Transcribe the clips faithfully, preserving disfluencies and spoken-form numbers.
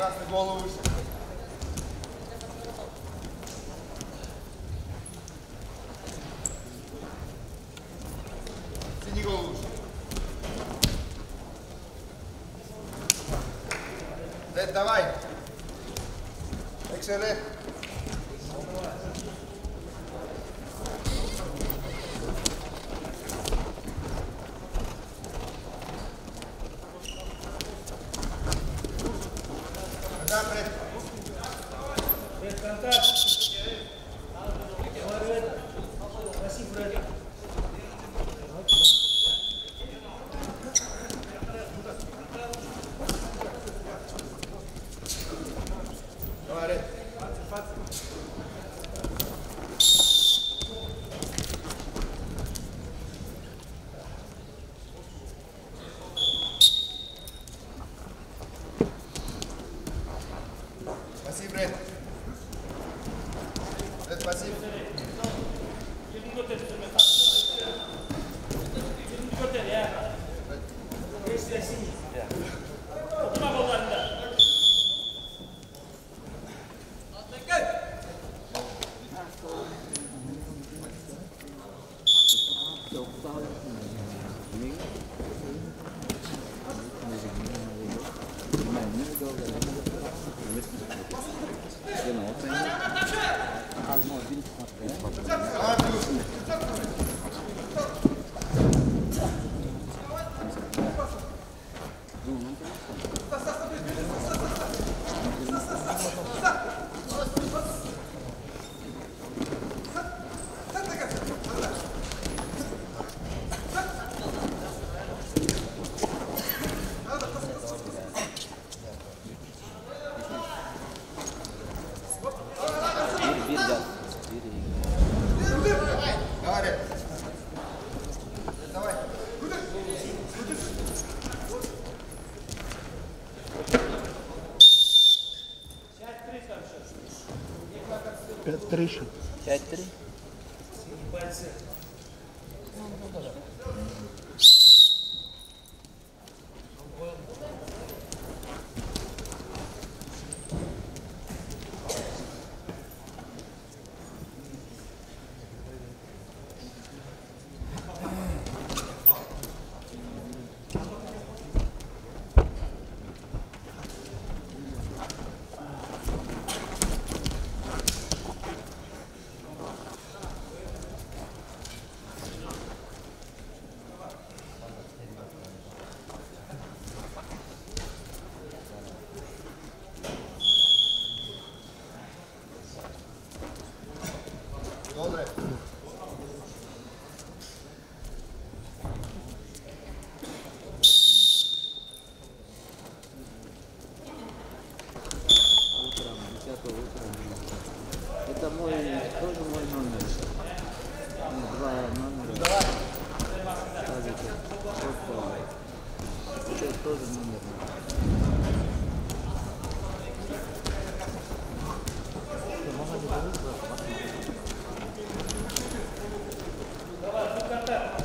Красный голову выше. Синий голову выше. Ред, давай. Экшен, ред. Да, Ред. Ред, контакт. Давай, Ред. Спасибо, Ред. Давай, Ред. Спасибо, Ред. Ред, спасибо. Давай, Ред. Давай. Пять три. Пять три. Добре. Утром, десятого утра. Это мой, тоже мой номер. Два номера. Давай. Ставите. Это тоже номер. Давай, контакт.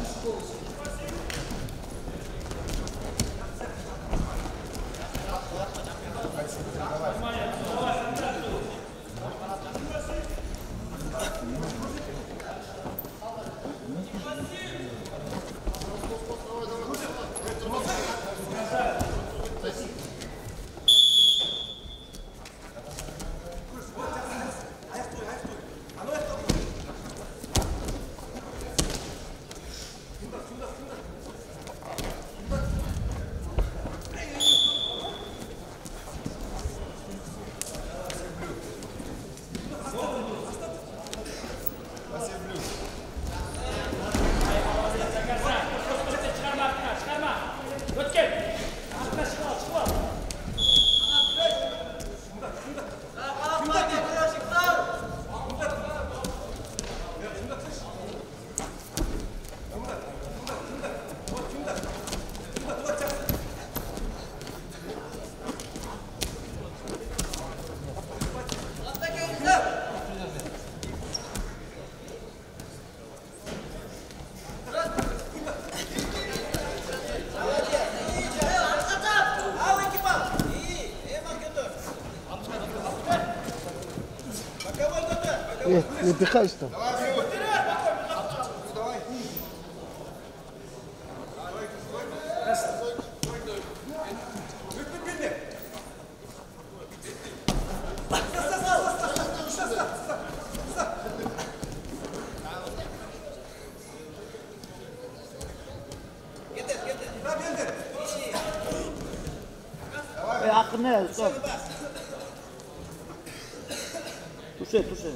Не, не пихайся там. Ey hakkı ne? Stop. Tuşe tuşe.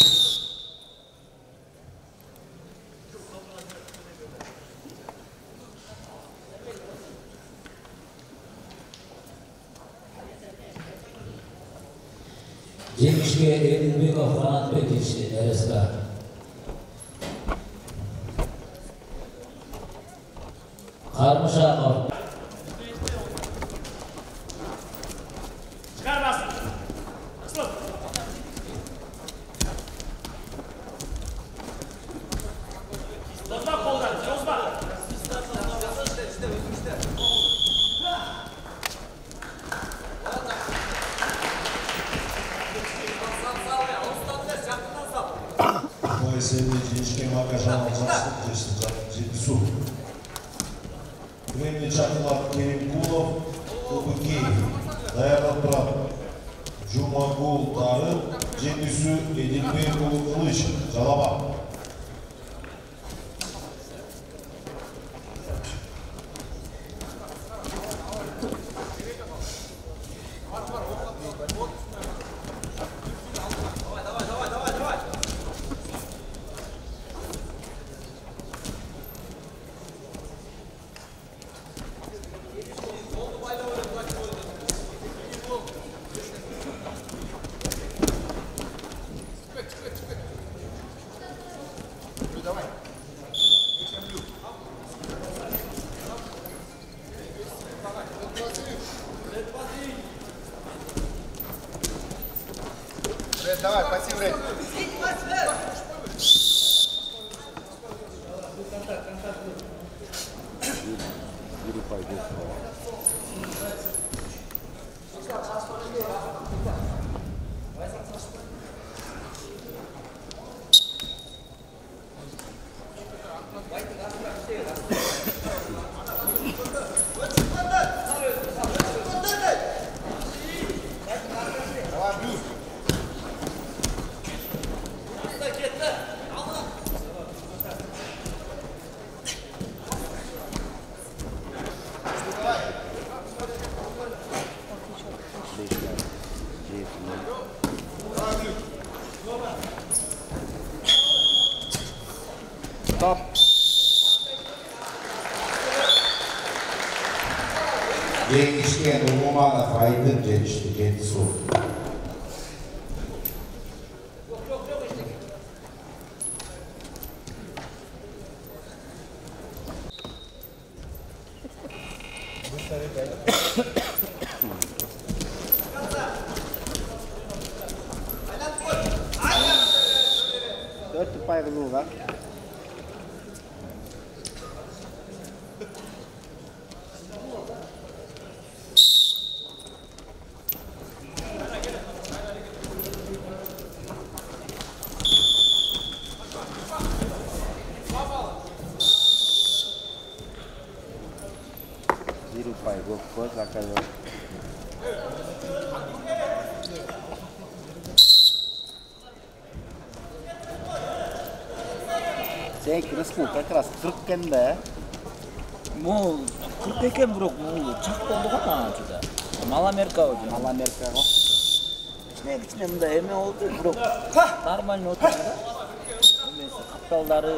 Жеңишке Эдилбеков Канатбек ишти РСК. Кармышаков. Есебінде жеңішке Макажан Алжастық жетісу. Времени Чакулов Керимкулов, Кубыкеев, Даярдап тұрады. Жумагул Тары, жетісу Эдилбекұлы Кылыш, Жалаба. Ред, давай, пассив, Ред. Stop. Жеңішке Нұрманов Айдын жетішті жетісу. Dört ұпай қылуға. Bir ұпай көк заказ. Сен Рыскул как раз қырық екен да. Мол қырық екен, бирок бул чак болду го мага чуда. Маламерка болду. Маламерка го. Кичине кичине мындай эме болду, бирок нормально отурду да. Эмеси капталдары.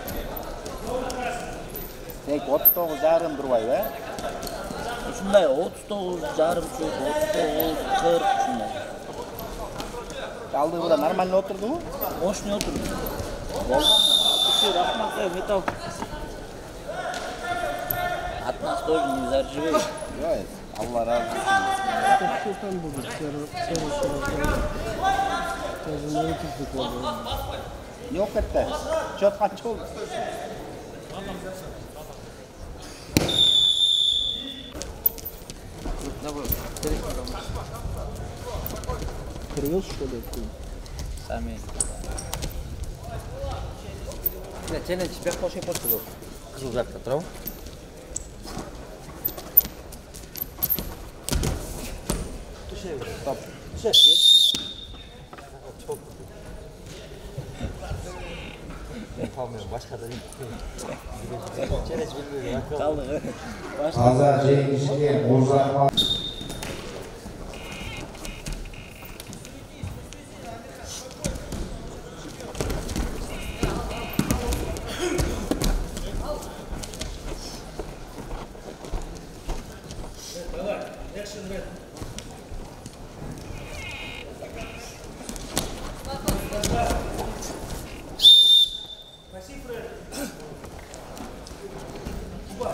Сен отуз тогуз жарым турбайбы, э? Ушундай отуз тогуз жарым чөп, отуз тогуз, кырк ушундай. Алдыгыда нормально отурдубу? Мощный отурду. Болгон. Рахмат, металл. От нас тоже не заржавеет. Yok, Allah razı olsun. Şuradan bulduk. Sarı sarı Yazıları tuttuk orada. Yok etti. Çok kaç oldu? Привез, что ли? Сами. Ошо челлендж бек кошуп кошту. Кызыл жакта турабы? Стоп. Таза жеңишке Мурзахман Давай, экшен, Ред. Спасибо, Фред. Куба.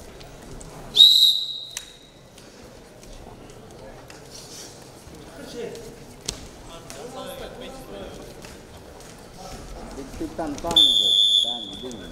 Кричи. Ты там там уже, там иди.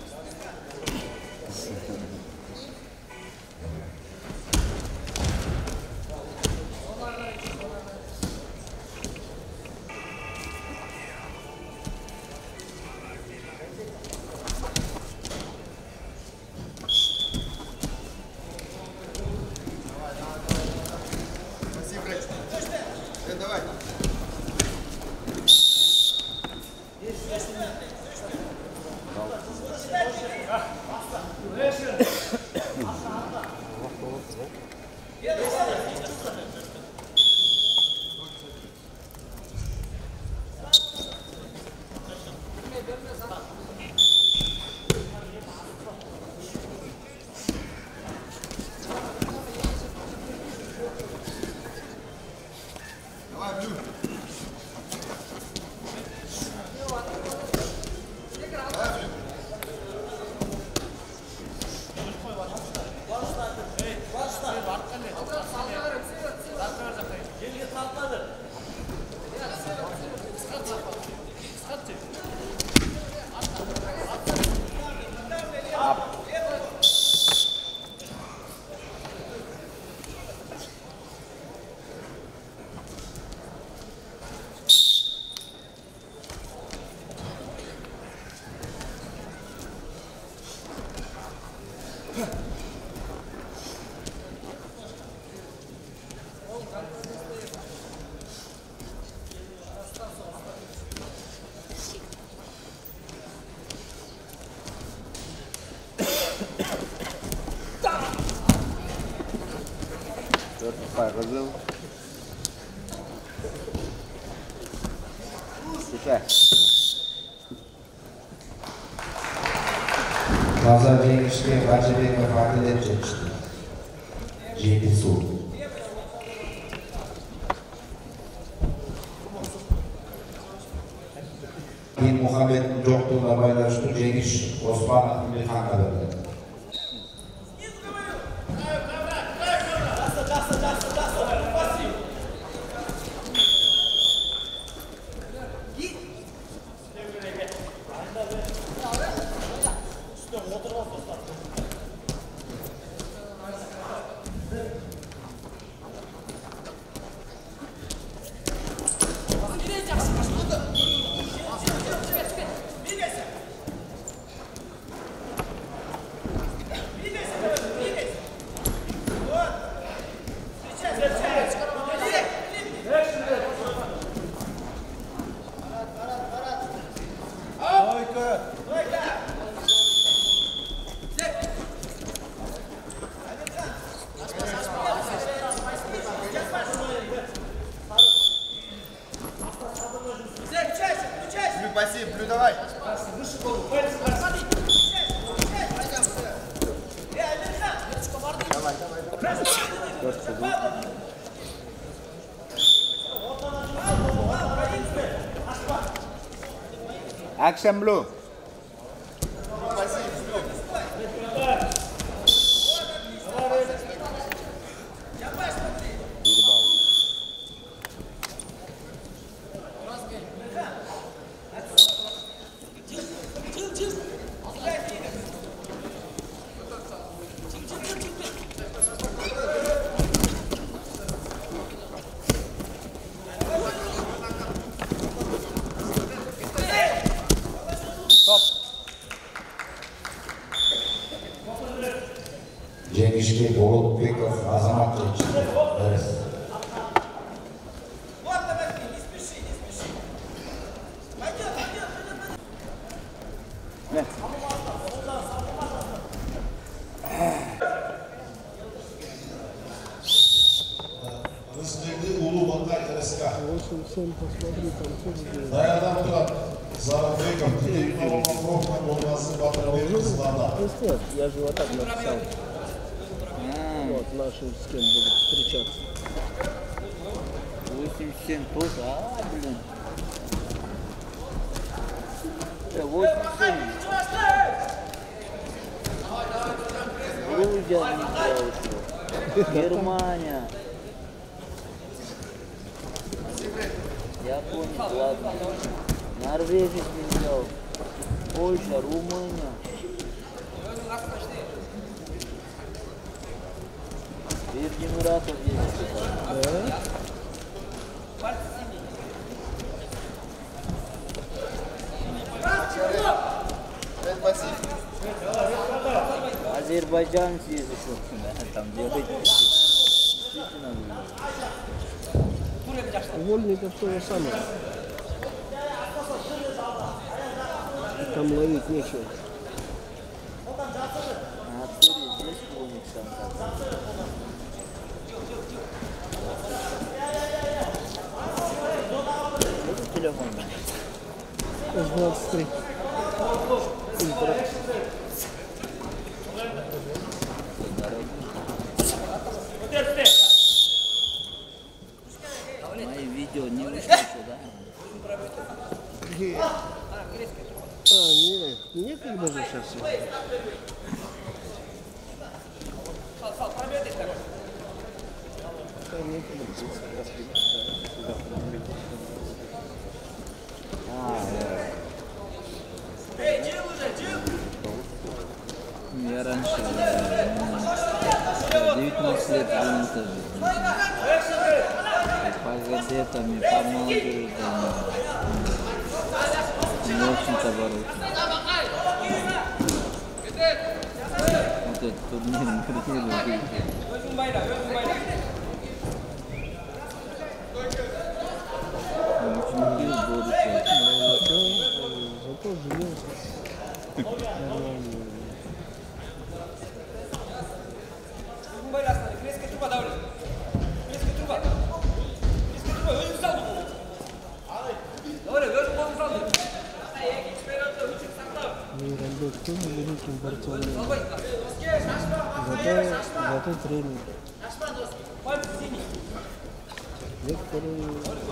Спасибо, Ред. Ред, давай. Экшен. Давай, Блю. Dört kızıl. Süper. Таза жеңишке Бажыбеков Адилет жетишти. жети суу. Кийин Мухаммеддин жоктугуна байланыштуу жеңиш Оспанов Эмилханга берди. Блю, спасибо, Блю, давай. Выше голову, палец, палец. Dört kızıl. Action Blue. Bir bal. Беков, Азамат Ильич. Вот, давай, не спеши, не спеши. Пойдет, пойдет, пойдет. Рысбекли Улубанга РСК. восемь семь, посмотри, там тоже делают. Даярдан Турат, Зарабеков, Дмитрий Павлов, Молдасы, Батырбек, Кызыларда. Нет, я же вот так написал. Вот, наши с кем будут встречаться. восемьдесят семь тоже, а, блин. Э, восемьдесят семь. Грузия не играет. Германия. Япония, ладно. Норвегия не играл. Польша, Румыния. Верхний Эмиратов есть. Спасибо. Азербайджан есть еще. Там делать. Вольников то же самое. Там ловить нечего. А Туре здесь вольник там. Это телефон. эс двадцать три. Мои видео не вышло сюда. А, нет, некогда же сейчас. Я раньше девятнадцать лет был по газетам и по молодежи, не очень-то боролся. Вот этот турнир, турнир. Очень любил боролся. Зато женился. Мейрамбек тоже великим борцом. Зато, зато тренер. Некоторые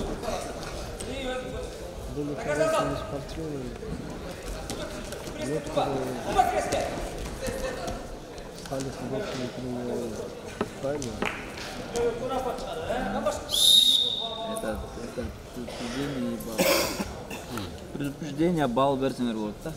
были хорошими спортсменами. Некоторые стали хорошими тренерами. Правильно? Это, это предупреждение и балл. Предупреждение, балл Бертимер вот, да?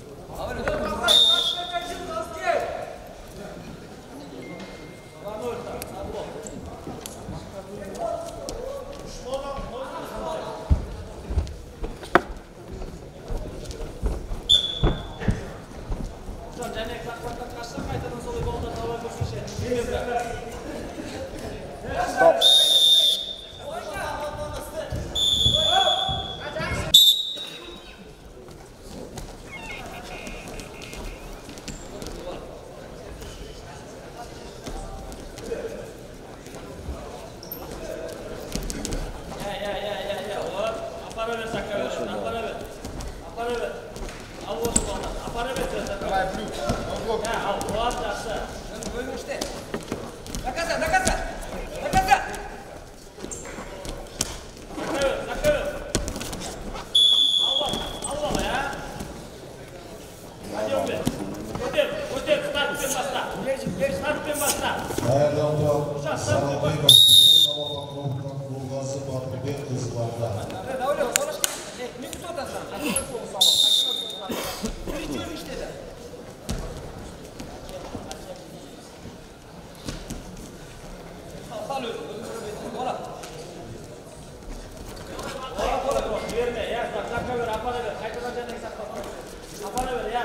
Даярдан Турат, Зарабеков, Павлов, Молдасы, Батырбек, Кызыларда.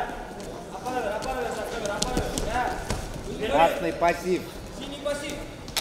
Красный пассив. Синий пассив.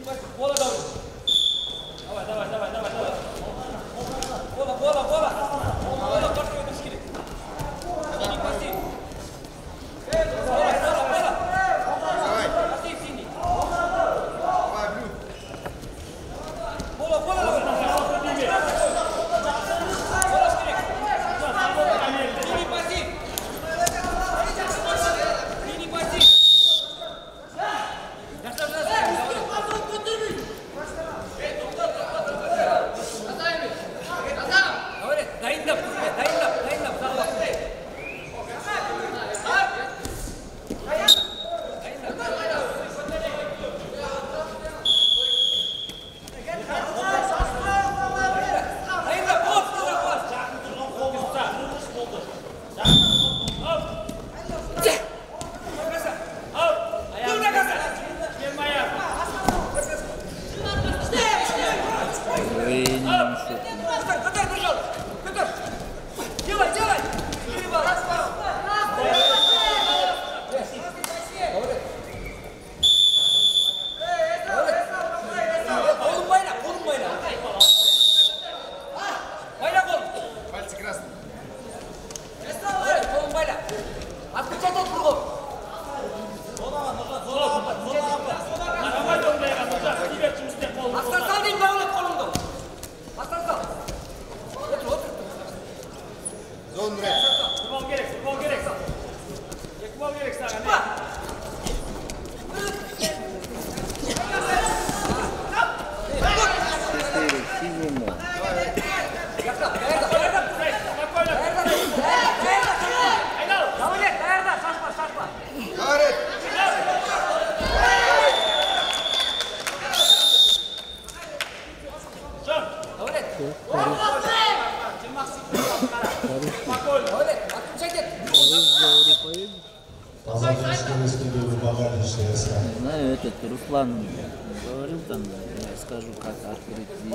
Знаю, этот Руслан говорил там, я скажу, как открыть визу.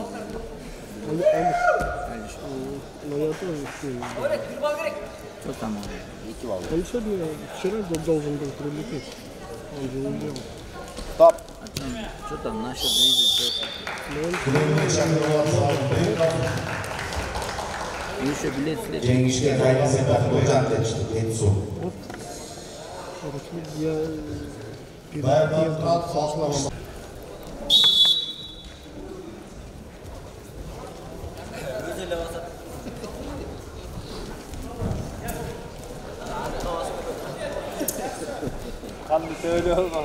Алиш. Но я тоже с ним. Что там? Он сегодня, вчера должен был прилететь. Он же уезжал. Стоп. А там, что там насчет визы? И еще билет следующий. Жеңишке кайнаса тахып жатты, жетсу. Вот. Я Bayram Kral Saltman. Kan bir söyle olmaz.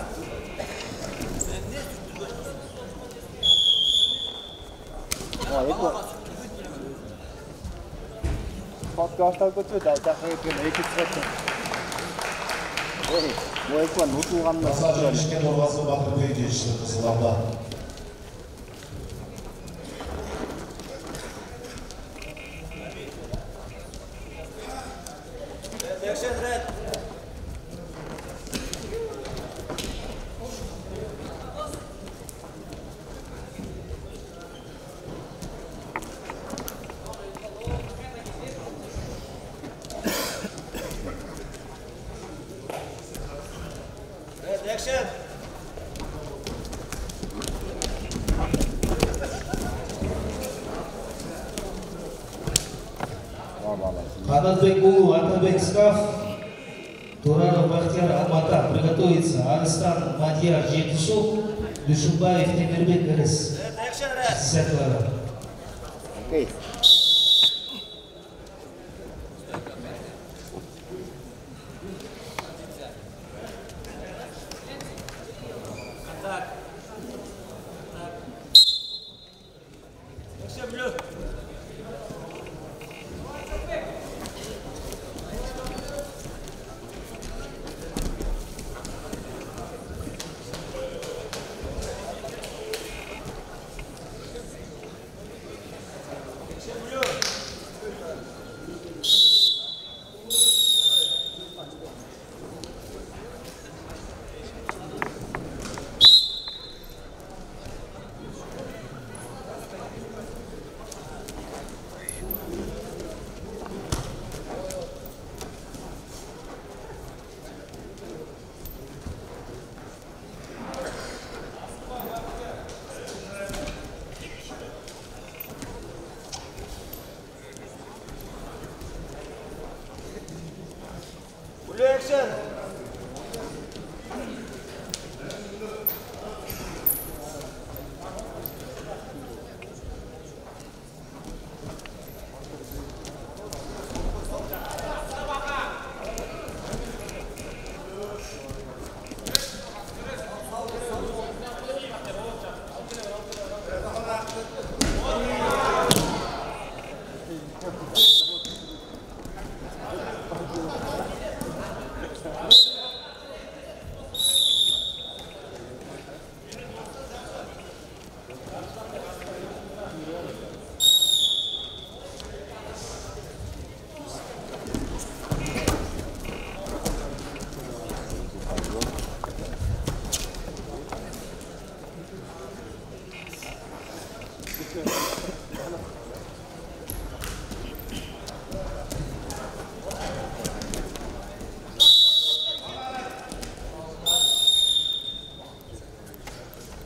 Podcast'tan götür de takıyı iki çıkartın. Ey, bu ekran nutuğanla Masaj jеңишке Нұрғазы Бақырбек жетішті Қызыларда. Канатбек Улу, Артабек Скаф, Туранов Бахтияр Алмата. Приготовиться. Арыстан Мадьяр Жетишов, Душубаев Темирбек Ирис. шестьдесят килограмм. Окей.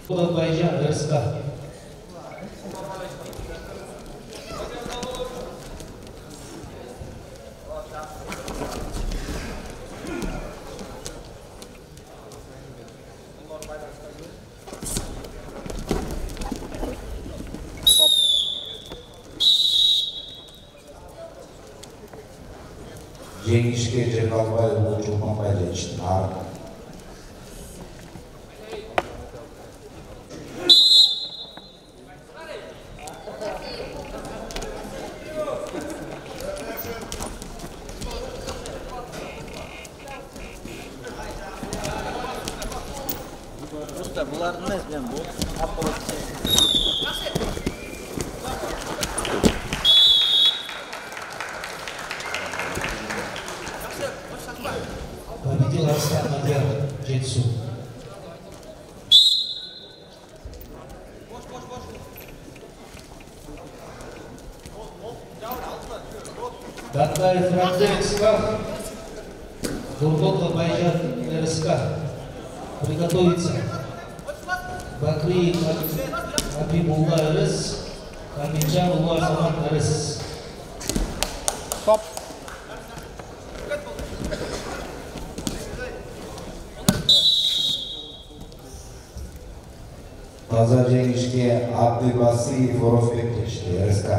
Азербайджан, РСК. Жеңішке Жегалбай ұлы Жұлманбай жетішті. Арық. Usta bular emas men bu. Победил Арслан Мадьяр, Жетису. Датаев Рамзан Скаф, Дурдокла Байжан РСК. Приготовиться. Бакри Абибулла РС, Каминджан Улла Азамат РС. Стоп. Таза жеңішке Абдыбасиев Орозбек жетішті. РСК.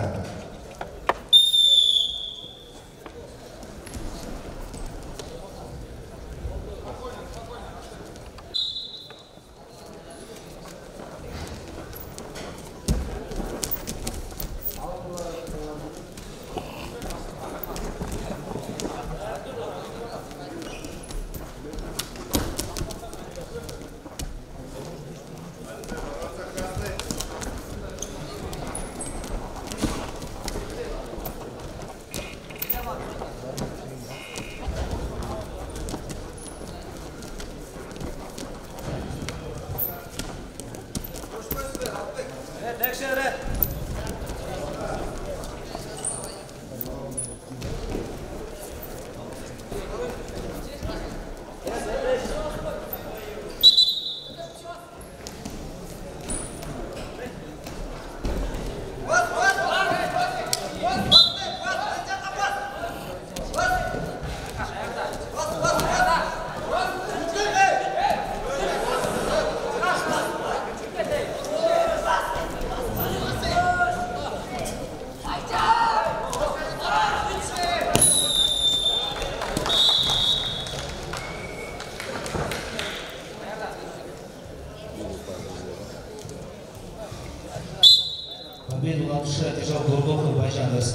Победу на душе одержал Дурдокла Байжан РСК.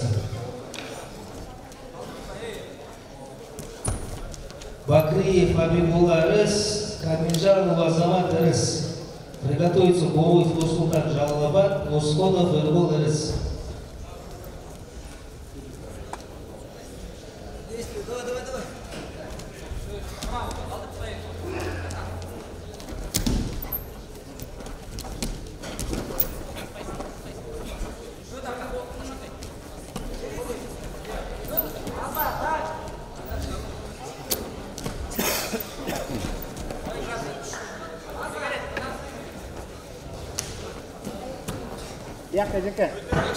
Бакриев Абибулла РС, Каминджан Улла Азамат РС. Приготовиться Боруев Нурсултан Жалалабад, Нурсходов Эрбол РС. Давай, давай, давай. Яка, яка?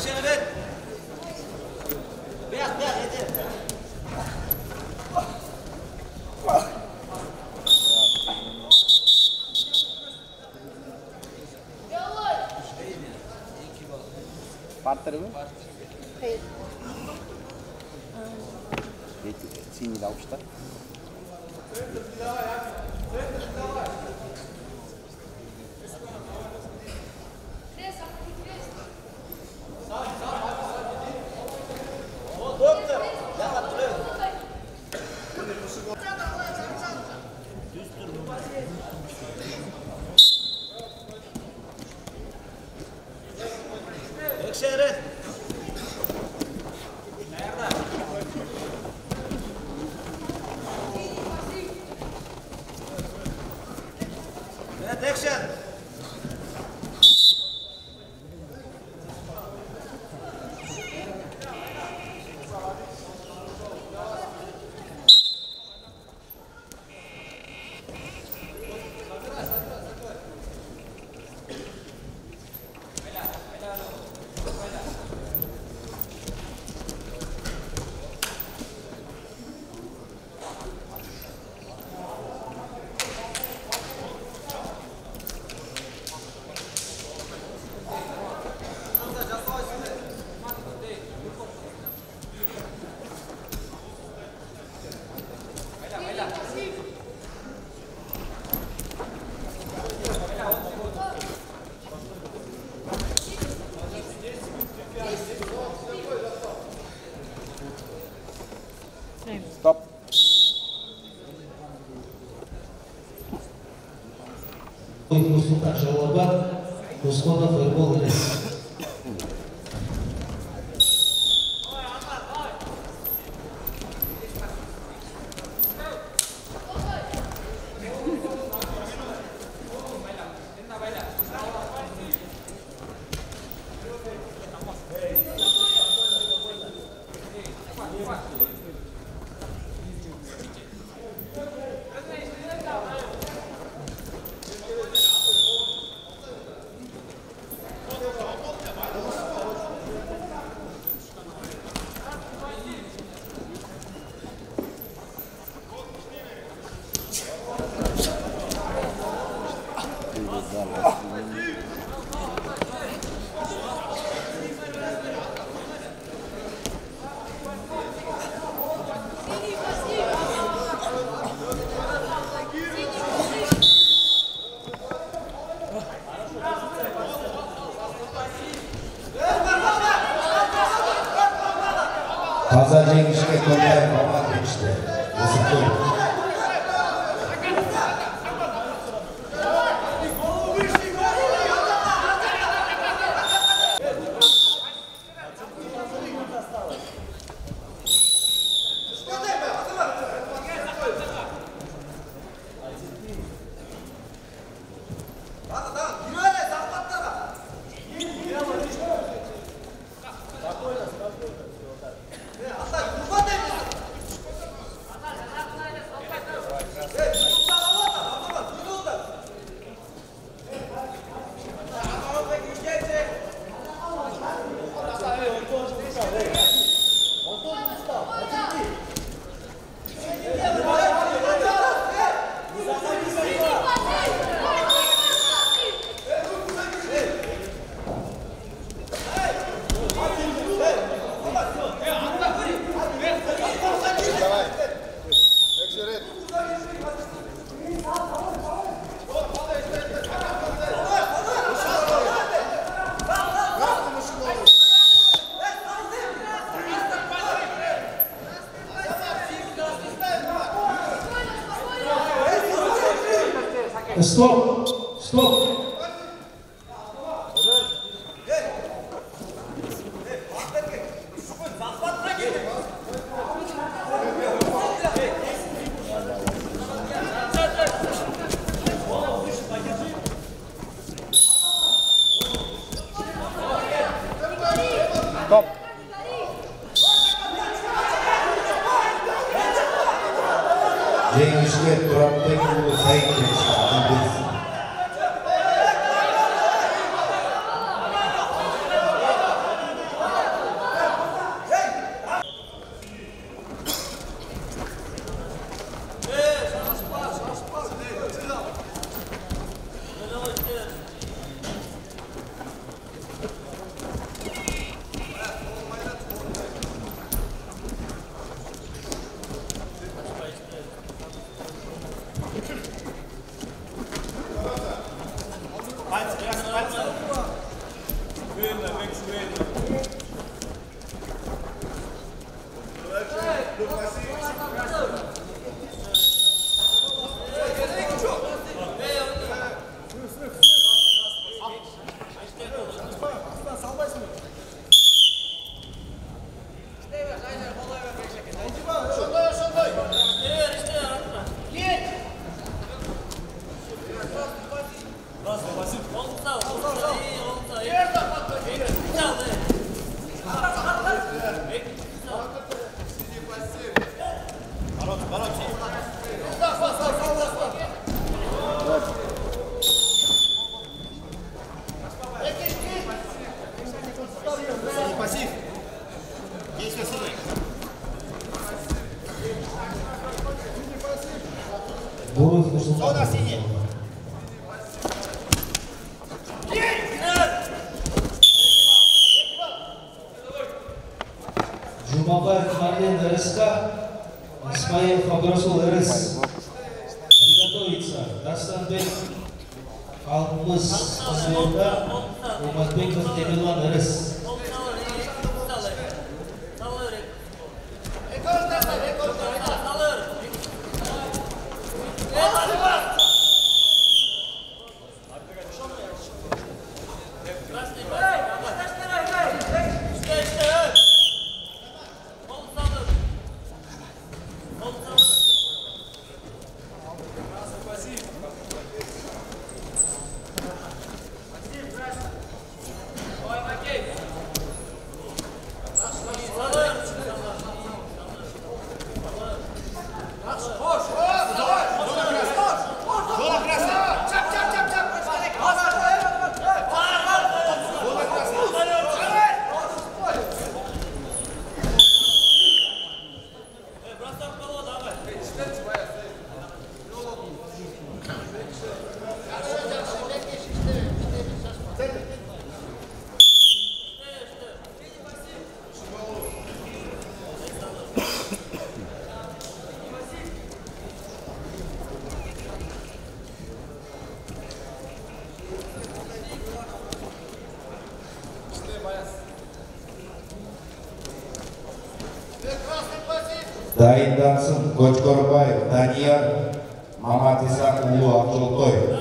Партер mi? Hayır. Синий almışlar. Нурсултан Жалалабад, Усходов Эрбол РС. Таза жеңішке көмір мама кешті. Өсіп Стоп! Стоп! жеңішке Тұрапбек ұлы Саид кешті. Буров Нурсултан. Жумабаев Марлен РСК, Исмаилов Абрасул РС. Приготовиться. Дастанбек Алпыс Қызылорда, Уматбеков Темирлан РС. Дайындансын Көчкөрбаев Данияр, Мамат Исақұлы Ақжолтой.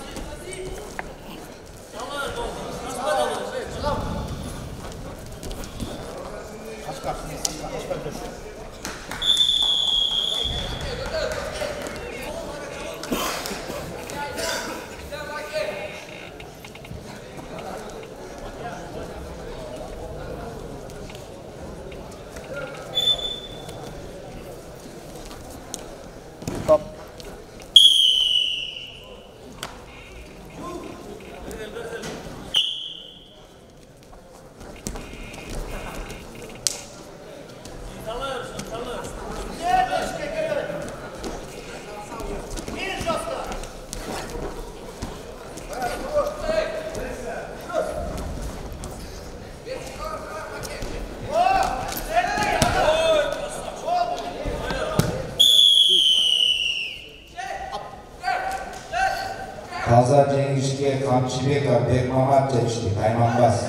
Таза жеңішке Қамшыбеков Бекмамат жетішті, Тайманбас.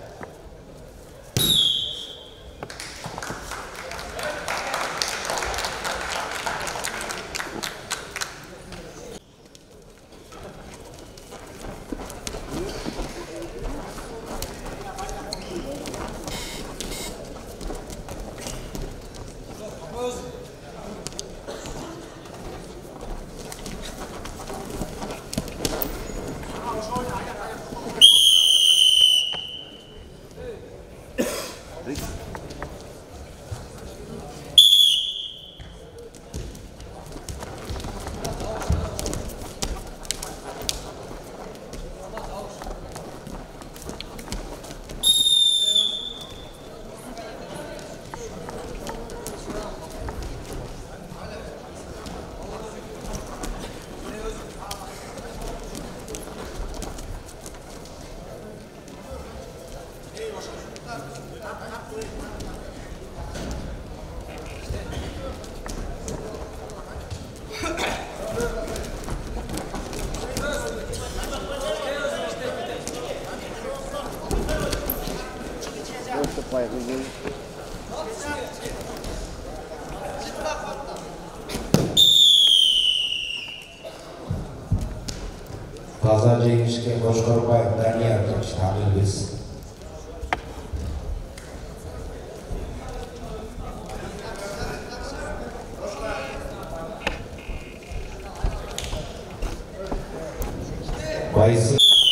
Таза жеңішке Қошқарбаев Данияр жетішті, Амилбес. Байсы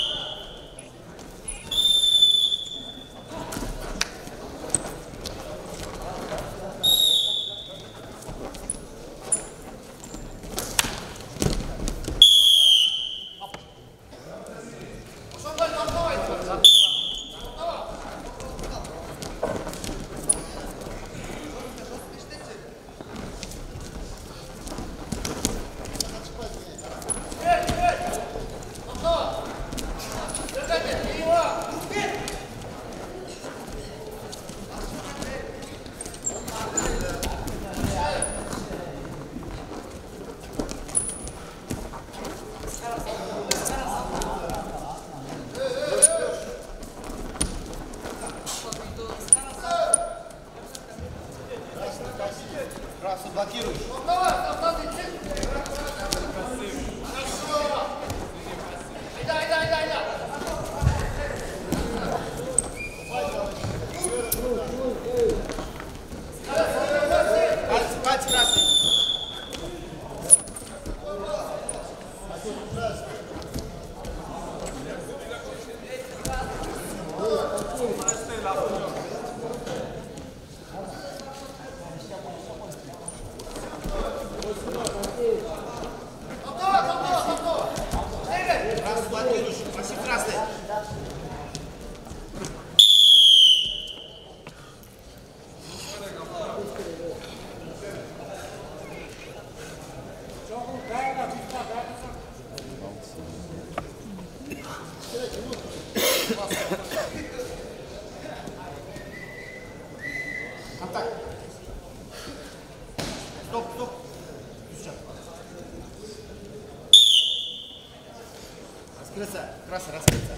Раскрыться, краса, раскрыться.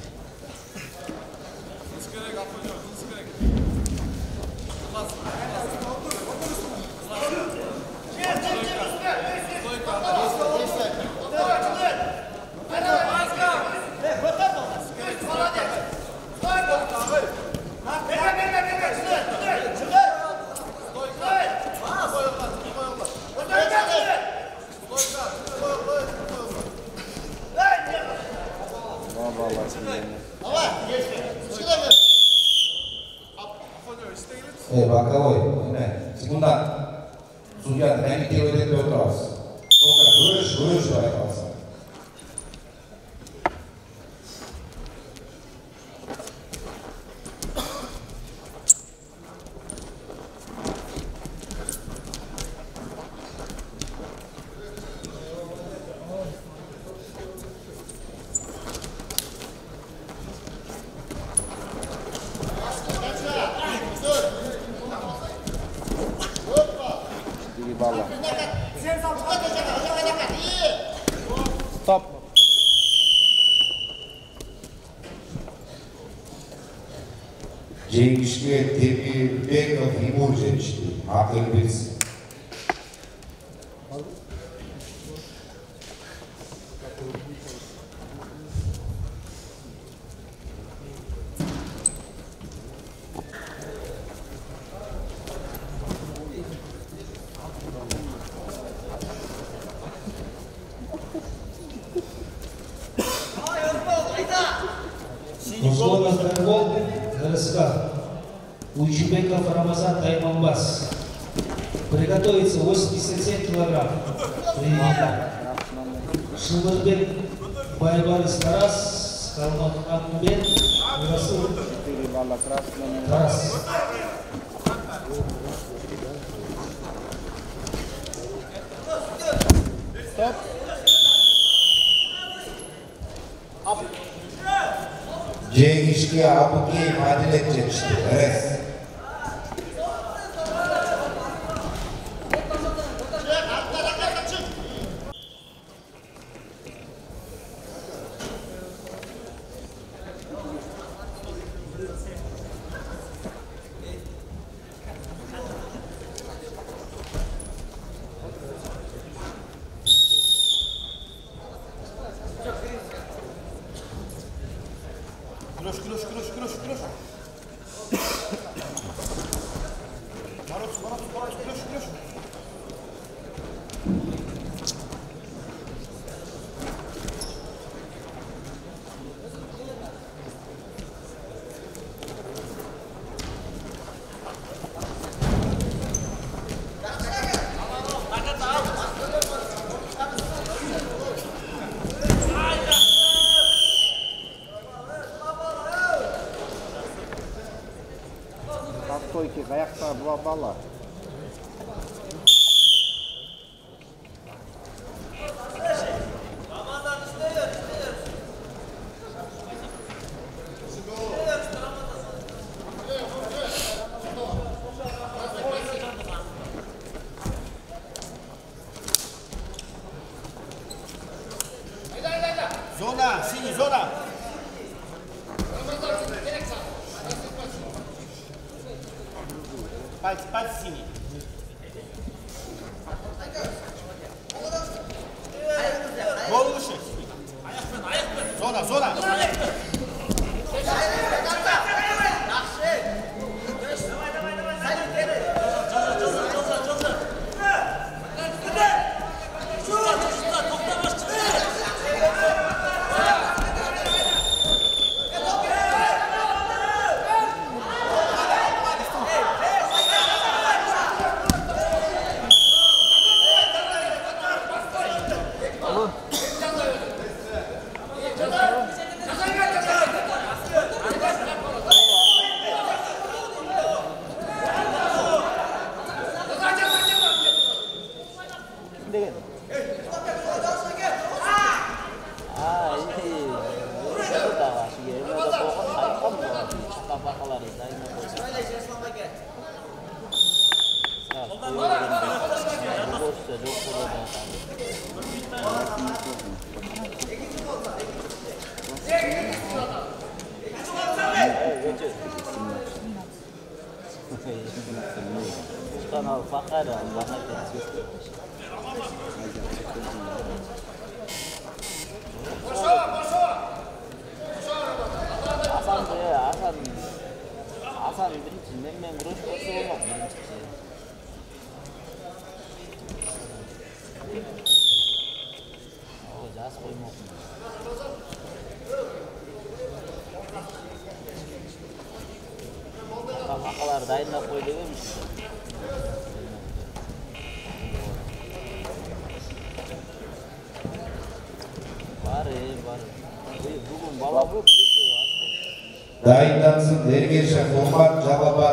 Раскрыться, Эй, боковой, секунда. Судья, динамик делает это вот раз. Только выше, выше, пожалуйста. Стоп. Жеңішке Темирбеков Тимур жеңішті. Ақыл білсін. Условно футбол, РСК. Уйчебеков Рамазан Таймамбас. Приготовиться восемьдесят семь килограмм. Шылырбек Байбарыс Тарас, Калмаханбек Расул Тарас. Стоп. Жеңішке Абукеев Адилет жеңішті. Рес. Крош, крош, крош, крош, крош. Народ, народ, народ, крош, крош. Стойки, аяқта два балла. Зона, синий, зона. Пальцы, пальцы синий. Голову выше. Зона, зона. Al fakar ya, banget ya. Asan tuh ya, Asan. Asan birinci, memang terus terus ngomong birinci. Oh, jas koymoq. Akalar dayınlap koydu demiş. Var ya, var. Bugün bala bu geçiyor aslında. Dayındansın, dergirşe, Kurban, Calabat.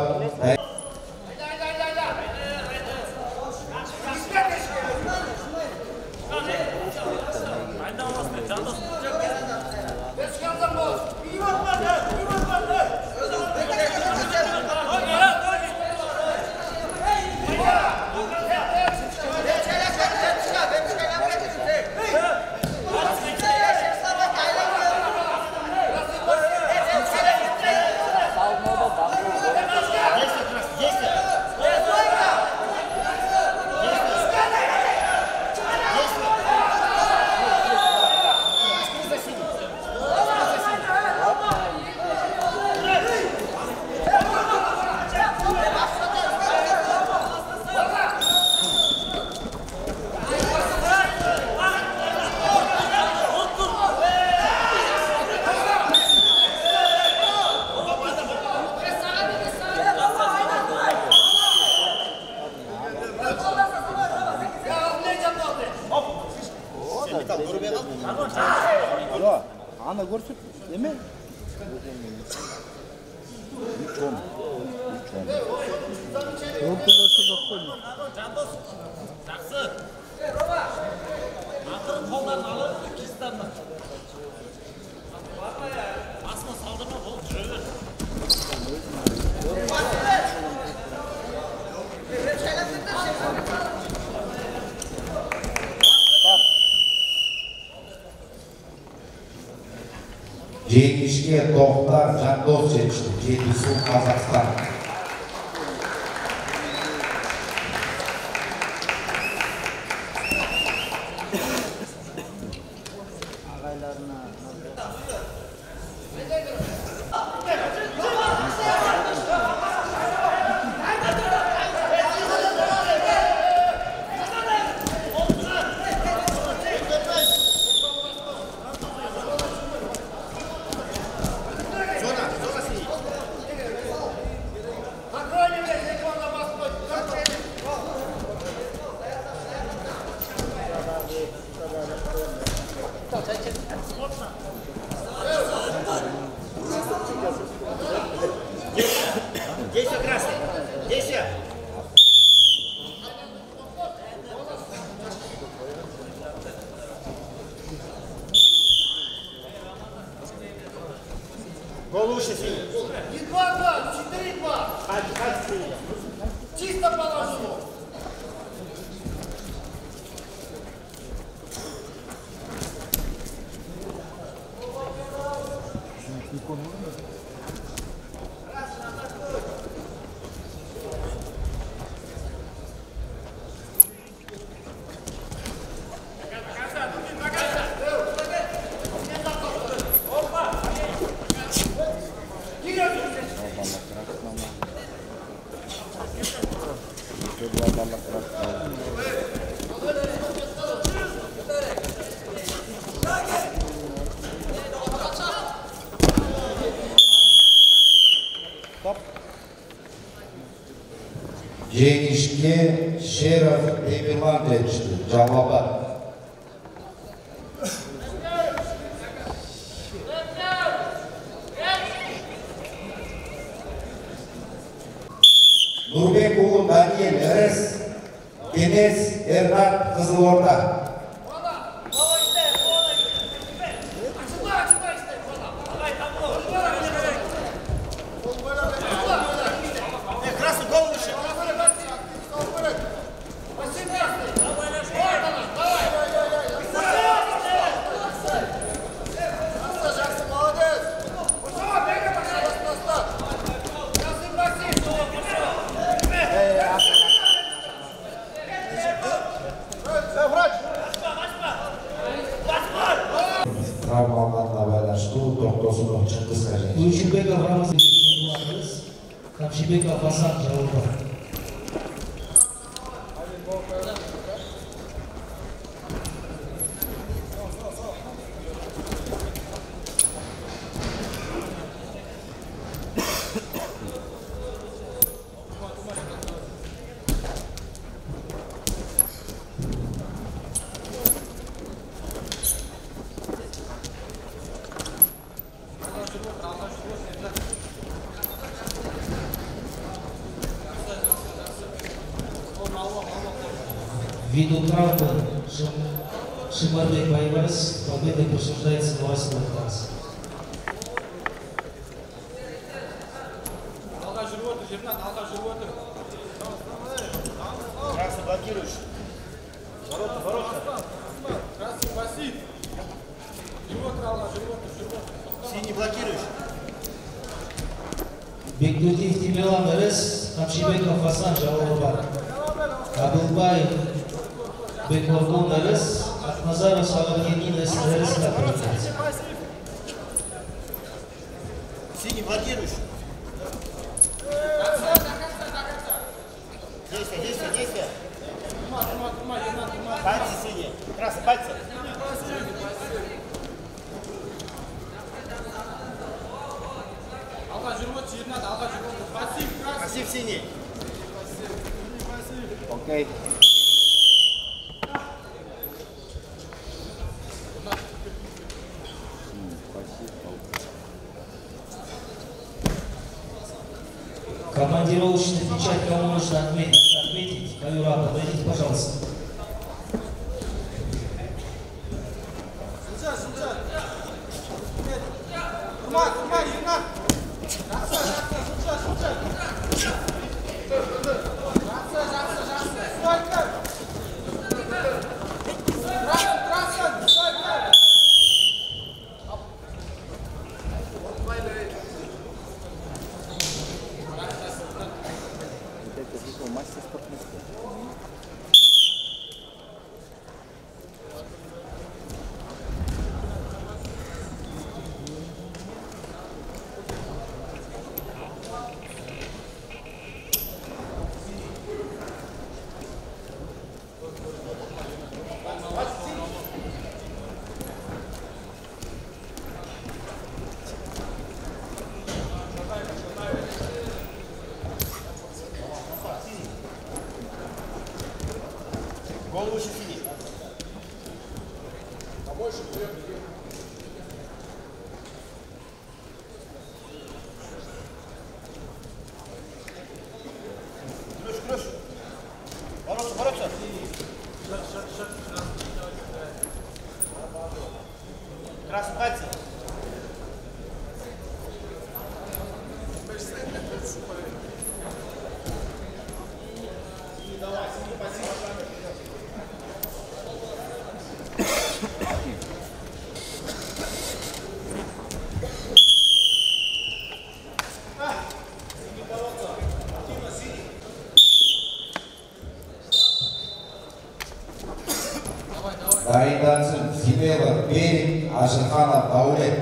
Alo, ana görsün, değil mi? Üç on. Üç on. Ortadası da koyma. Жақсы. Ақырын қолдарын алып, крестаннан. Басына салдырма, ол жүре бер. Жеңішке Тоқтар Жандос жетішті. Жетісу Қазақстан. Ağaylarına Действие красный. Действие. Гол выше синий. Не два-два, четыре-два. Чисто положено. Жеңішке Шеров Темирлан жетішті. Жалабат. Нұрбек ұлы Даниэль Іріс, Кенес Эрнат Қызылорда. Красный гол выше. салғанына байланышты тоқтосынов Чыңғысқа және Өлшібеков Рамазан Ерланырыз, Қамшыбеков Асан жауабы. Ввиду травмы Шимарбек Байбарс победа присуждается на восьмой класс. Алға жүріп отыр, Жернат, алға жүріп отыр. Красный блокируешь. Ворота, ворота. Красный пассив. Жүріп отыр, алға жүріп отыр, жүріп отыр. Синий блокируешь. Бектурдиев Тимерлан Эрес, Қамшыбеков Асан жауабы бар. Абылбаев Бекмургун Эрес, Атназаров Савагенин Эресқа принимается. Синий блокируешь. Действие, действие, действие. Пальцы синие. Красный, пальцы. Алға жүріп отыр, Жернат, алға жүріп отыр. Пассив, красный. Пассив синий. Окей. Командировочная печать, кому нужно отметить? Отметить. Каюра, подойдите, пожалуйста. Турма, турма, Жернат. Жақсы, жақсы, жұлша, жұлша. Жақсы, жақсы, жақсы. Стойка. Красный, красный, стойка. Мастер спортный спорт. Голову еще синий. Побольше вперед. Крыш, крыш. Бороться, бороться. Красный пальцы. Давай, синий пассив. Дайындансын Зимелов, Берик, Ажырханов, Даулет.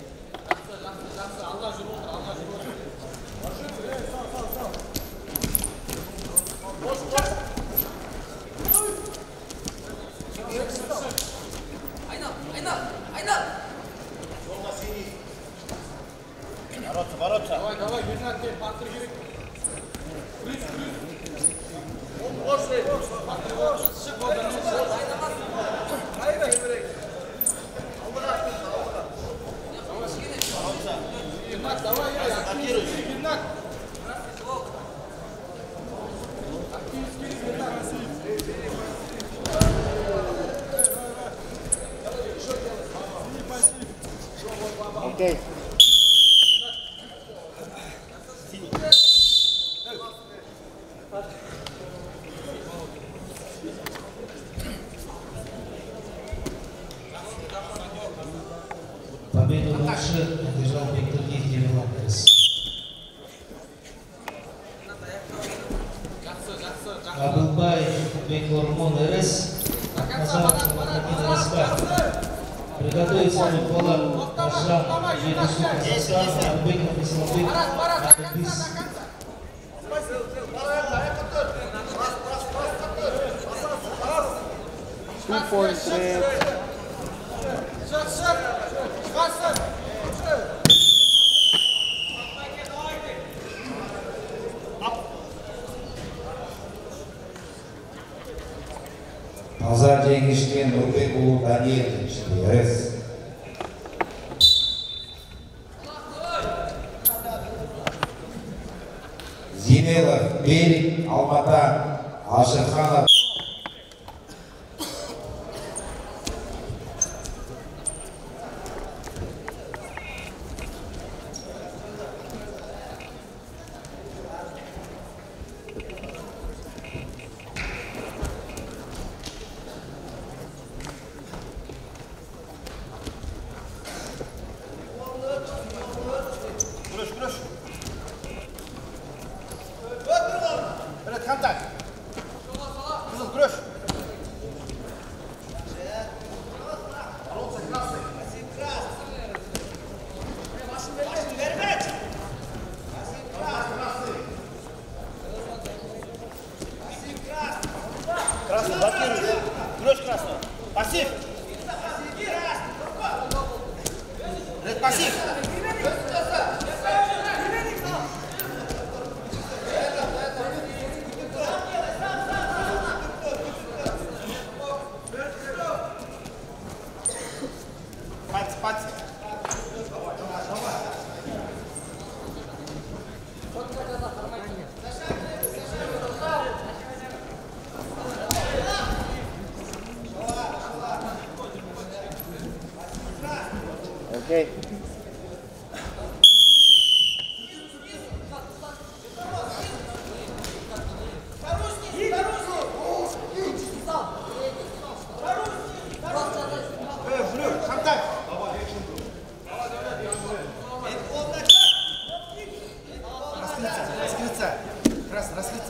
Бороться, бороться. Давай, давай, Жернат, теперь пастырь керек. Крыш, крыш. Бошли. Пастырь, бошли. Шық, бошли. Айда, Емерек. Бороться. Жернат, давай, я. Активист, Жернат. Активист, Жернат. Окей. Победу лучше одержал Бектурдиев Тимерлан Эрес. Абылбаев Бекмургун Эрес, Атназаров Савагенин Эресқа. Приготовиться к полу. Ашрам, Жидусу, Казахстан, Арбеков, Исламбек, Атабис. Two point break. Таза жеңішкен Нұрбек ұлы Даниэль РС. Зинелов, Берик, Алмата, Ашырханов. Красный, блокируй. Ключ красный. Пассив. Пассив. Пальцы, пальцы. Okay. Раскрыться. Красный, раскрыться.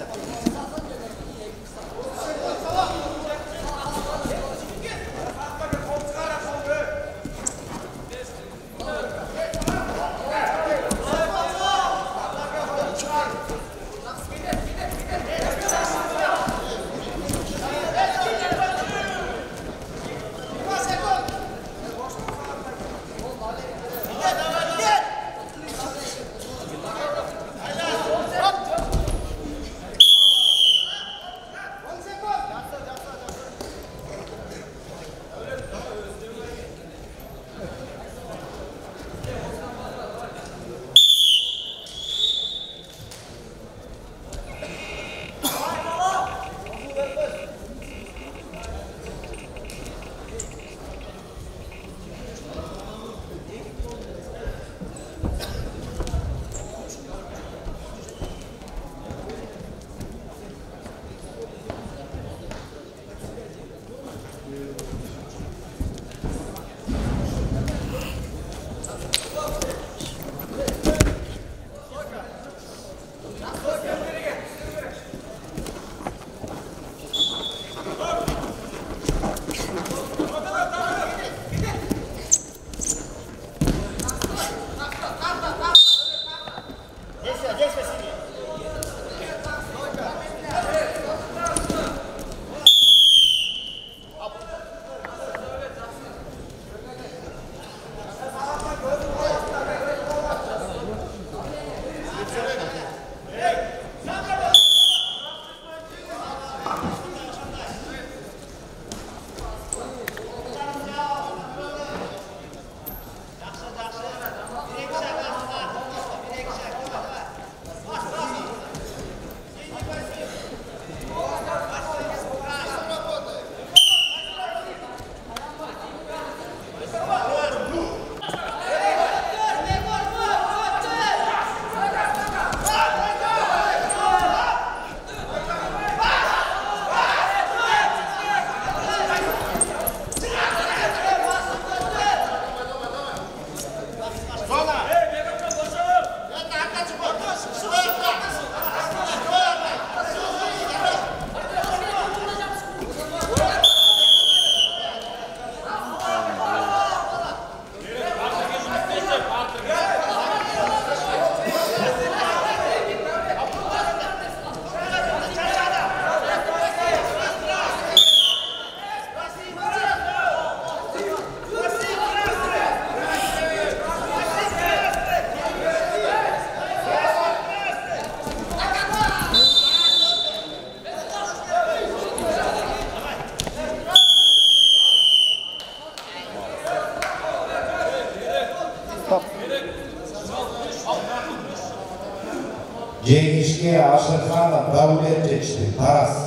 Жеңишке Ашырханов Даулет жетишти. Тарас.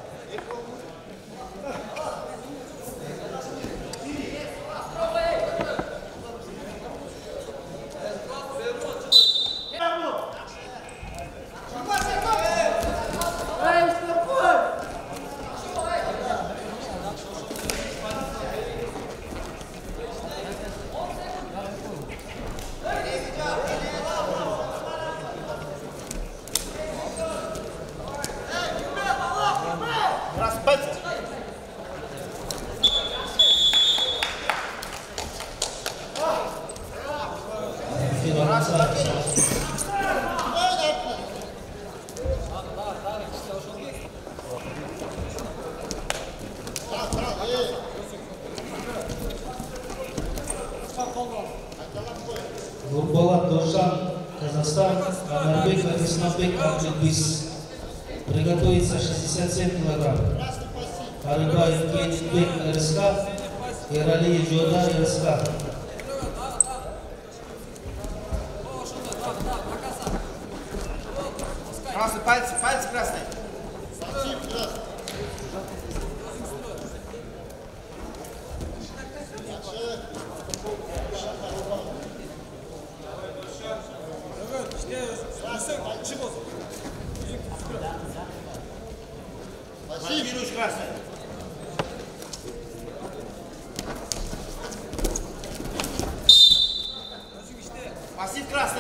Нурболат Доржан, Казахстан, Анарбек Владиславбек, Амджидбис. Приготовиться шестьдесят семь килограмм. Арыба Евгеньевбек, РСК, Ирали Джода, РСК. Красный, пальцы, пальцы красные. Владимирович красный. Пассив красный.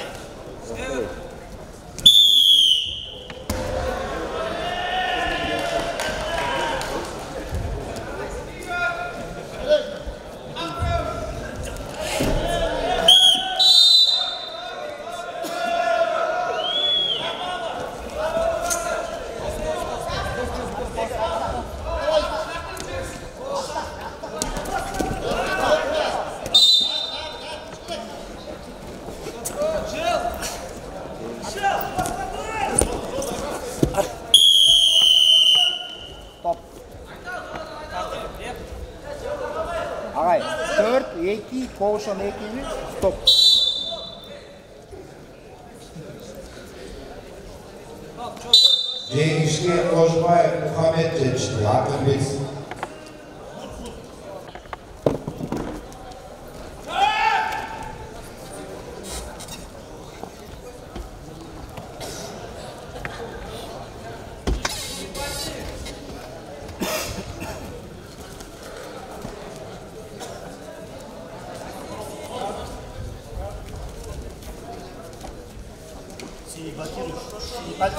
Ағай, төрт, екі, қоғышын екі, стоп. Жеңишке Қожбаев Мұхамед жетишти. Акылбек. Синий блокируешь, синий пальцы.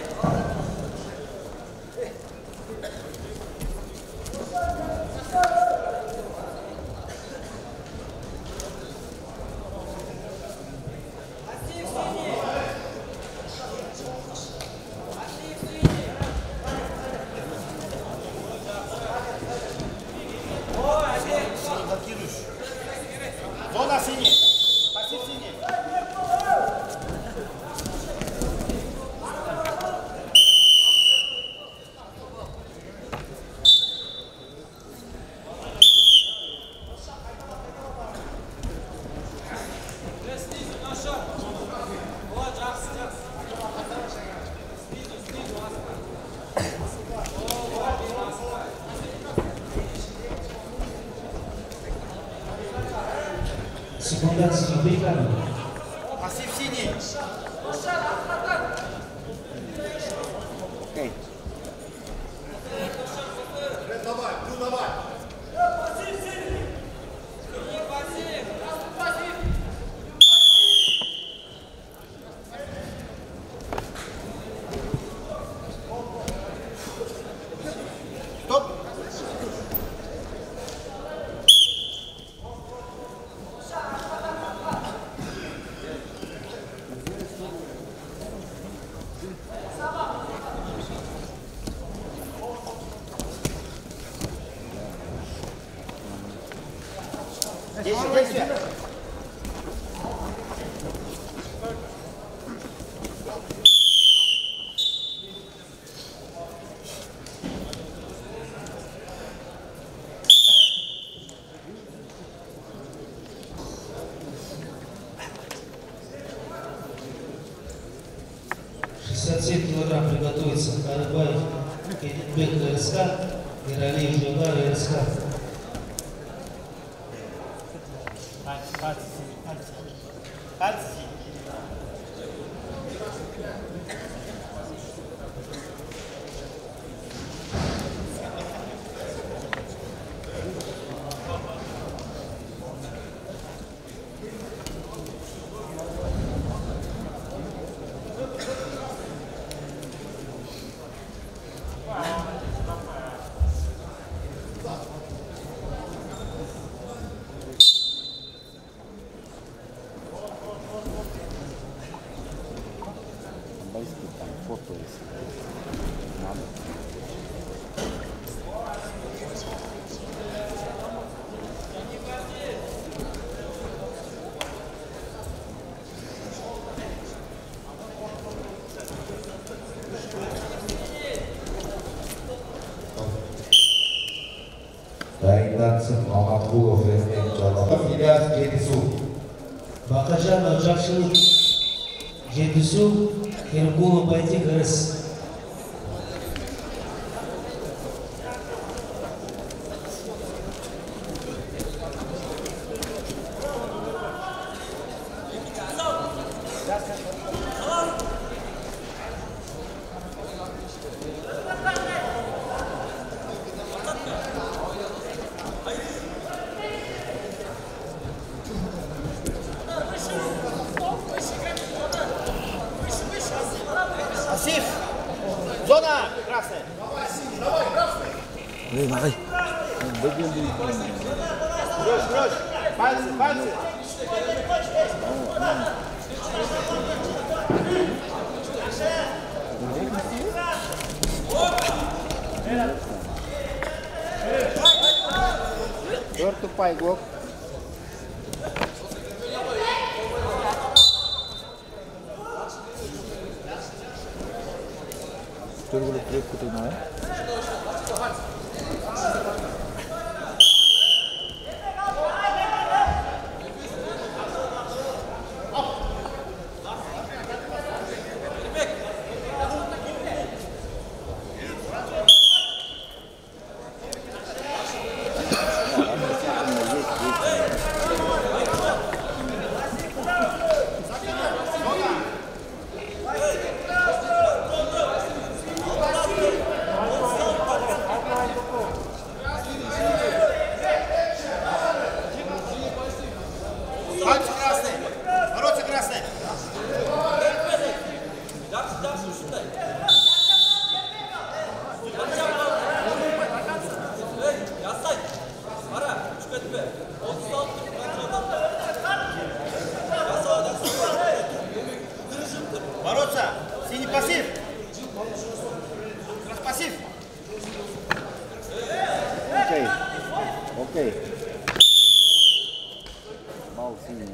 Синий блокируешь. Зона синий. Пассив синий. Секундация бригада. Пассив синий. Окей. Давай, ну давай. Стоп. Действие, действие. пятьдесят семь килограмм приготовится Карыбаев Кенитбек РСК, Иралиев Жодар РСК. Дайындатсын Маматқұлов Эрмек Жалапов, Ильяс Жетісу. Бақажан Жақшылық Жетісу, Еркулов Байтик РС. Асиф! Зона красная! Давай, красный! Эй, давай. Брось, брось! Пальцы, пальцы! Dört tupay gok. Türgülü krep kutuğuna ya. Пальцы красные! Ворота красные! Бороться! Синий пассив! Пассив! Окей. Окей. Бал синий.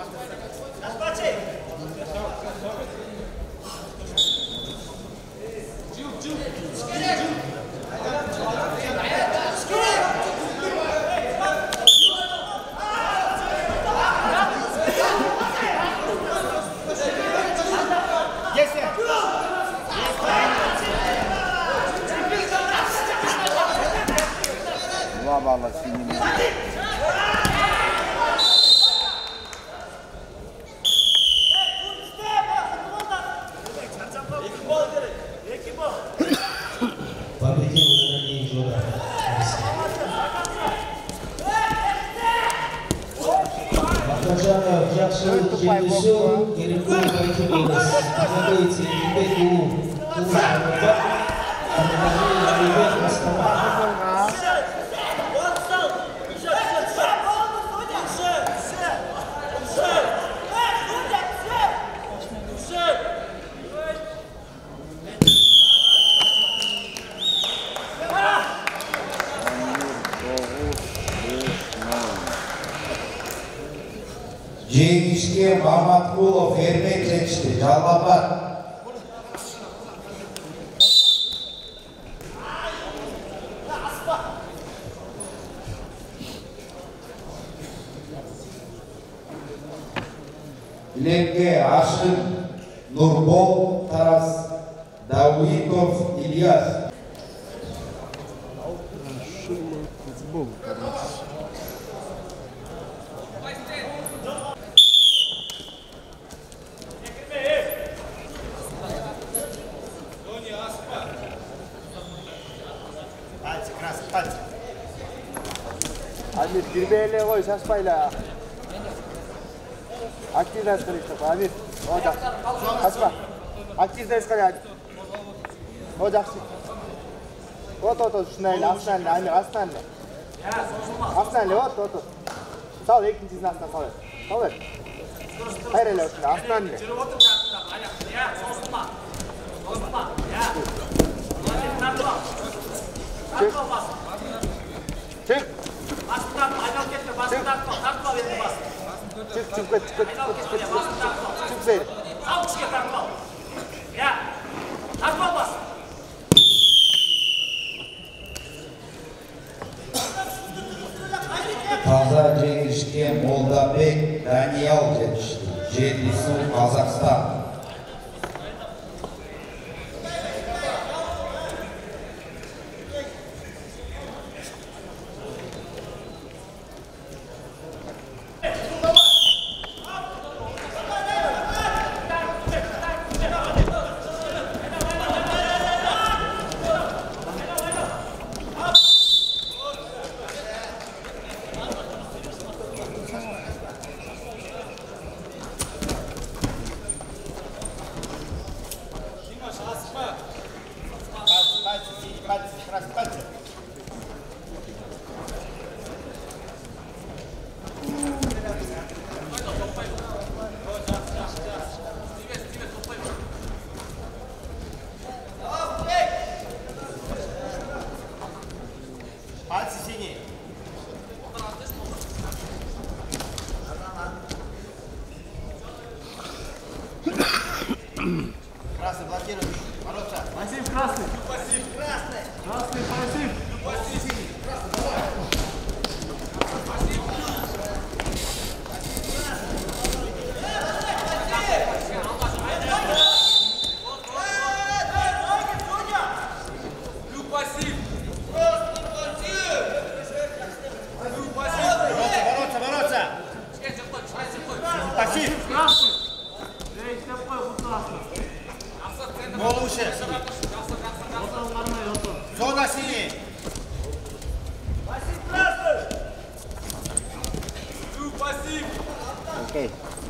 Два балла синий. Победил Иралиев Жодар РСК. Бақажанов Жақшылық Жетісу, Еркулов Байтик РС. Готовится Кенитбек Улу. Улу Шарбат. Иралиев Астана. Жеңішке Маматқұлов Эрмек жетішті. Жалапат. Bilenke Aşın Nurbol Taras Давыдов Ильяс. Шумный футбол, короче. Пальцы, красный, пальцы. Амир, кирбейле ғой, шашпайла. Активность қылып, Амир. О, жақсы. Қашпа. Активность қылып. О, жақсы. Вот, вот, вот, шынайлы, астан, Амир, астан. Астан, вот, вот, вот. Сал, екіншісін астан, сал. Сал бер. Қайрайлы өшін, астан. Чек. Чек. Çık çık çık çık çık çık çık çık seyir. Таза жеңішке Молдабек Даниял жетішті. Жетісу Қазақстан. Пальцы синие. Красный блокирует. Ворота. Пассив красный. Пассив красный. Красный пассив. Пассив синий. Красный, давай. Пассив. Красный. Эй, степкой, будь ласка. Гол выше. Отон нормально, отон. Зона синий. Пассив красный. Пассив. Окей.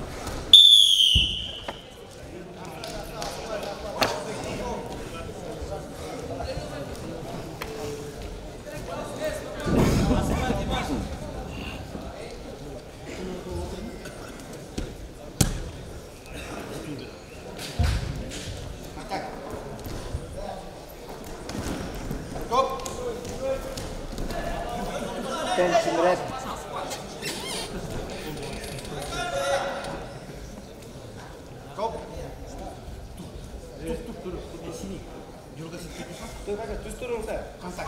Стоп. Tension rep. Стоп. Ты как, ты сторону-то? Контакт.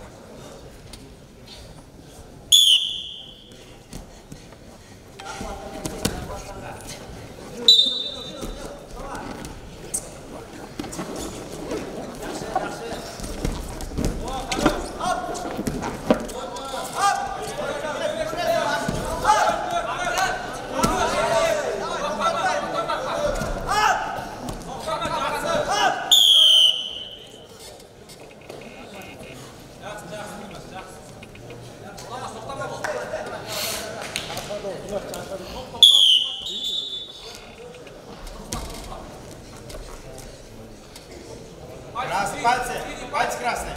Красный, пальцы, пальцы красные.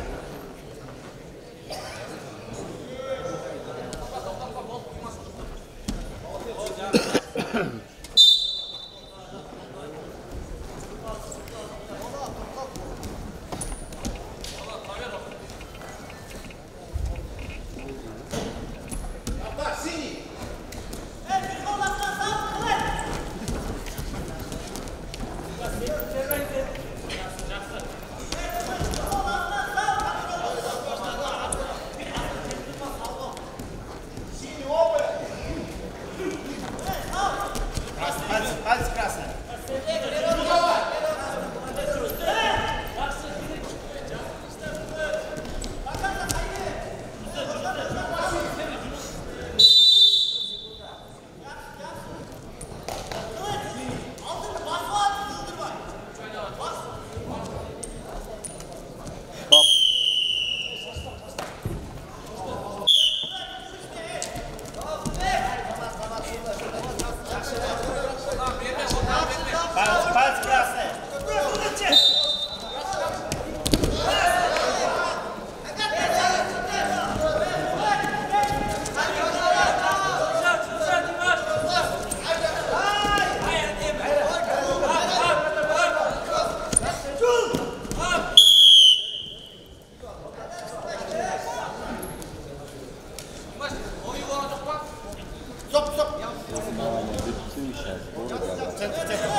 центр, центр.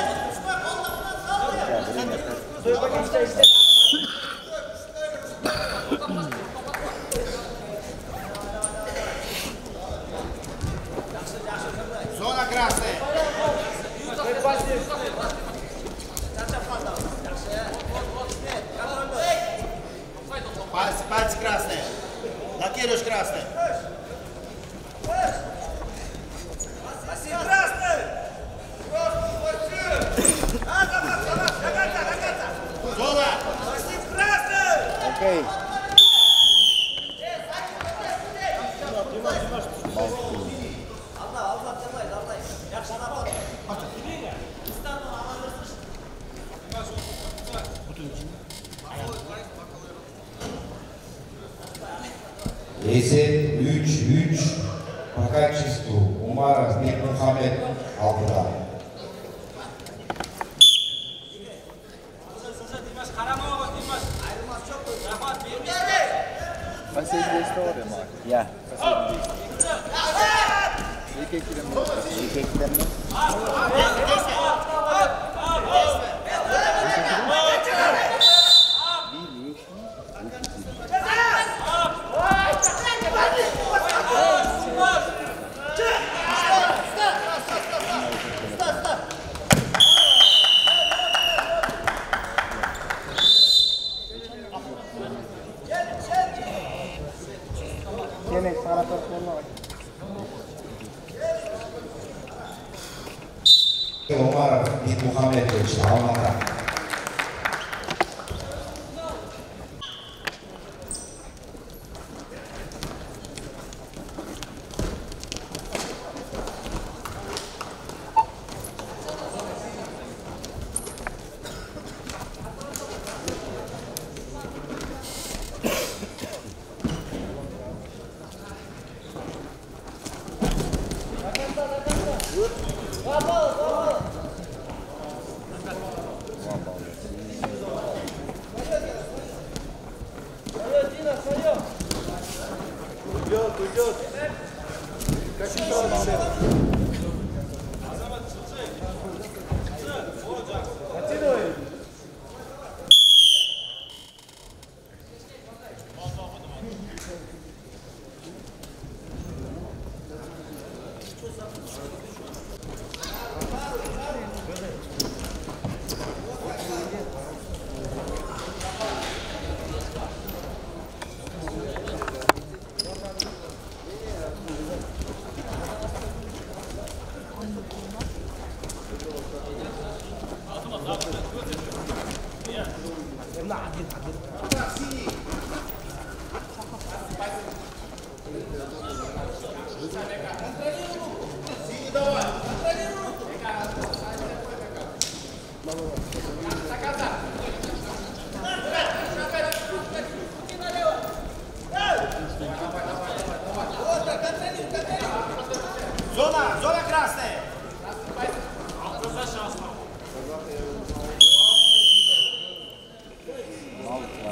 Зона красная. Пальцы, пальцы красные. Блокируешь красный. Зона. Окей. Есеп üç üç. Пока чисту. Умаров Бекмухамед алдыда. Последний история, Марк. Я. Tiene para personas. Умаров Бекмухамедович Алмата. Зона, зона красная. Mal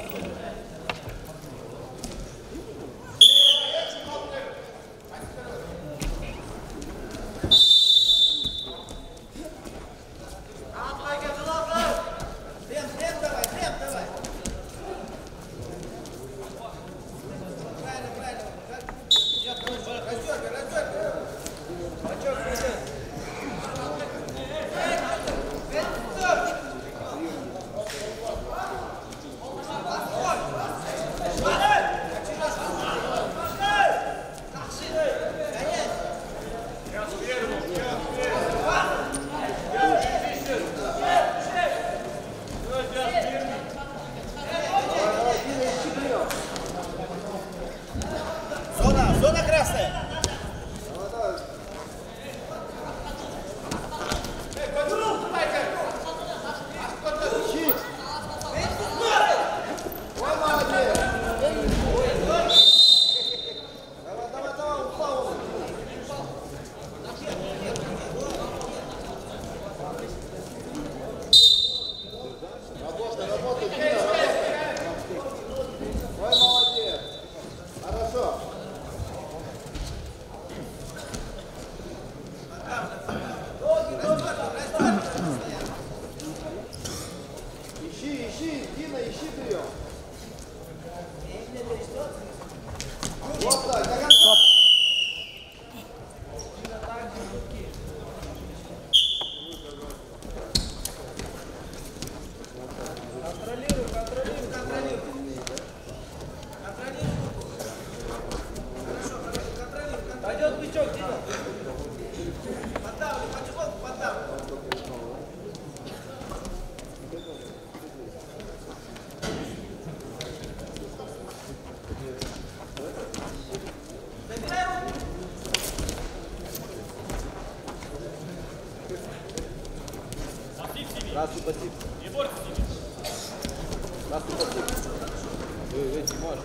Красный пассив. Не борьтесь с ними. Красный пассив. Вы, вы, Тимош.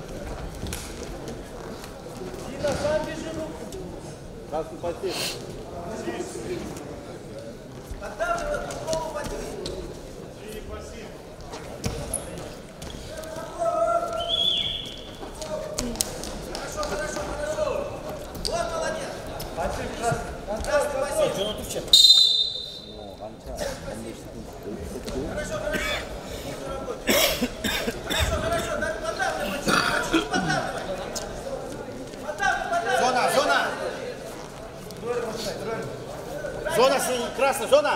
Дина, сам бежи руку. Красный пассив. Поддавливай другого пассив. Синий пассив. Хорошо, хорошо, хорошо. Вот молодец. Пассив красный. Красный пассив. Что тут чем? Хорошо, хорошо. Хорошо, хорошо. Поддавливай, почти поддавливай. Поддавливай, поддавливай. Зона, зона. Зона синий, красный, зона.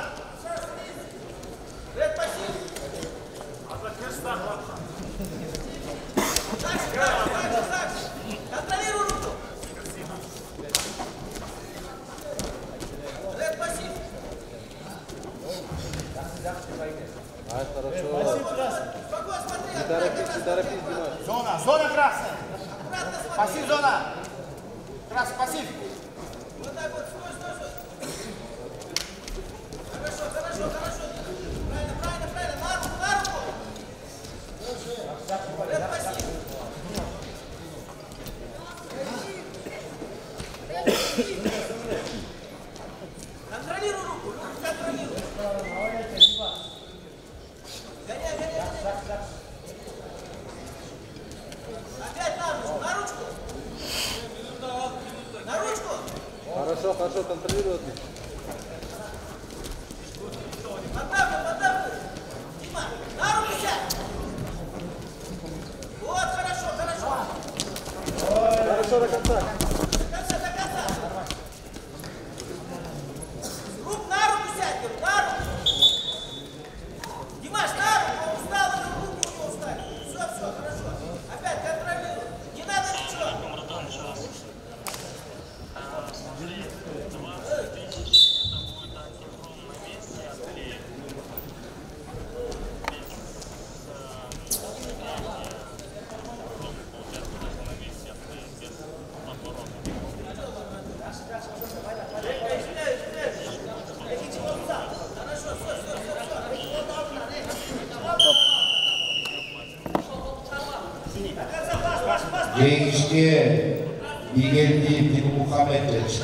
Ред пассив. А за креста хватка. Дальше, дальше, дальше, дальше. Контролируй руку. Ред пассив. А, хорошо. Спокойно, смотри. Не торопись, не торопись, Димаш. Зона, зона красная. Пассив, зона. Красный пассив. Вот так вот, стой, стой, стой. Хорошо, хорошо, хорошо. Правильно, правильно, правильно. На руку, на руку. Ред пассив. Контролируй руку, руку контролируй. Гоняй, гоняй, гоняй. Опять на ручку, на ручку. На ручку. Хорошо, хорошо, контролирует. Поддавливай, поддавливай. Дима, на руку сядь. Вот, хорошо, хорошо. Хорошо, до конца. До конца, до конца. Рук на руку сядь, говорю, на руку. Димаш, на руку, он встал, и руки у него встали. Все, все, хорошо. Опять контролируй. Не надо ничего. Gençliğe Bigeldi bin Muhammed geçti.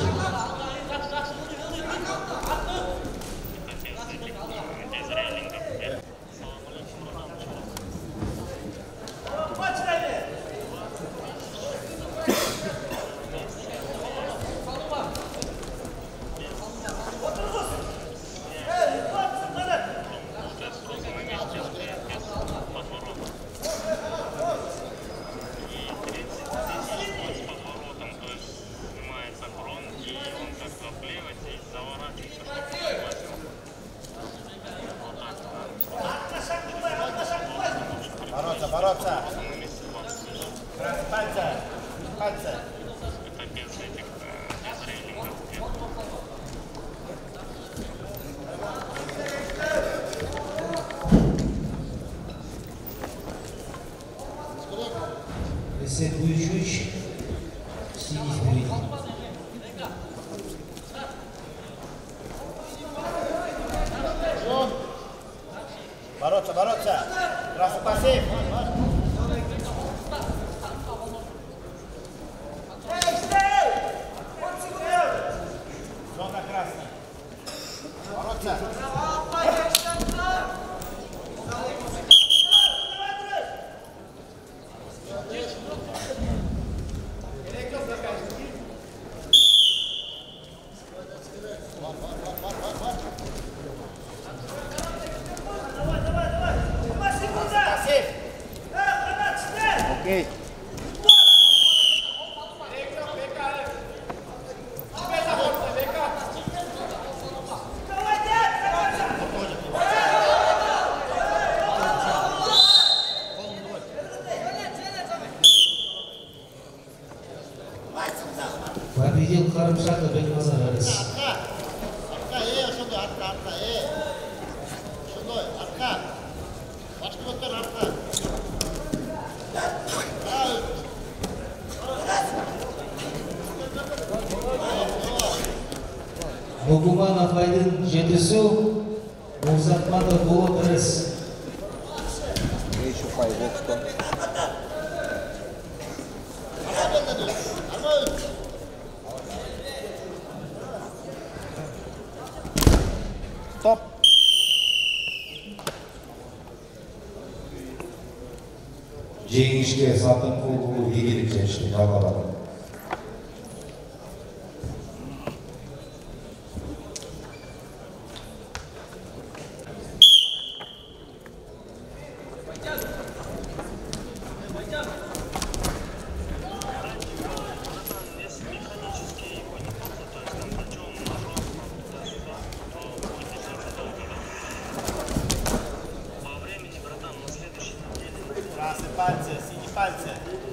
Бороться, бороться. Пальцы, пальцы. Эсет Буйчуч, синий впереди. Бороться, бороться. Красный пассив. Зона красная. Бороться. Пассив. Шахта Бекназар Арыс. Arka. Arka, e, şunday, arka, arka, e. Şunday, arka. Başka götür, arka. Нугуманов Айдын жетісу, Мурзахманов Болот Арыс. Еще Пайвовка. Стоп. Жеңішке сатын қолы егелік жәншіне табалады. Красные пальцы, синие пальцы.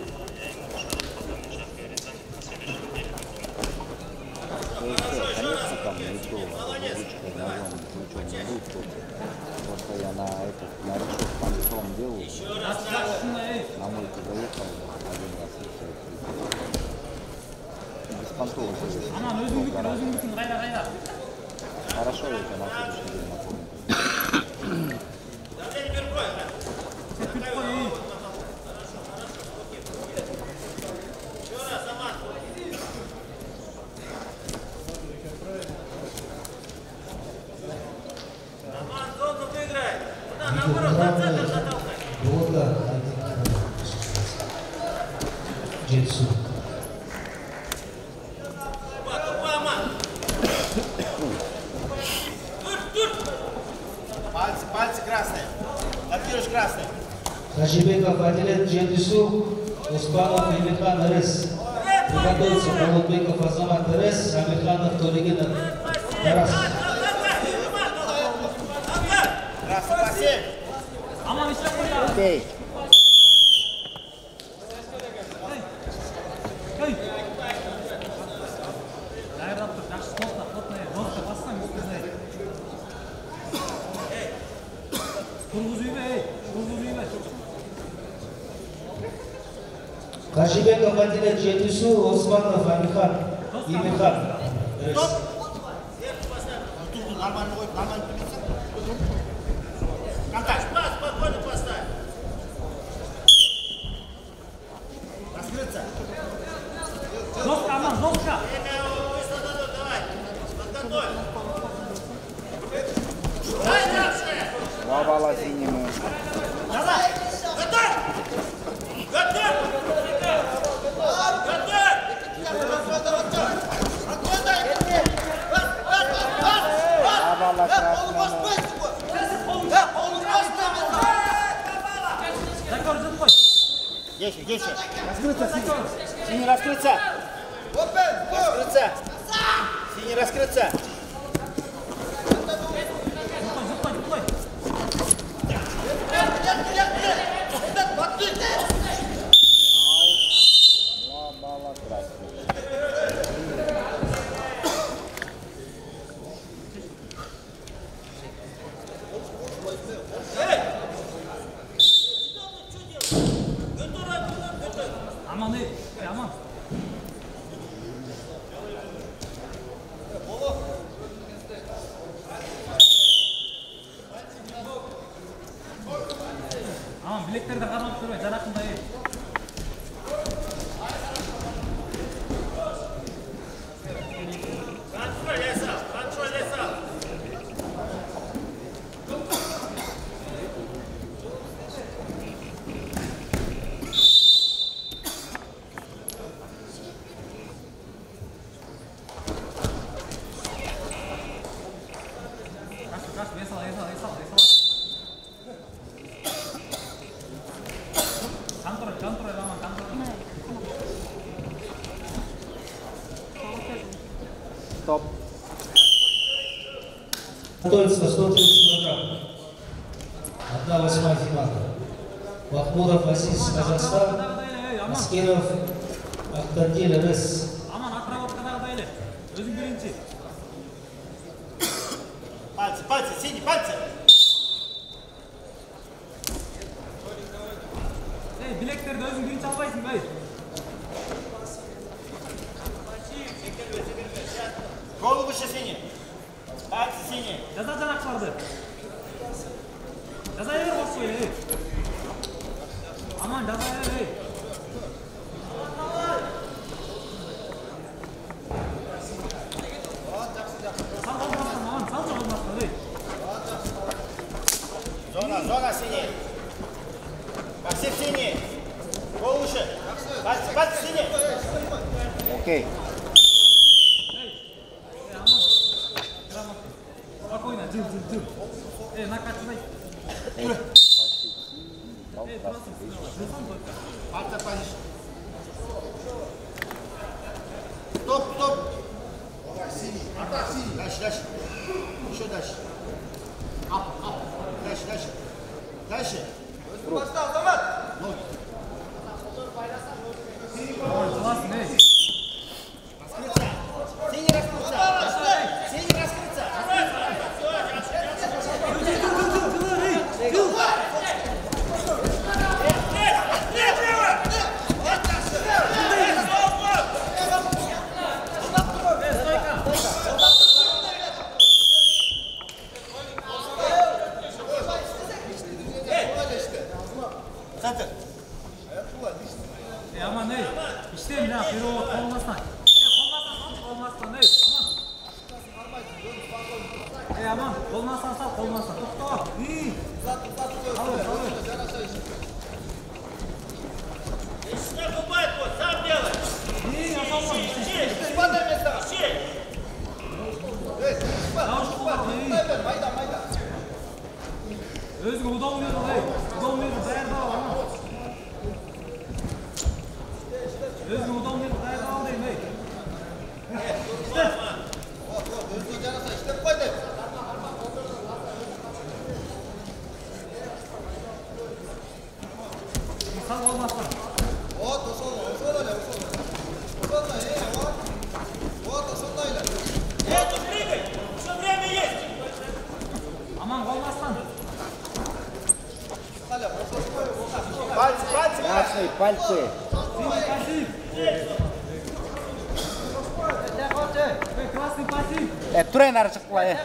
Конечно, там ничего, ручкой, ножом, ничего не будет тут. Просто я на этот, на решетку понтом делаю. На мойку заехал, один раз и все. Без понтов уже. Хорошо, я тебя на следующий день напомню. Болотка жетісу. Пальцы, пальцы красные. Блокируешь красный. Хажибеков Аделет жетісу, Оспанов Емирхан Арыс. Приготовится Болотбеков Азамат Арыс, Амирханов Толигин Тарас. Красный, красный. Окей. Хажибеков Аделет жетісу, Оспанов Амирхан Емирхан Арыс. Нормально ой, нормально тупица. Контакт. Спокойно поставь. Раскрыться. Жестко, Аман, жестко. Давай. Подготовь. Дай дальше. Два балла синему. Давай. Готовь. Готовь. Два балла красному. Есть, есть. Раскрыться, синий. Синий раскрыться. Раскрыться. Синий раскрыться. Два балла красному. Аман, эй, Аман. Аман, білектерді қармап көрмей, жарақында ей. Контроль, Лесов. Контроль, Лесов. Контроль, контроль, Аман, контроль. Стоп. Готовится сто тридцать килограмм. Одна восьмая финала. Махмудов Асис, Казахстан. Аскеров Ахтардин Арыс. Аман, отработкадағы дайлы. синий, пальцы. Ey, bileklerді өзің birinci албайсың, ey. Голову выше синий. Пальцы синий. Жаза жанақшыларды. Жаза ер қош қой, ey. Аман, жаза ер, ey. Сал қалмастан, аман, сал қалмастан, ey. Зона, зона синий. Максим синий. Голову выше. Пальцы, пальцы синий. Окей. Спокойно, жил, жил, жил. Эй, накатывай. Эй, просто жилсам только. Пальцы позиция. Стоп, стоп. Давай, синий. Атак, синий. Дальше, дальше. Еще дальше. Ап, ап. Дальше, дальше. Дальше. Поставь, автомат. Ноги. Классно, эй. Раскрыться. Синий раскрыться. Синий раскрыться. Центр. Ey, aman, ey. İşteyim ya, bir o olmasın. Ey, olmasın, olmasın, ey. Aman. Ey, aman, olmasın, sal, olmasın. Topla. İyi. Alın, alın. Что купает, вот, сам делай. İyi, yapamam. Ищи, падай место. Ищи. Майда, майда. Özgür udam verdi, ey. Udam verdi, dayandı al, aman. Özgür udam verdi, dayandı al deyim, ey. İşte. Вот, вот, Özgür canasa, işte koydu. Sal olmazsa. Вот, ушел, ушел, ушел. Ушел, эй, вот. Вот, ушел, эй. Эй, тут прыгай, все время есть. Aman, olmazsan. Пальцы, пальцы, Красный, пальцы. Пассив. Эй, красный пассив. Э, турай нары шықпа, э.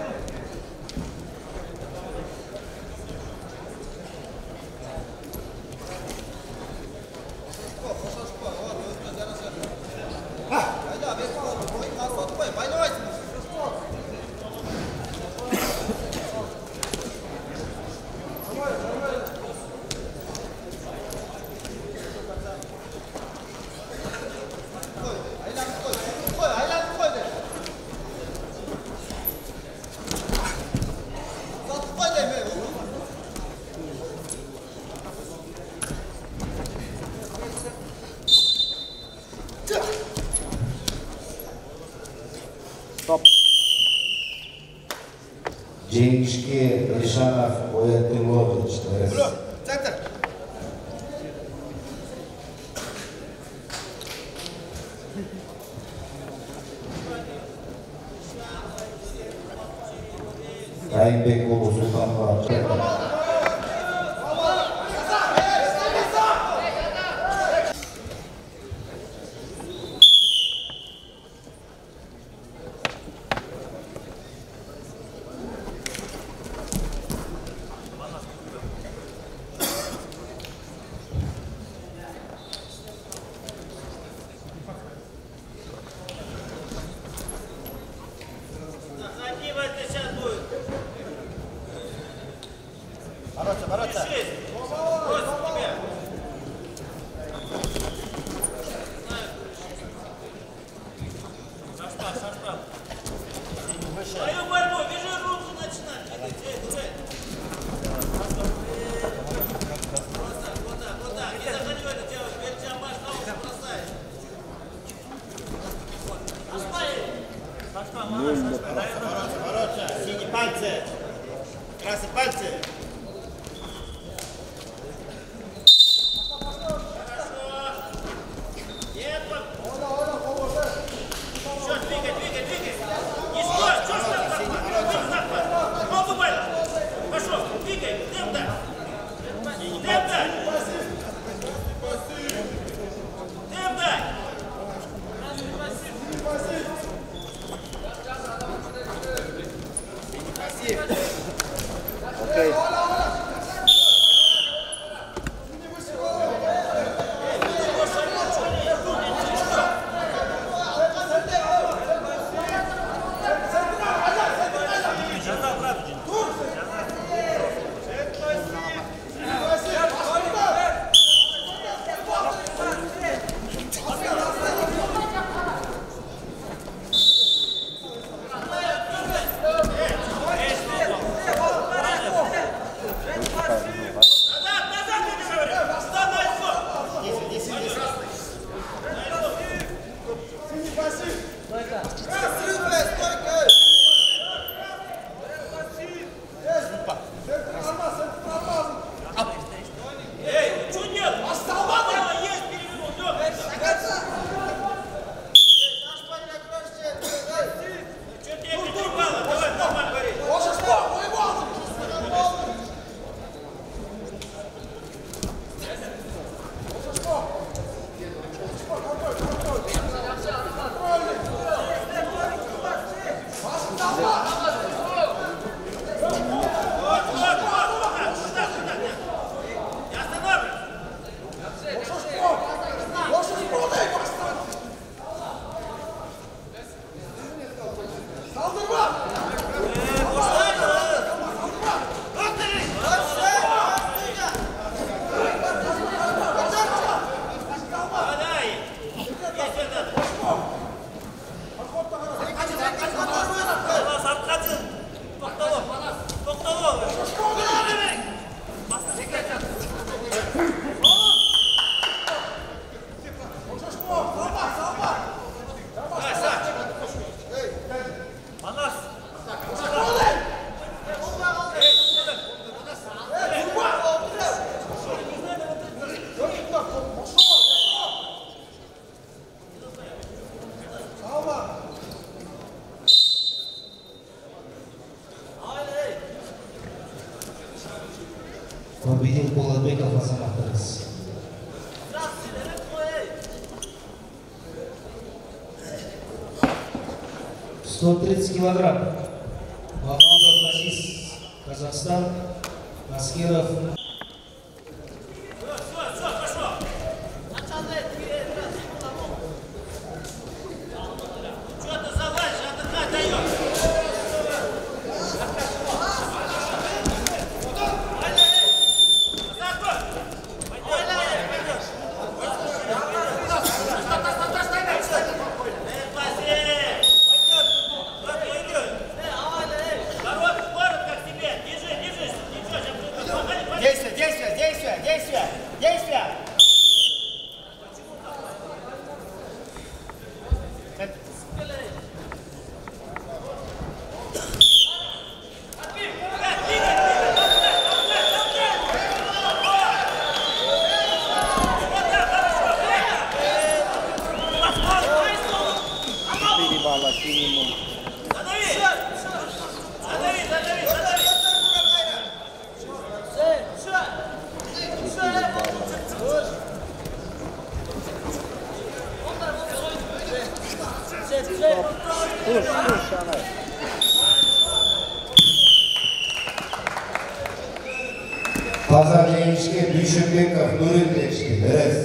Стоп. Жеңішке Ришанов Оят Пилович. Центр. Райымбек Улу Султанова. Бороться, бороться. Свою борьбу, вижу, руку начинать. Вот так, вот так, вот так. Не заходи в это дело, теперь тебя баш на уши бросает. Бороться, бороться, бороться. Синие пальцы. Красные пальцы. Еще двигай, двигай, двигай. Не стой, что ж там? Ногу Окей. Победил Полотбеков Азамат Тарас. сто тридцать килограмм. Бабалов Азиз, Казахстан. Аскеров. Действия, действия, действия, действия, действия! Четыре балла минимум. Push, push, Anay. Pazar jengishga Dushanbekov Nurin tegishdi. Dres.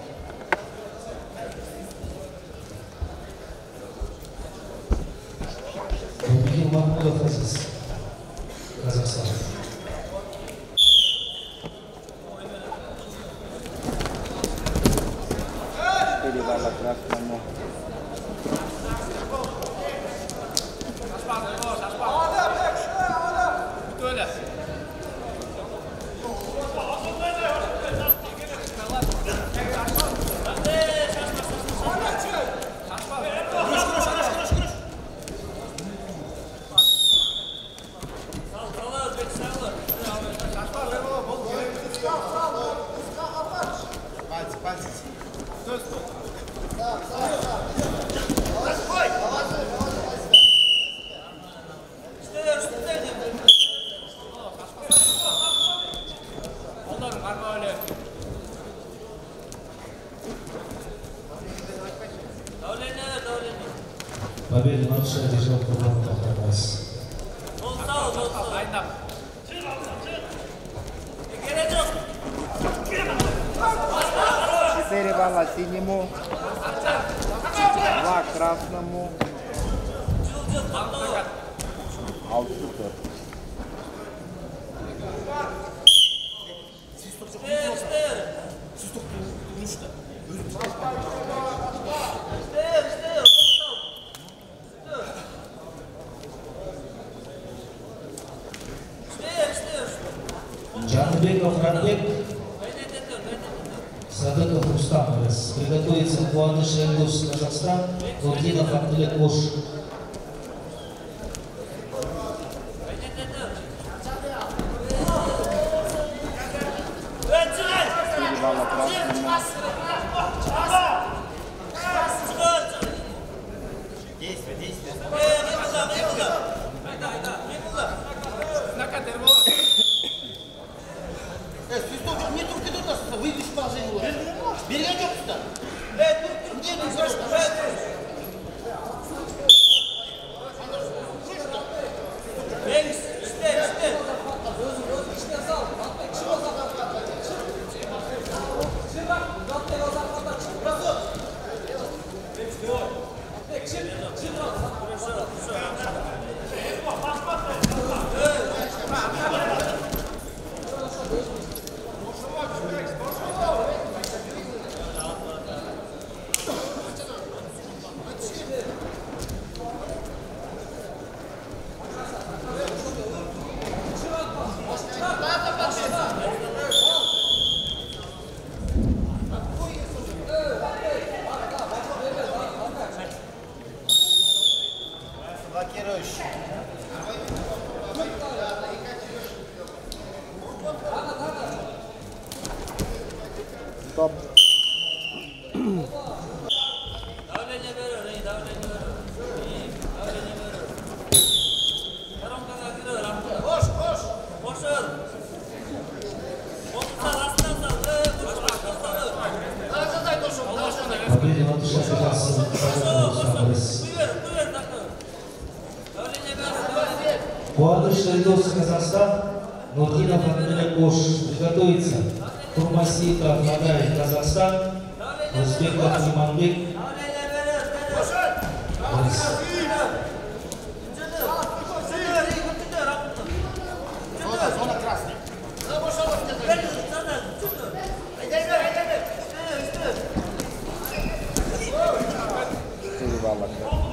Победил Махмудов Азиз, Казахстан. Четыре балла красному. Победу нарушает держал Курбан Тахтарбас. Четыре балла синему, два красному, алты төрт. Жанбеков Ранбек, Садыков Рустам. Приготовится Куаныш Эльдос Казахстан, Нурдинов Абдулет Ош. Действие, действие. Свисток, мне только туда выйдешь в положение. Берегай сюда. Где ты слышишь? Стоп. Победа над Шахтаром. Куаныш Эльдос Казахстан, Нурдинов Абдулет Ош. Приготовиться. Турмаситов Надай Казахстан, Узбеков Иманбек. Зона красная. Четыре балла.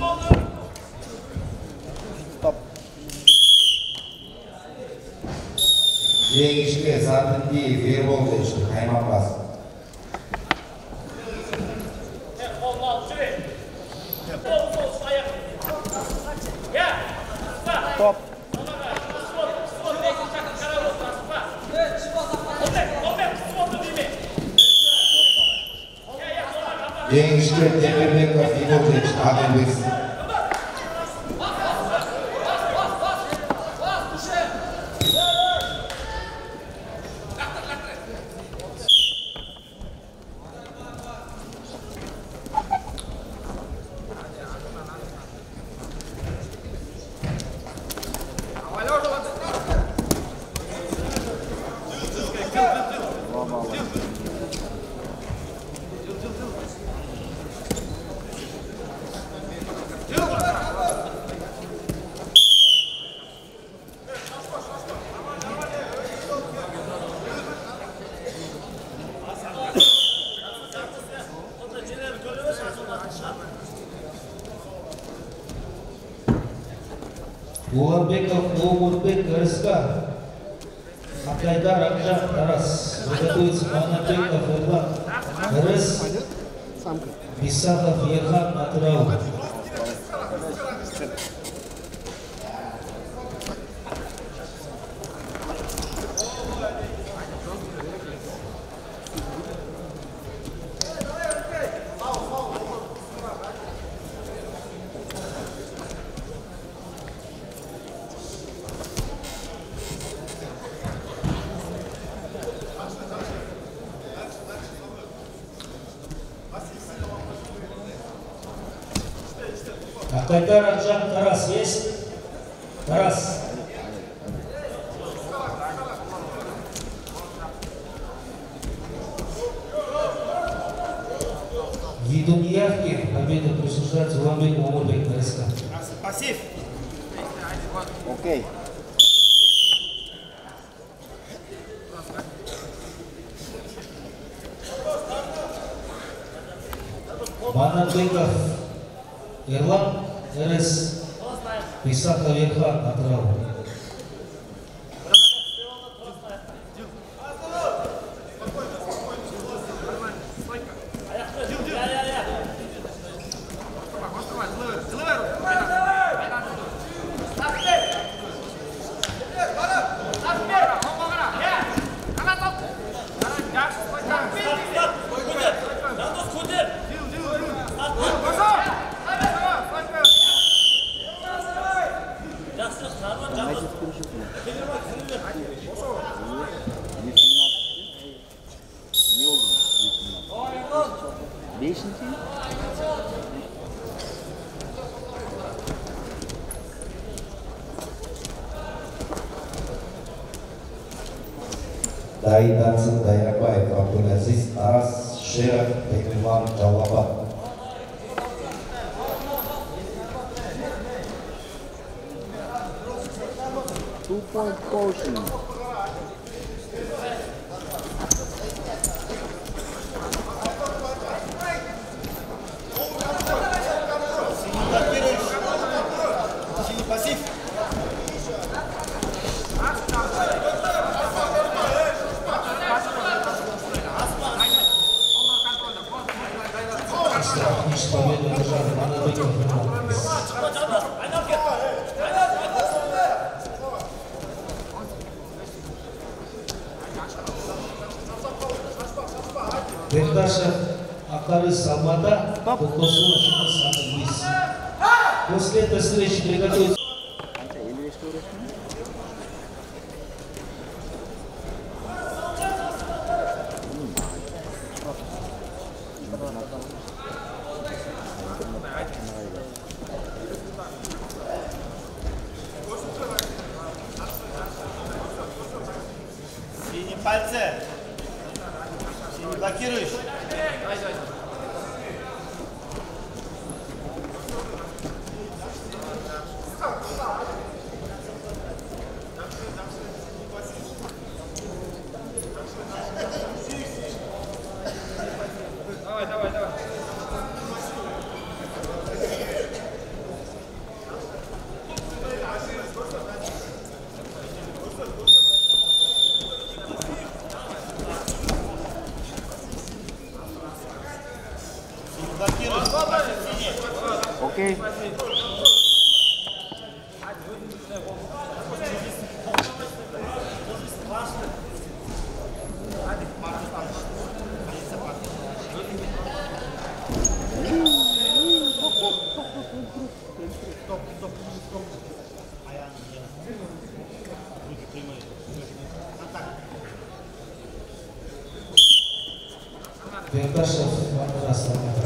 Стоп. Жеңішке Сатындиев Ербол Кылычбек, Айманбас. Стоп. Жеңішке Темірбеков Игорь Адылбек. Уланбеков Новурбек РСК, Акайдар Акжан Тарас. Приготовится Манабеков Эрлан РС, Бисатов Ерхан Атырау. Акайдар Акжан Тарас есть? Тарас. Ввиду неявки победа присуждается Уламбеку Омурбек РСК. Пассив. Окей. Манарбеков Эрлан РС Исака Верхан Атырау. Дайдацин Дайрабаев, Абдулазиз Арас, Шеров, Бекман, Джалабад. Two point caution. Пассив. Победу держали Манарбеков Эрлан. Бекташев Акары Салмада, Кокосуна Шимас. После этой встречи приготовиться. Синие пальцы. Синий блокируешь. Давай, давай, давай. Окей. Бекташев Манар Салмада.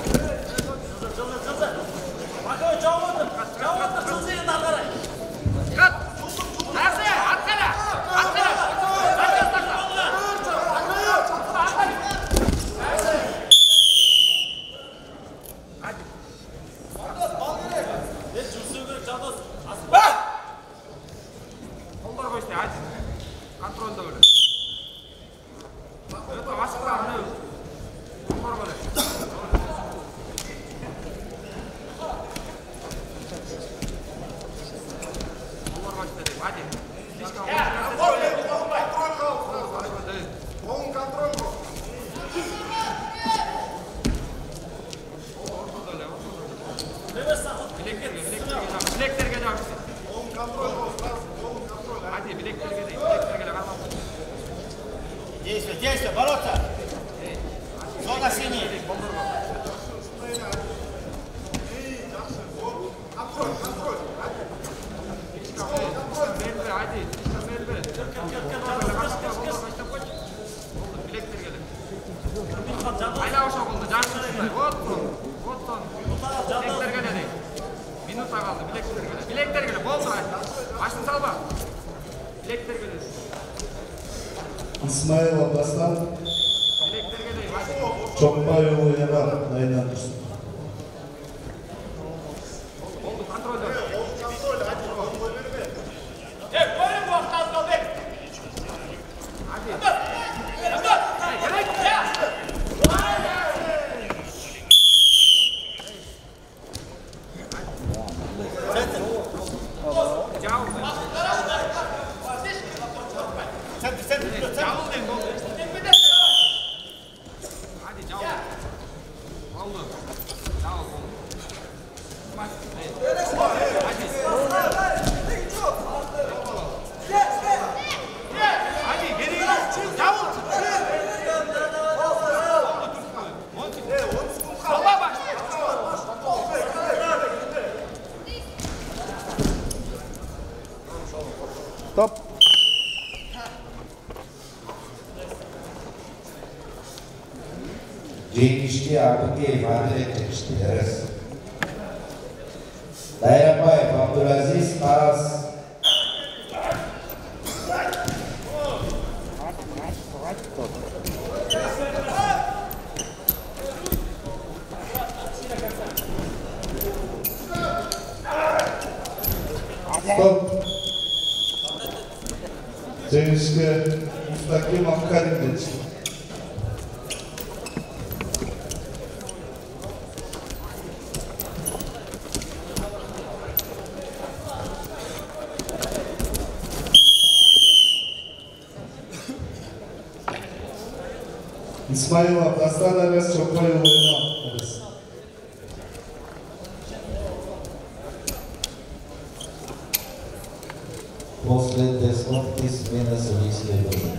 Действие, действие, бороться. Зона синий. Минута қалды, білектерге. Білектерге, болды. Ашын салма. Білектерге. Исмаилов Дастан, Чокбайұлы Байрам дайыннан тұрсын. Стоп. Жеңішке Абыкеев Андрей Текштері. Дайрабаев Абдуразиз Тарас. Стоп. Жеңішке Мұстақим Абкарим жетші. Исмаилов Дастан Арес Чокоев ойна. После десятки смена зависели.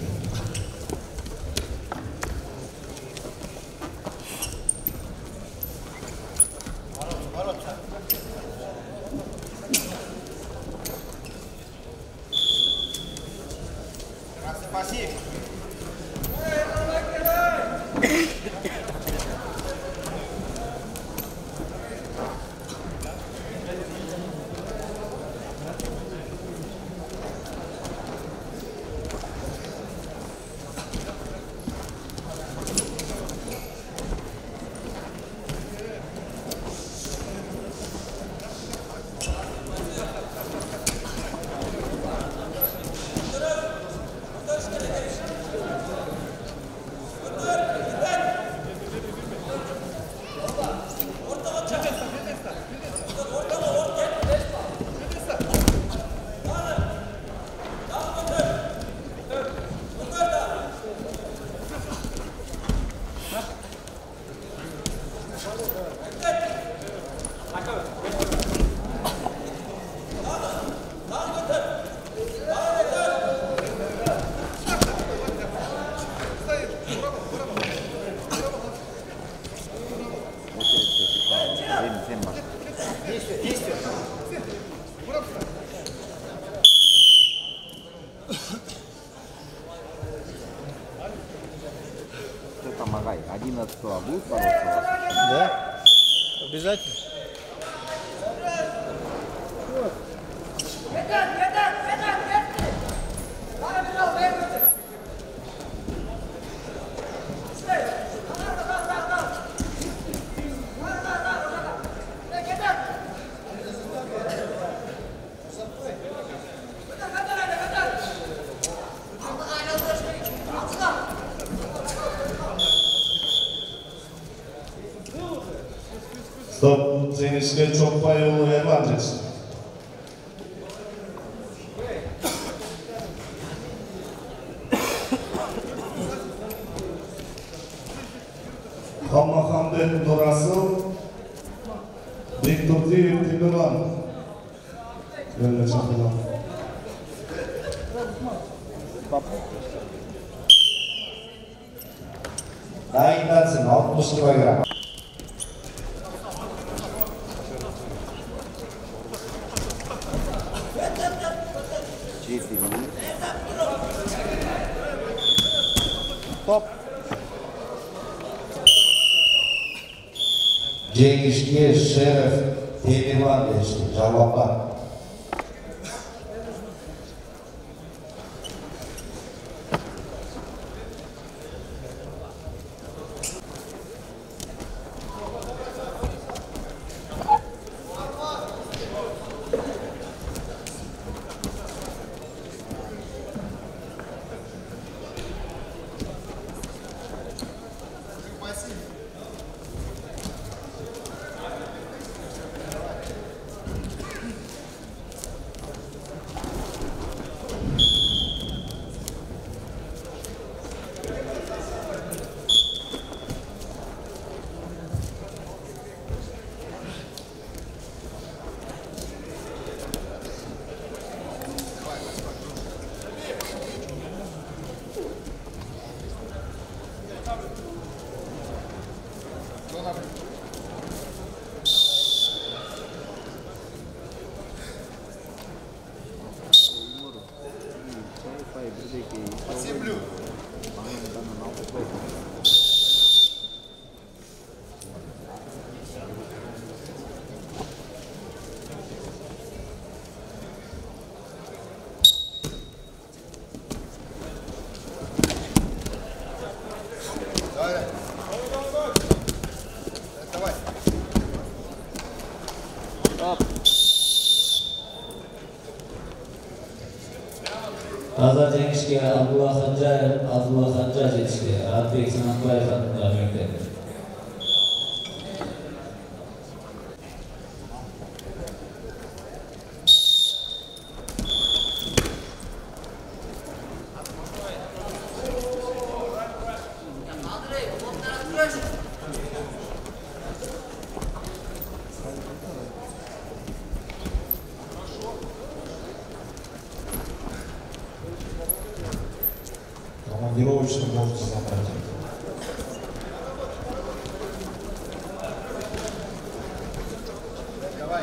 Спасибо. Помогай. одиннадцатого будет бороться? Да? Обязательно. Стоп. Жеңішке Чокбайұлы Ерлан жетші. Хаммахамбет Нұрасыл, Бектұрдиев Тимиран. Өрлі шақырған. Дайындансын алтмыш килограмм. Стоп. Жеңішке Шерев Темирман жетші. Жалапа. ұпай бірдеке. Спасибо. Команданың алты ұпай. Таза жеңишке Абдулла Ханжаев, Абдулла Ханжа жетишти. Радбек Санатбаев атында мектеп. Командировочный можете забрать. Давай.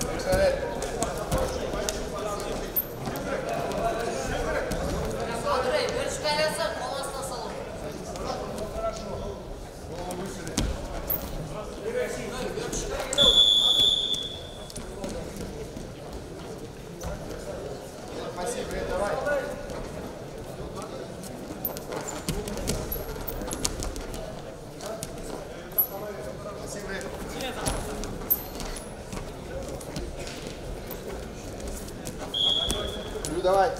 Спасибо, давай. Ну давай.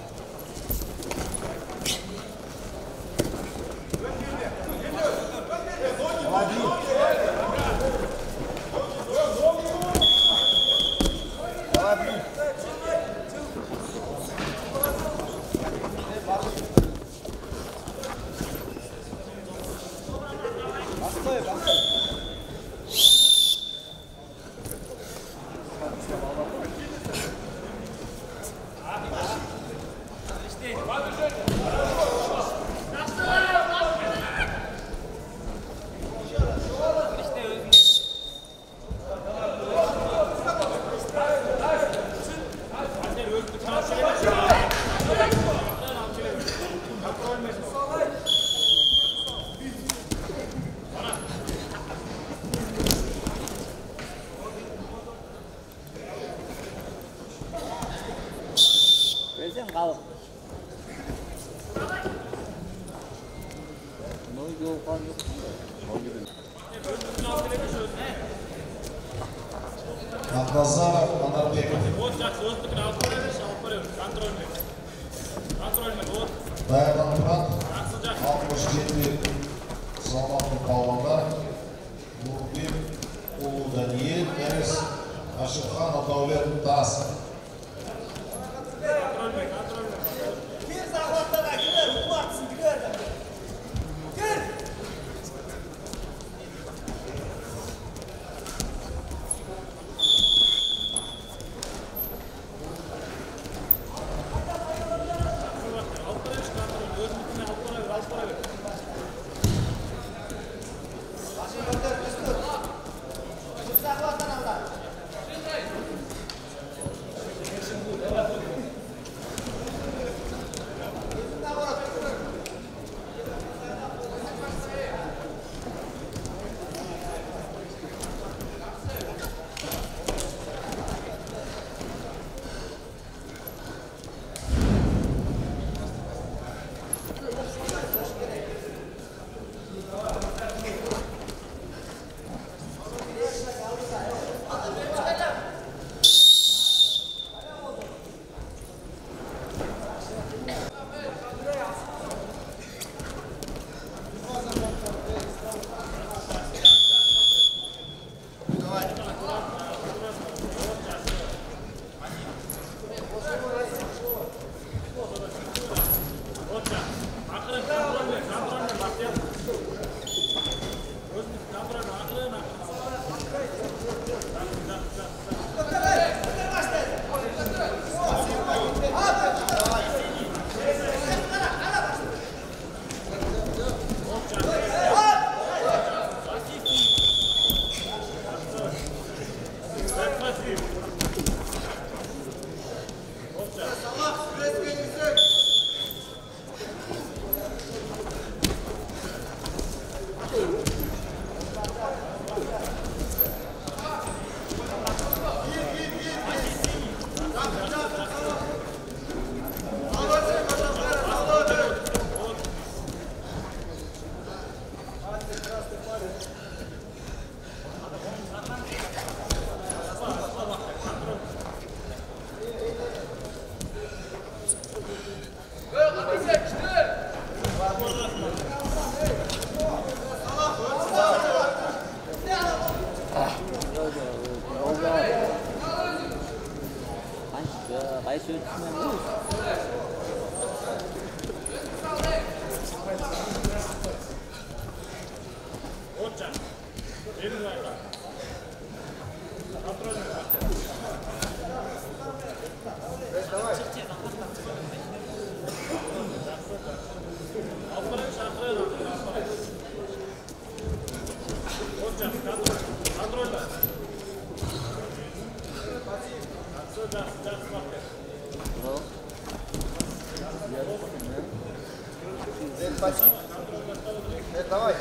Versen kalın. Ne yok kan yok. Атназаров Анарбеков. Dayanan Murat, altmış yedi salmatlı kalvanlar, Nurбек, Ulu Daniel, Enes, Aşırхан, Atavlet, Tas. Qaysi o'tishini bilmaysiz? Давай.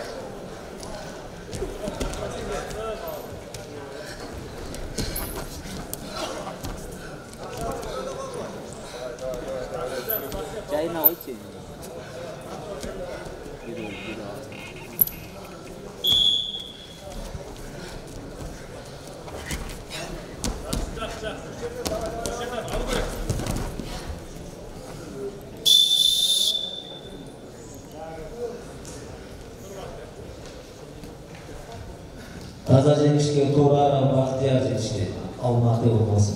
Чайна очень. Беру, беру. Таза жеңишке туура бактыяр жетишти. Алматы облусу.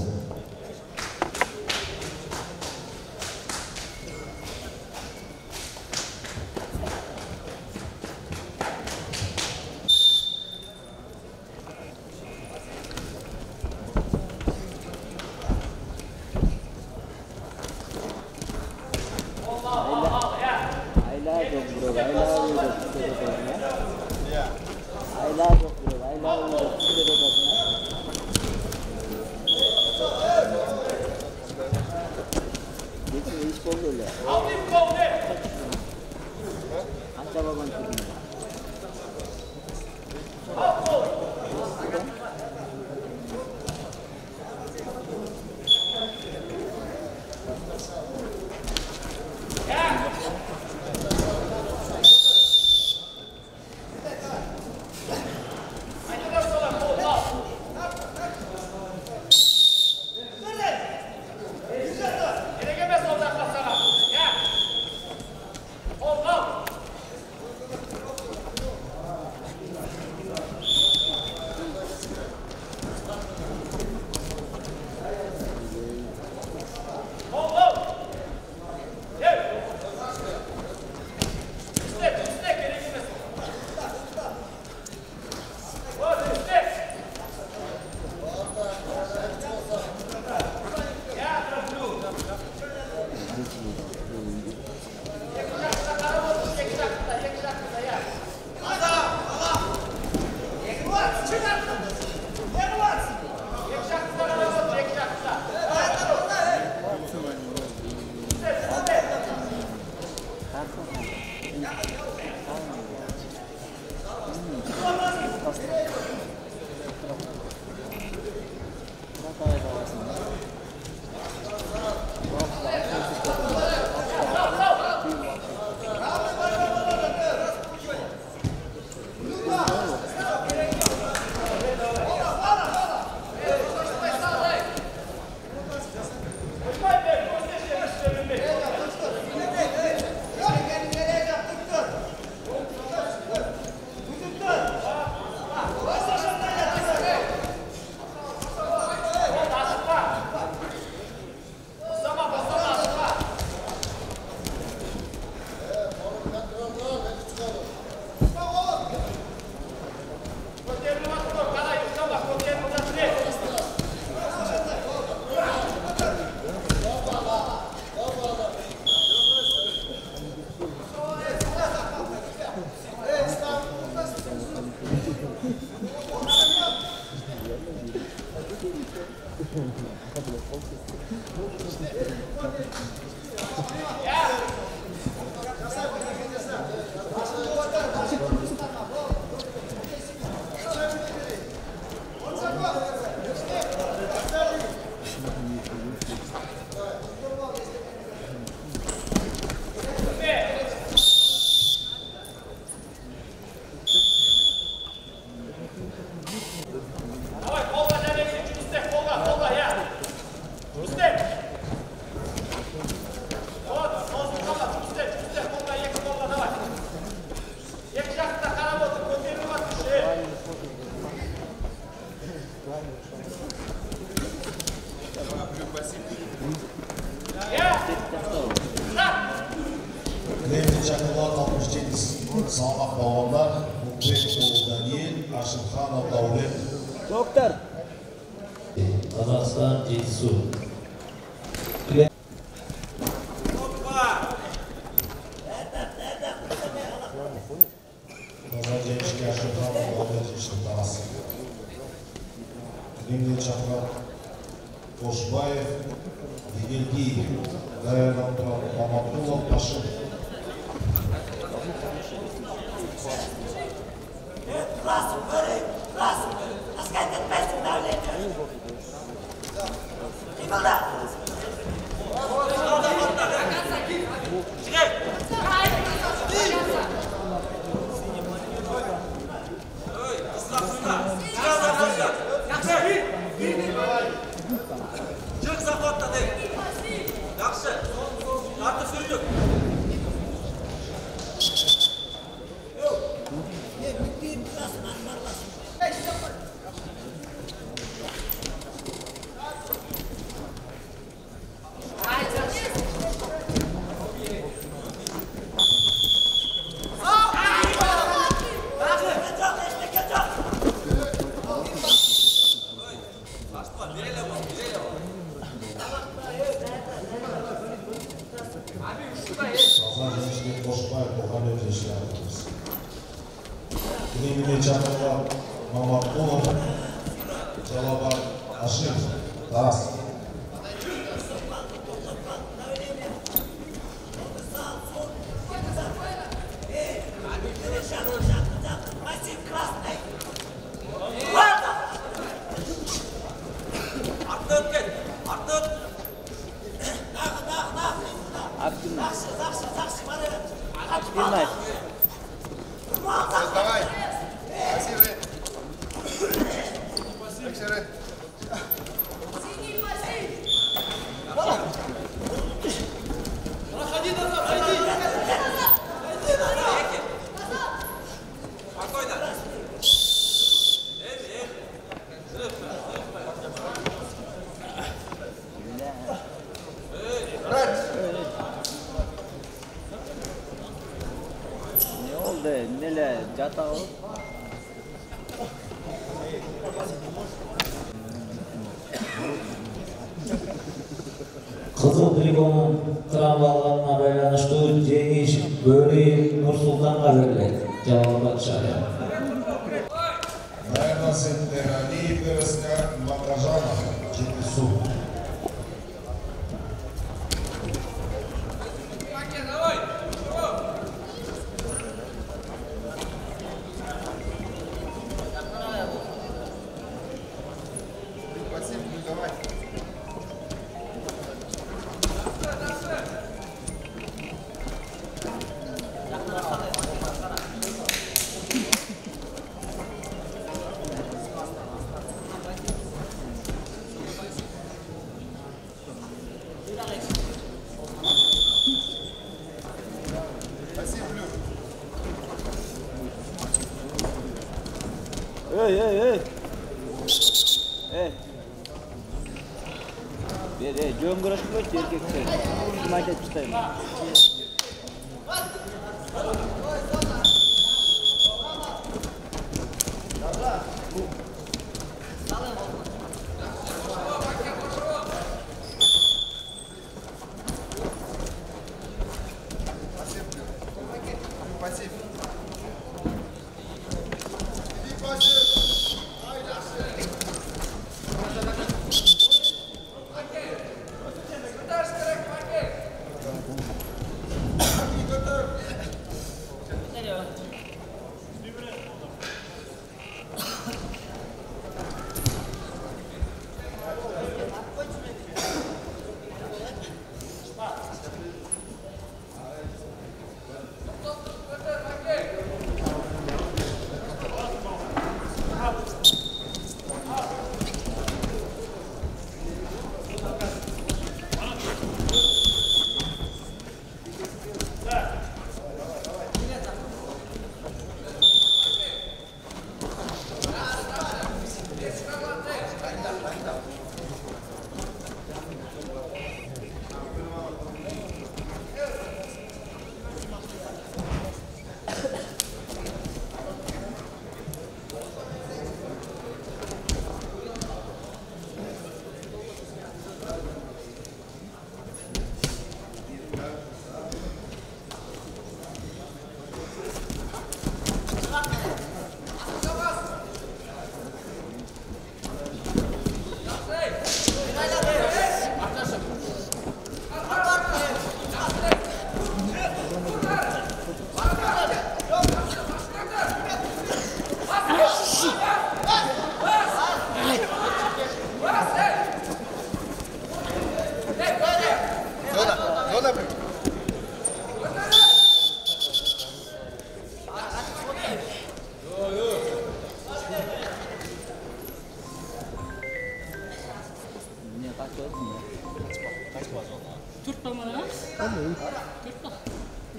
Древний Чакулат altmış жеті салмақ балуандар Мұқбекұлы Даниил, Ашимханов Даулет. Доктор. Қазақстан жетісу. Назар Жемішке Ашимханов Даулет жетістік тарасы. Древний Чакулат Қошбаев, Дегелгиев, Даянов Маматулов, Пашин. Древний Чакулат Маматулов, Жалабар Ашим, Тарас. Давай. Ne oldu? Neler? Jata o? Қызыл полигонын қырап алғанына байланышты жеңіс Бөреев Нұрсұлтанға беріледі. Жалал Шария. Наверное, Сентералиев, РСК Макажанов, Жетісу. Ey ey ey. Ey. Bir ey jön görüşüp ötü erkekler. Kim aytып çıtayım.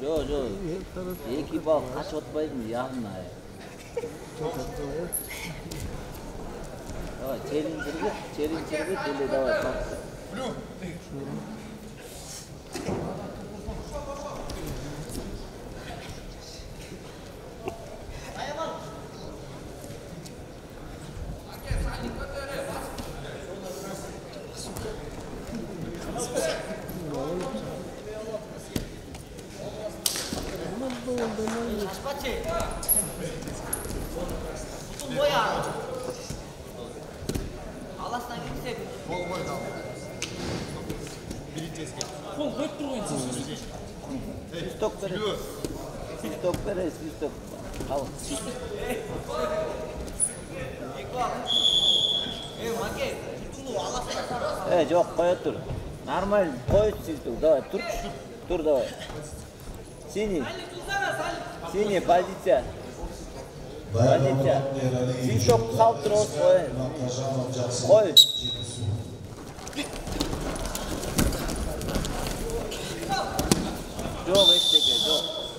Жоқ, жоқ. Екі бал қашып отпайдың яғын ай. Давай, челленджерге, челленджерге келе, давай, папсы. Сток берес. Сток берес, сток. Ал. Э, жоқ, қоя тұр. Нормально, қой сөйтіп. Давай, тұр. Тұр, давай. Синий. Синий позиция. Позиция. Свисток салып тұр, осы қой. Қой. Жоқ, ештеке, жоқ.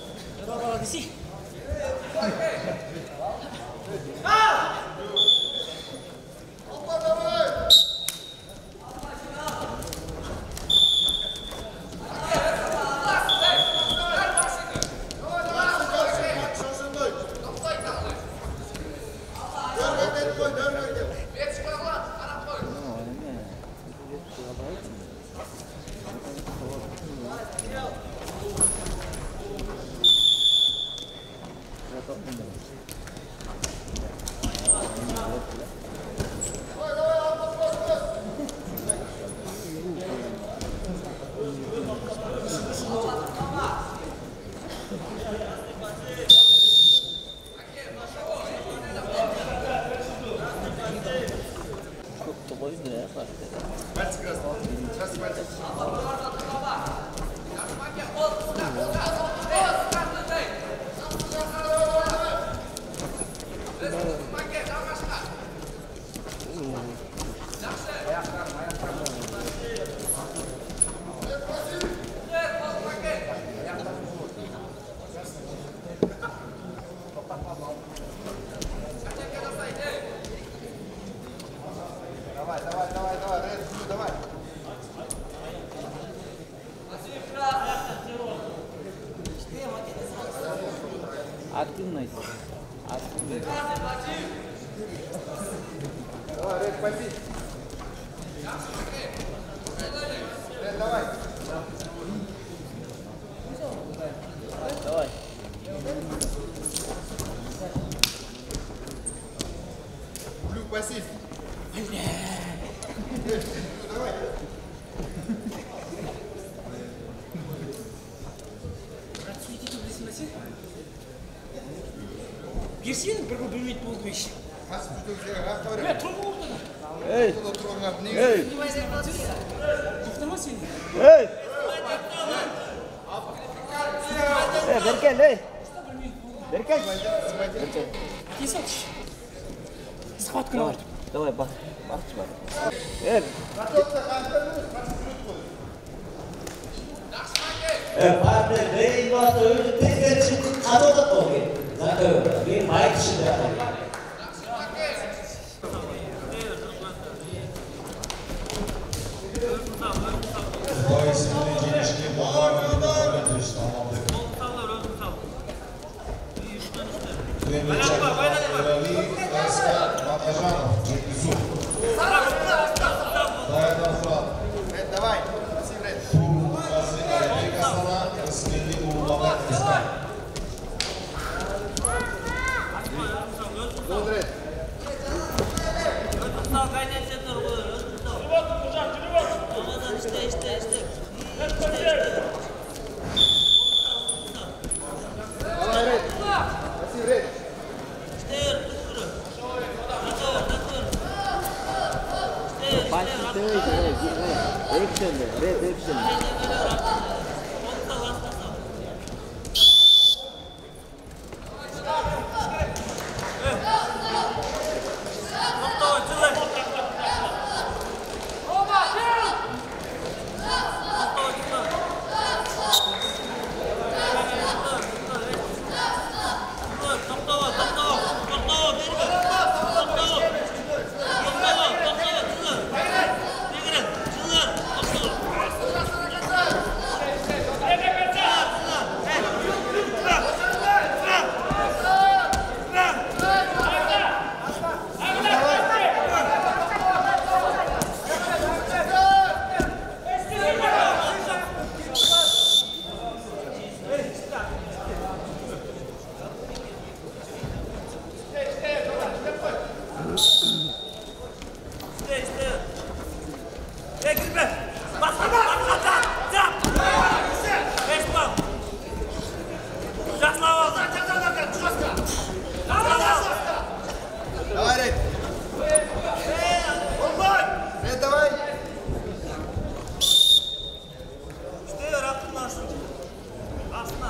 Активность. Активность. Давай, Ред, пойди. Ред, давай. Давай. Блю, пассив. Давай. Персин бір бір бөлмейді болды еш. Эй! Эй! Эй! Тоқтама сен. Эй! Эй, Беркен, эй! Беркен! Кесатшы. Схватканы бар. Давай, бақ. Бақшы бар. Эй! Partner Ray was over there to cut the pocket. That we might see that. Давай. Red, action.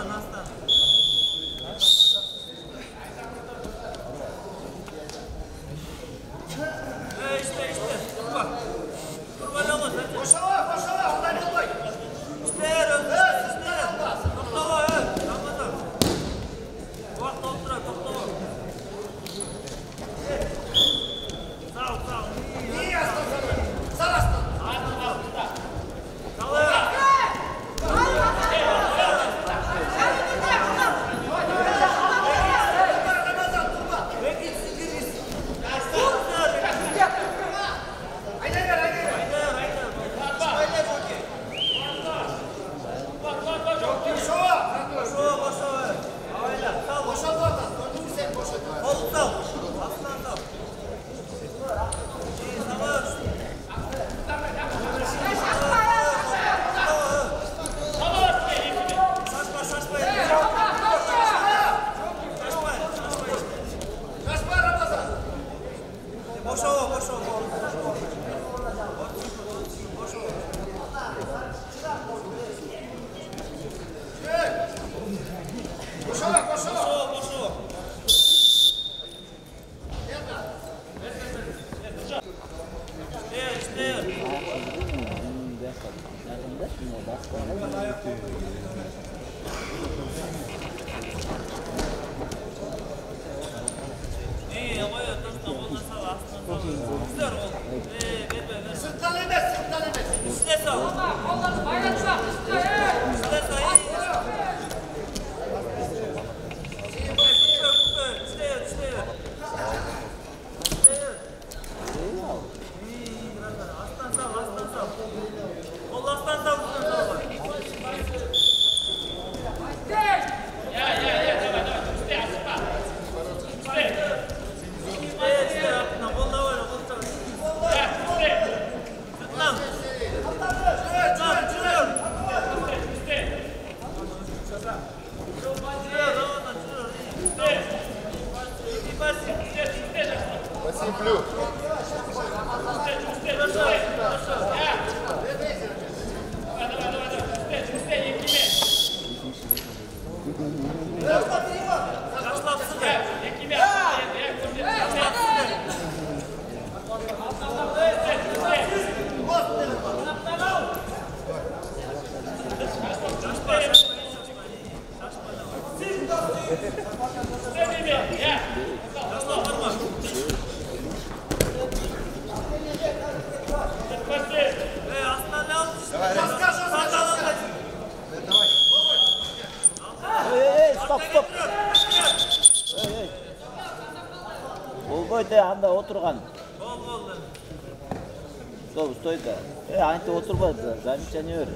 Анда отырған. Стоп, стойка. Э, анты отырбады. Замечание.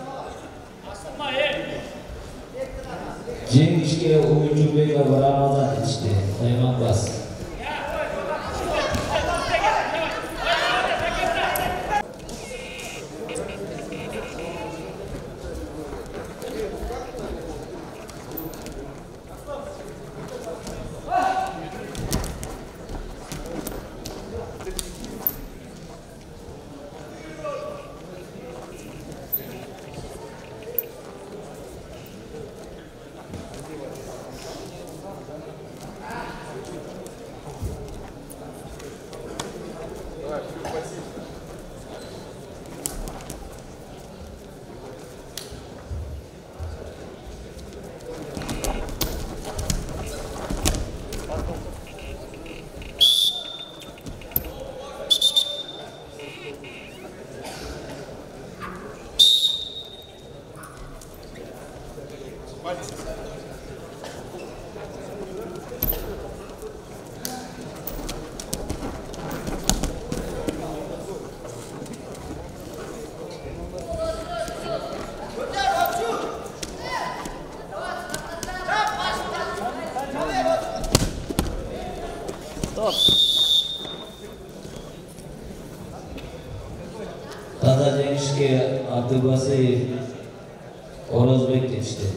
Жеңишке oyuncu Bey'le Ramazan Жаманбас. Taza jengishga Abdubasayev O'rozbek ketishdi.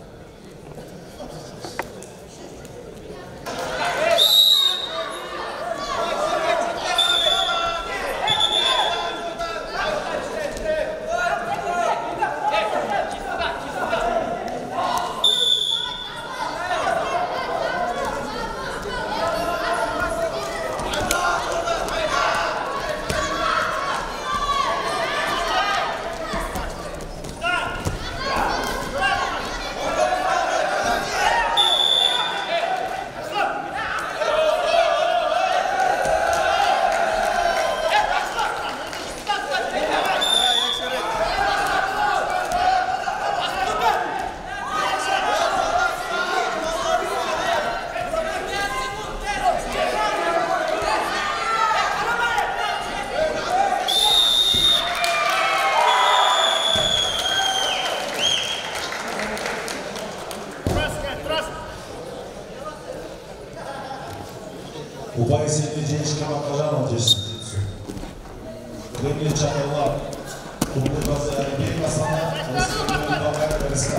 Упай сильный денежка Макажанов здесь. Древний Чакалар. Тумбы базы Арбей Масана. Рассказывали Балкар Переска.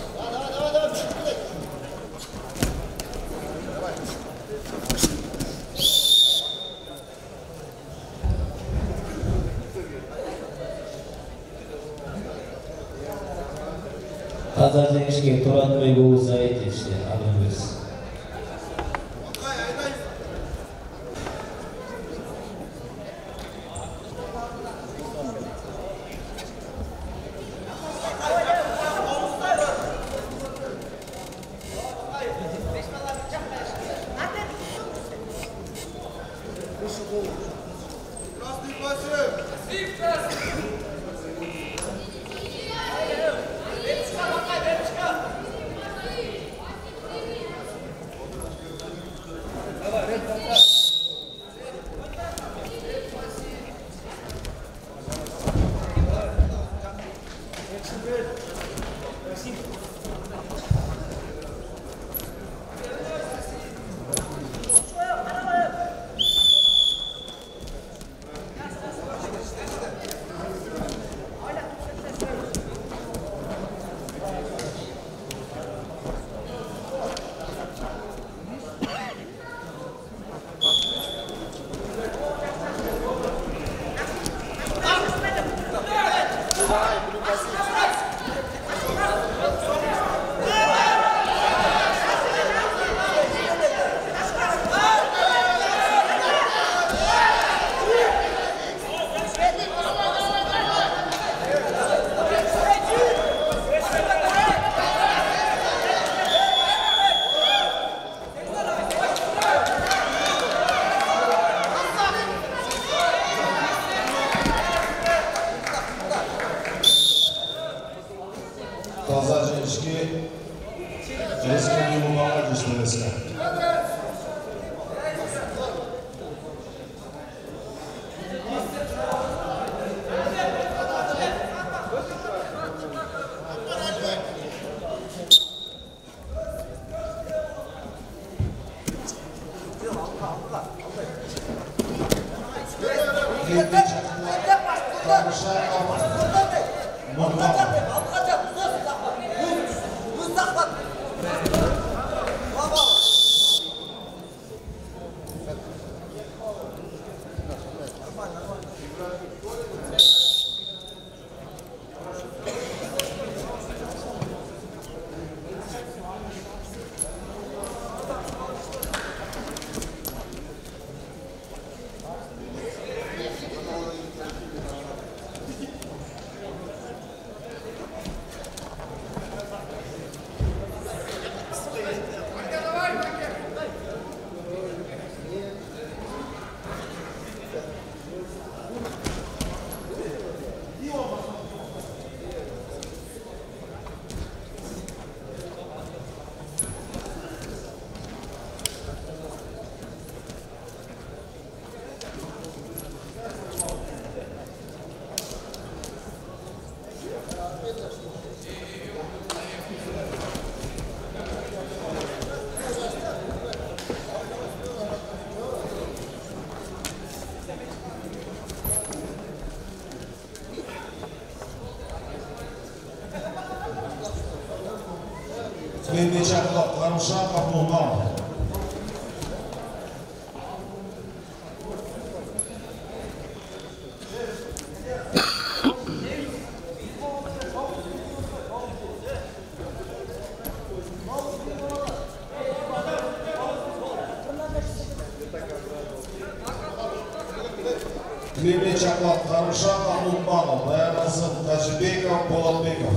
Taza jengishga Turatbek O'zayev ketishdi. Abdulaziz. Мечаков, Карушаков, Нурман. Мечаков, Карушаков, Нурман. Баянасы Тажибеков, Болотбеков.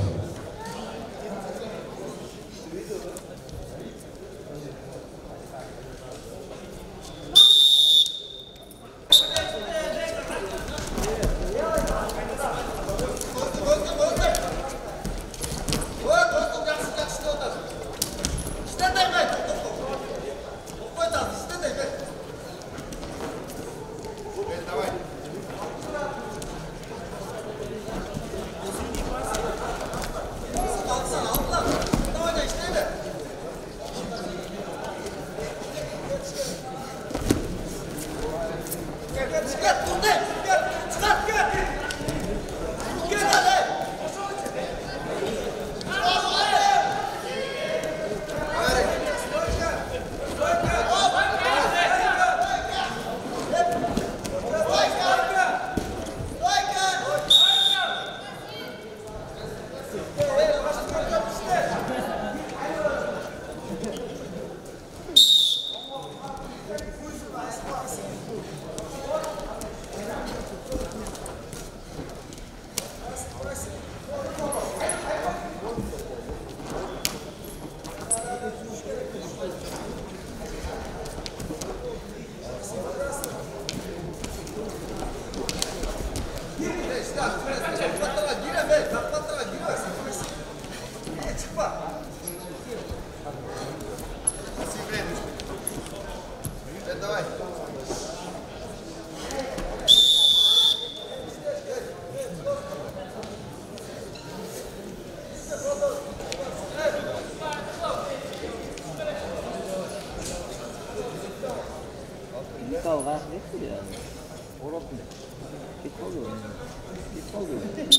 Kavga etti ya. Orası ne? Git oluyor. Git oluyor.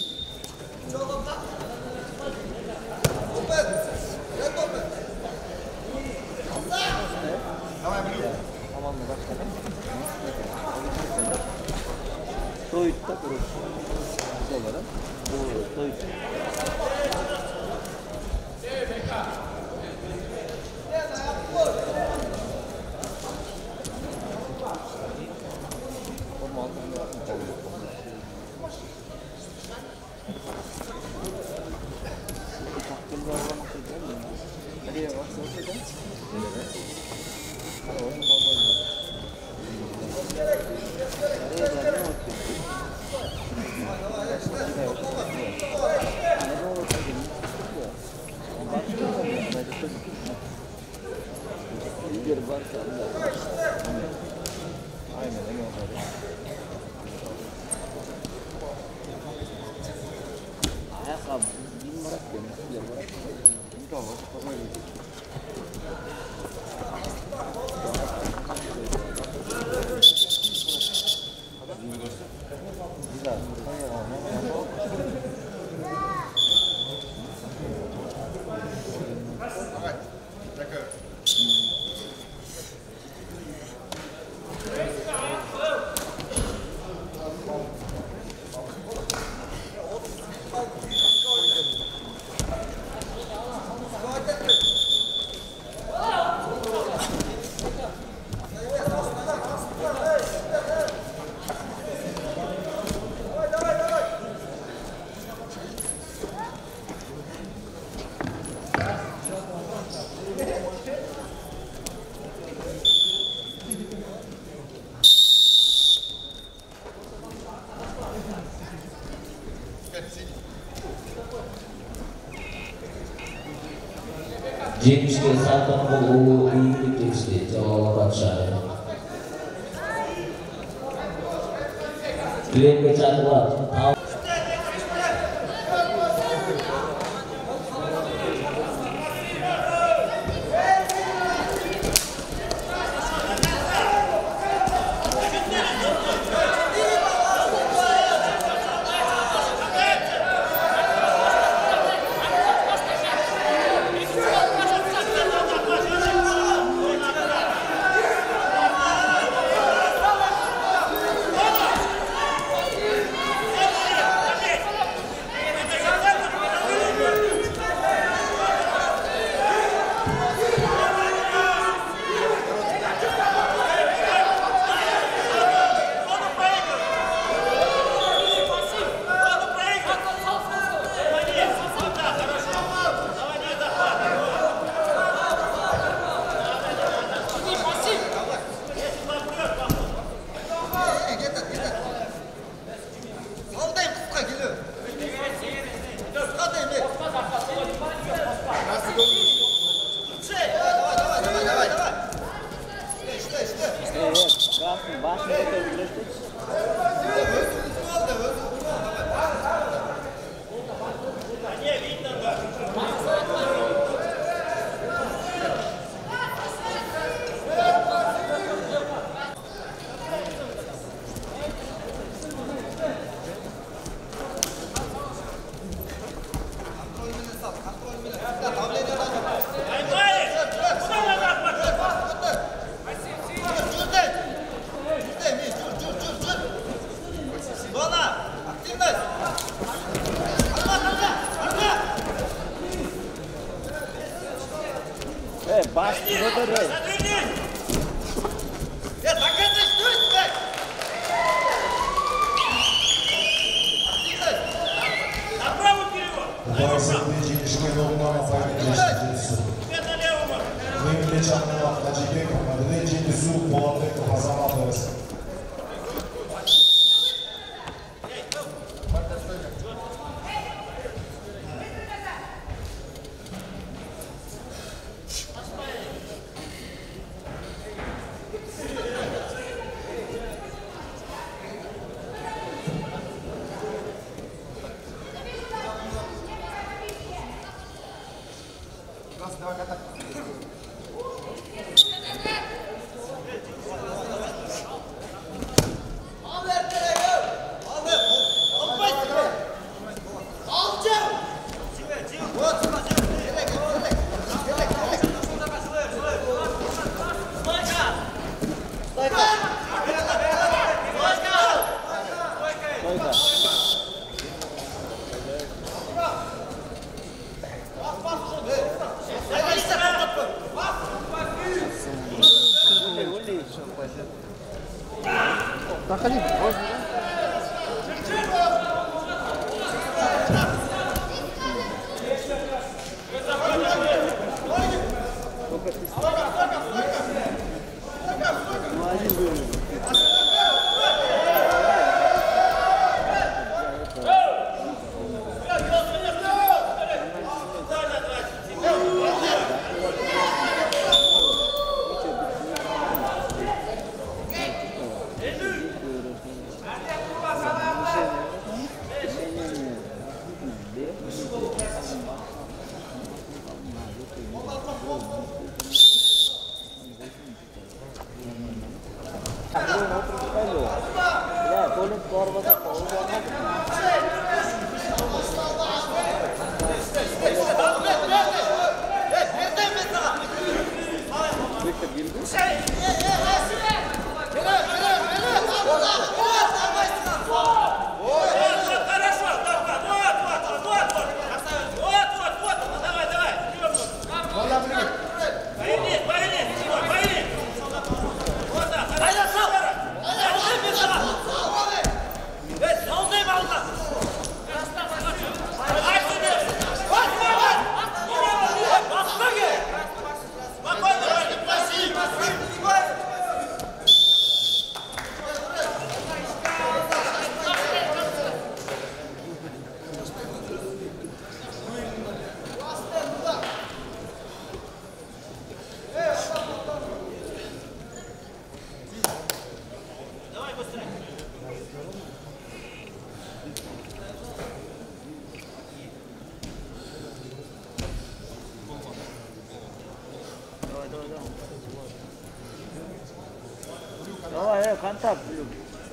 Tamam mı başkanım? Soyut'ta burası. Olarak. Bu Soyut. Ayakkabı, Жеңишке Салтанбол уулу ийгилик жетишти Жалал-Абад шаары. Ленбек Чатылат. Э, контакт, блин.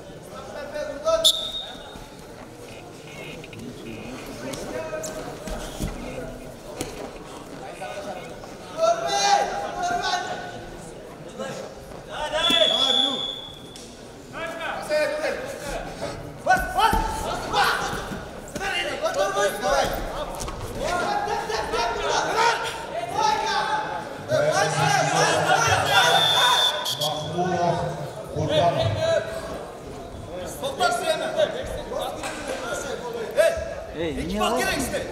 Эй, не лопни.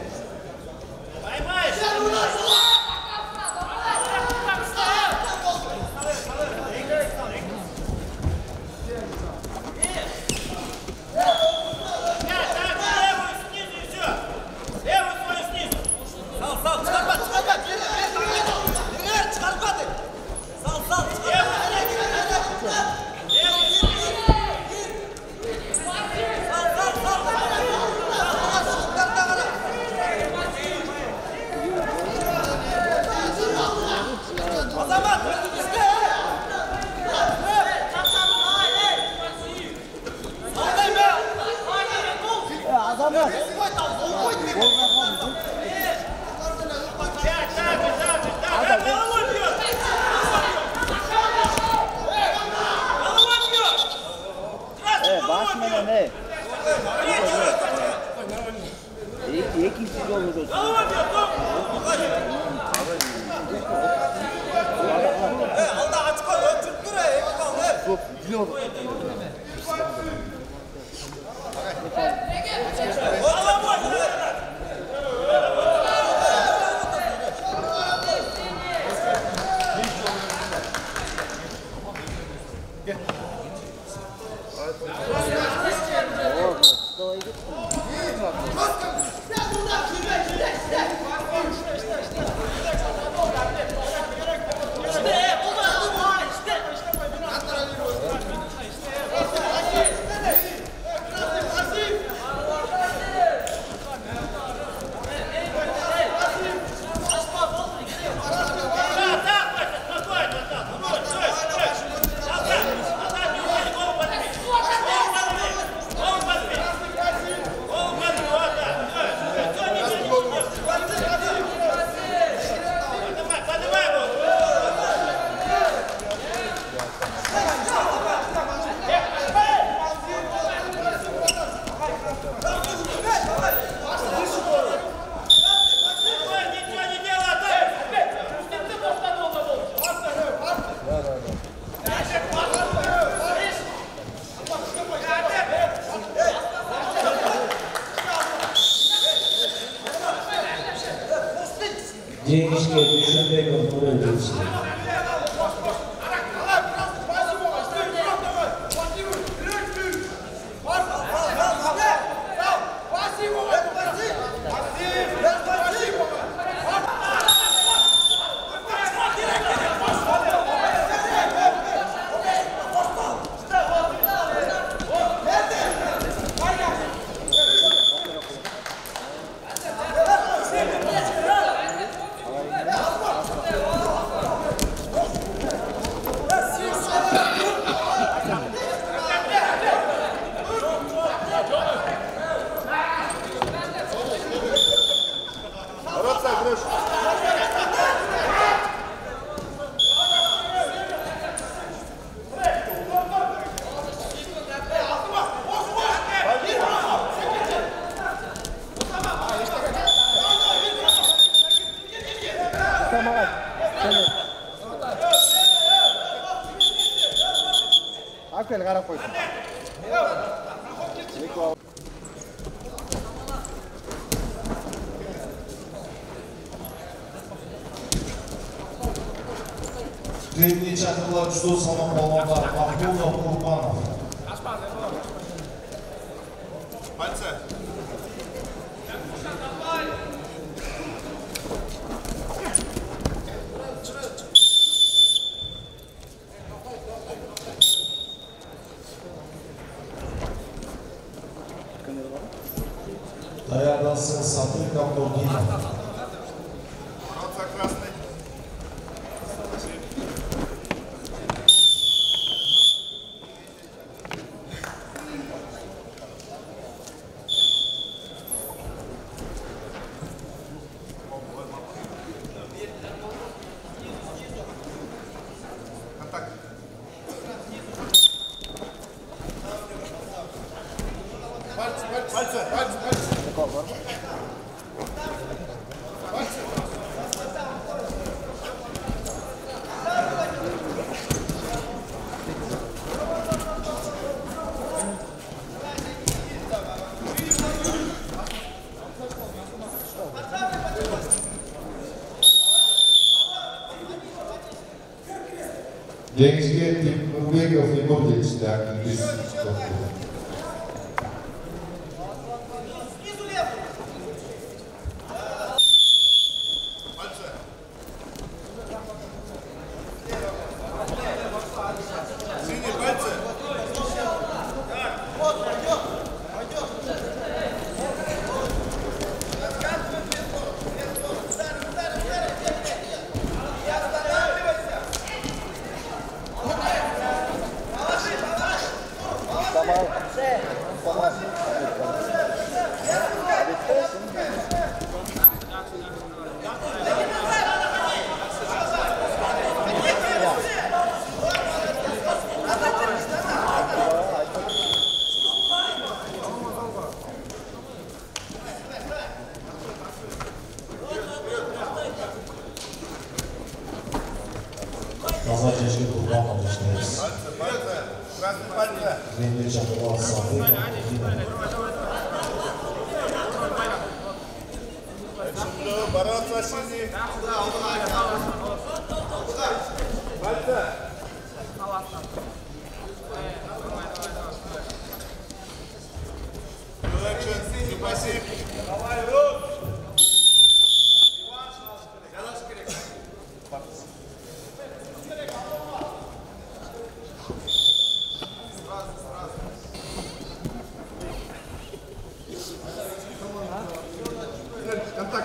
Денежки Душанбеков Нуралдинович. Akvel qarab qo'ysin. Trenni chaqirlar judo salom polvonlar Mahmudov Qurbanov. Palsa. Таядан Сатыр Кавторгинов. Dengizge Timurбеков и Мурдич, так, без стопки. Назначение программы начинается. Время чакала сады. Бороться синий. Давай, Рус! Контакт.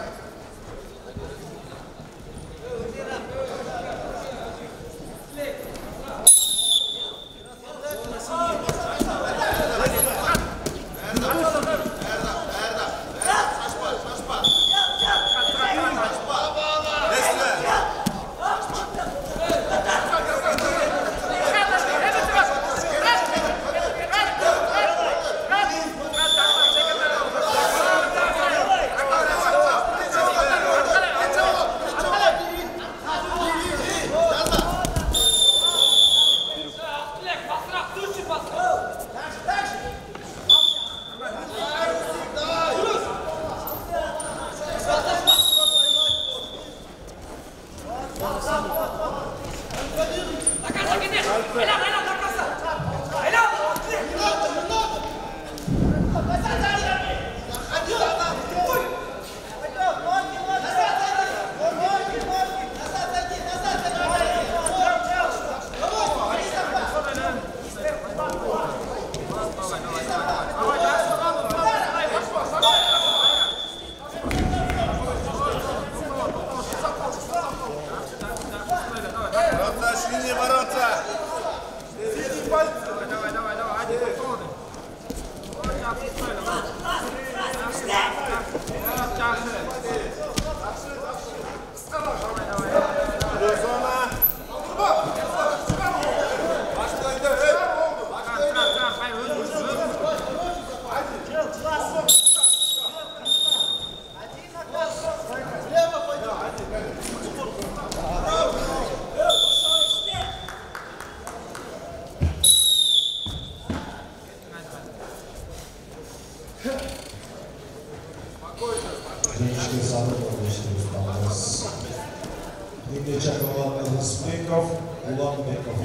Клинические сады публичные исполнились. Нине Чакала Элисбеков, Уланбеков.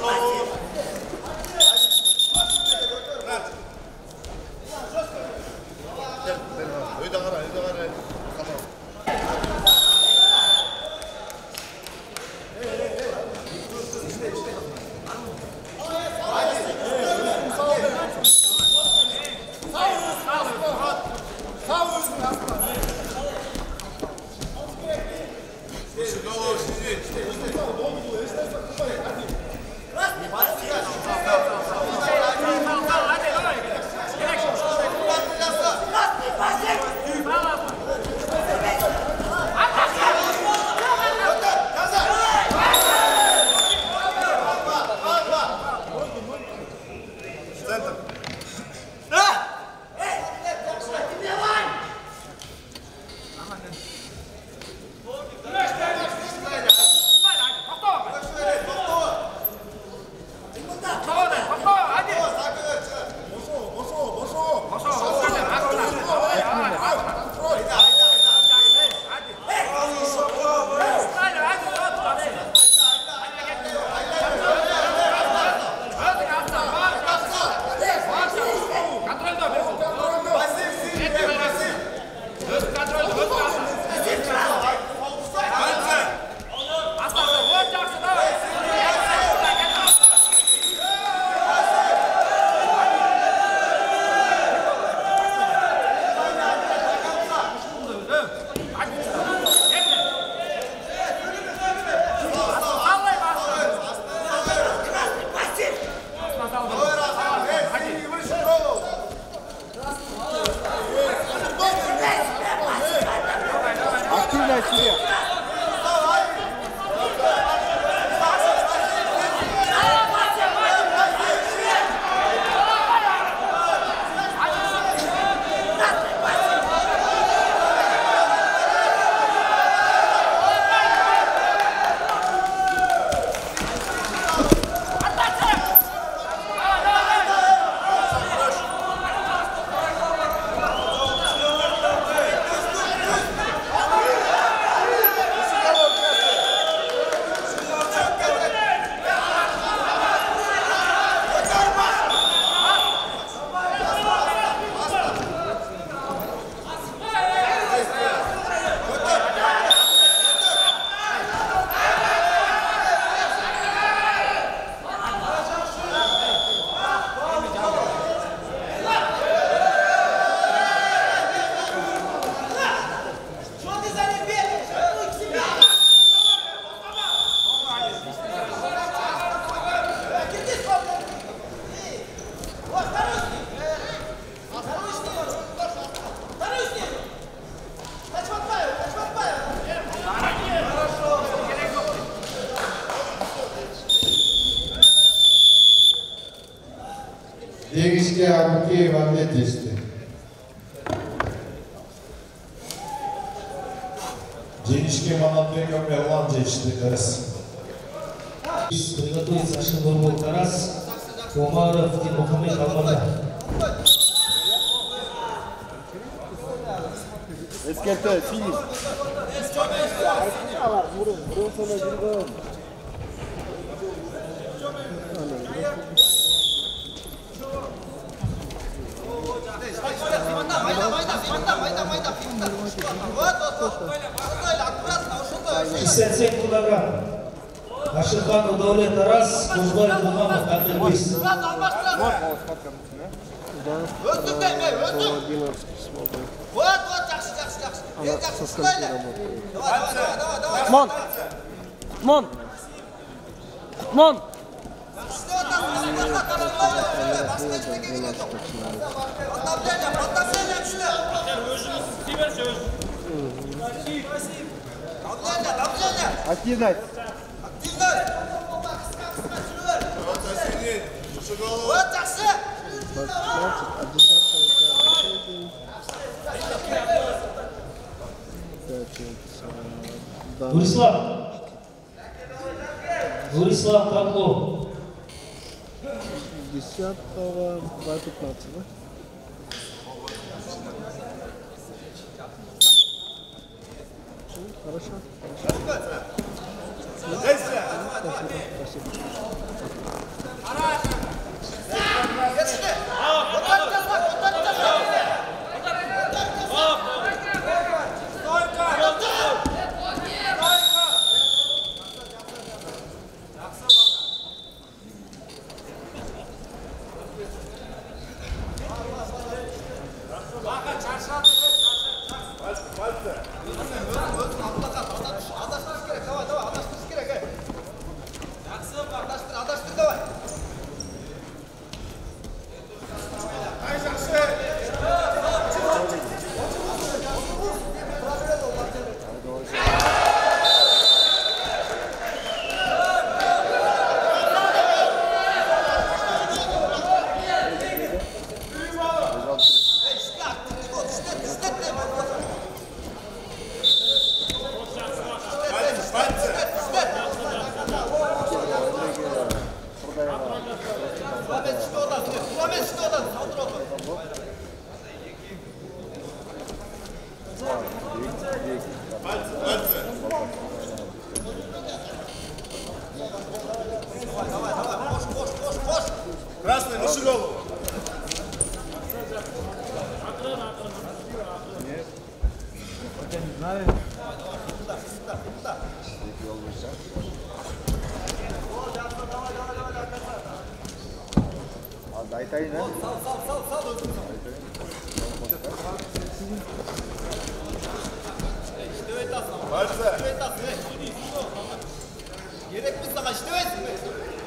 Денежки Абукеев ответили. Денежки Манатбеков Эрлан Джейчтекарас. Приготовится Ашинбурбол Тарас, Умаров Тимохамед Алмата. Eskerte, Filiz. Vurun, vurun sana girdim. шестьдесят семь килограмм. Ашинхан Удовлет Тарас, Кузбай Мухаммад Абдельбис. Вот, вот, жақсы, жақсы, жақсы. Ел жақсы, сұрайлы. Давай, давай, давай, давай. Атман! Атман! Атман! Что там, басқа тарамайды, басқа ештеңе керек жоқ. Подтопление, подтопление күшті. Давление, давление. Активность. Активность. Вот, жақсы. Урислав. Урислав Каплов. десятого, два пятнадцать, да? Хорошо. Хорошо. Спасибо. Спасибо. Красный, выше голову. Я не знаю. Айтайын, ә? Керек біз саған іштемейсің бе?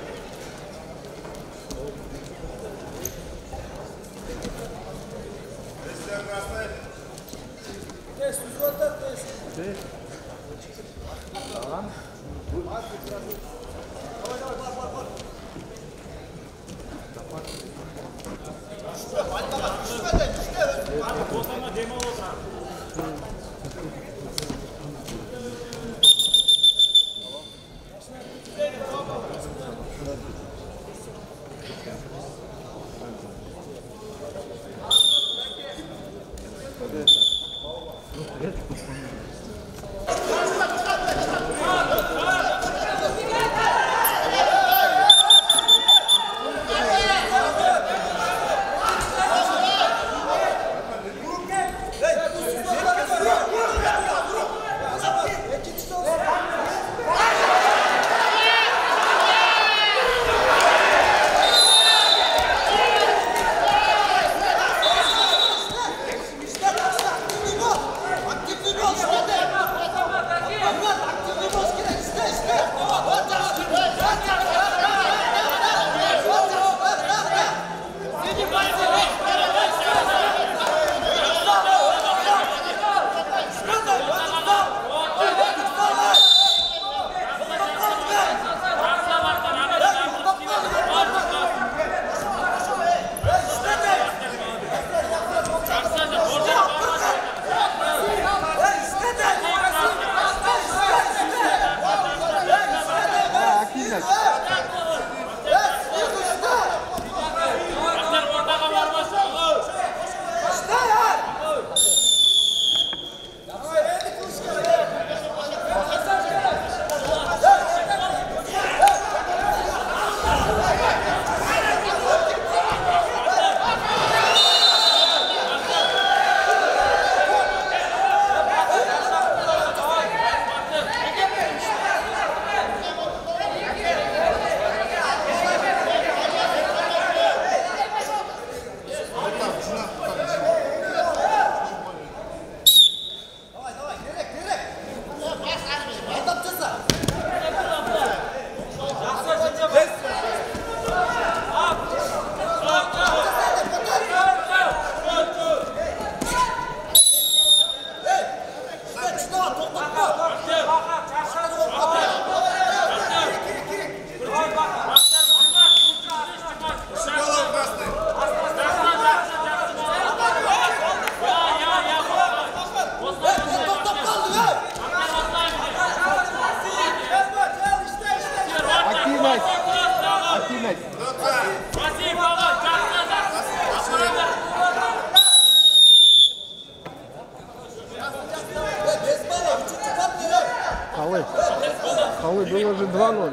Халлы, было же два ноль.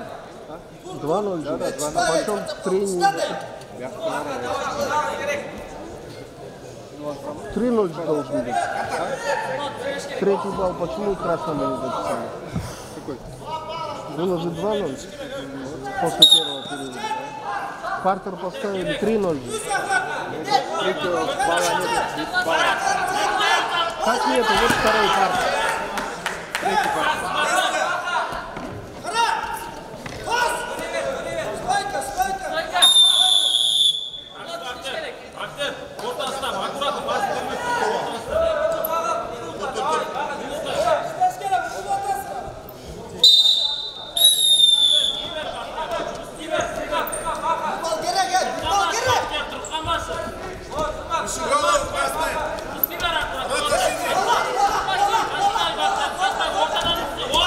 два ноль же. Пошел тренинг. три ноль же должен быть. Третий балл почему красному не записали? Какой? Было же два ноль после первого периода. Партер поставили три ноль же. Третьего балла нет. Как нету? Вот второй партер. Третий партер. Ортадан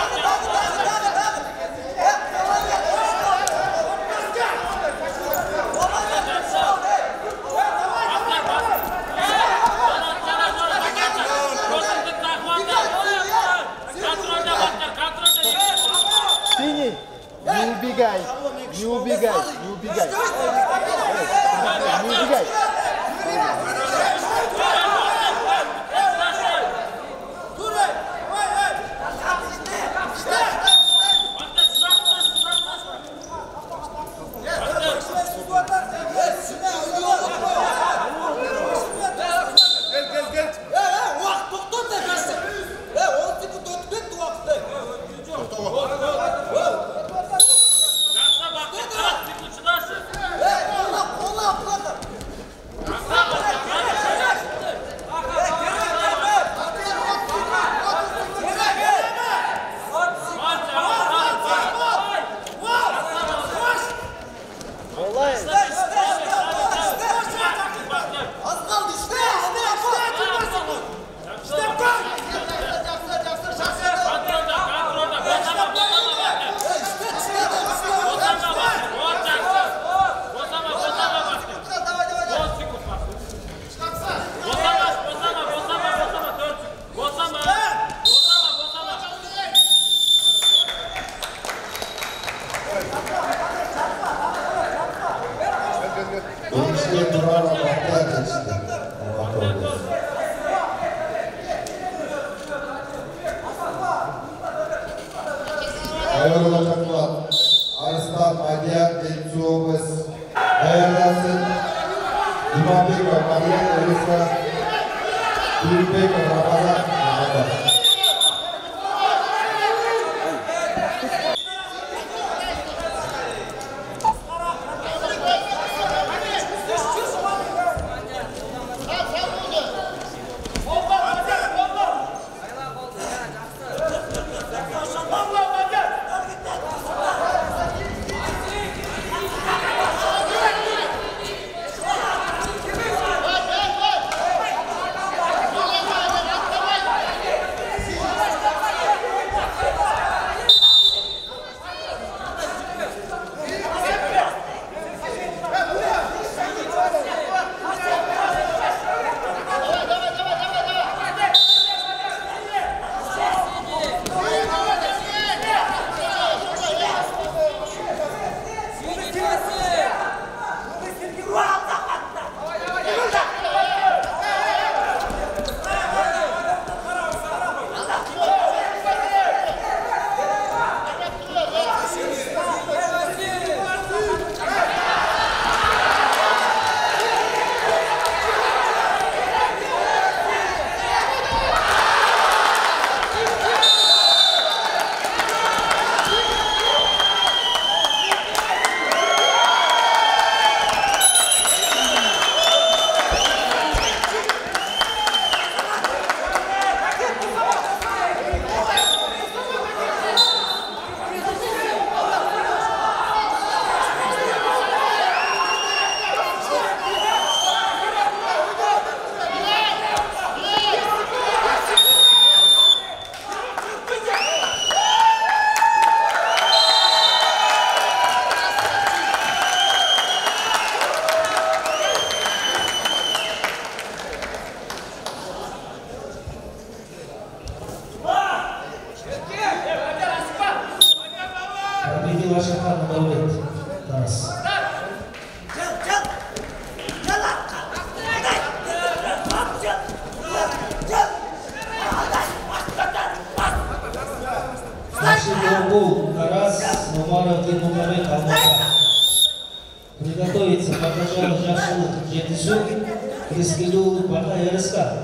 Приготовиться, покажал Жасулу Жетису, Крискилю Бака Эреска.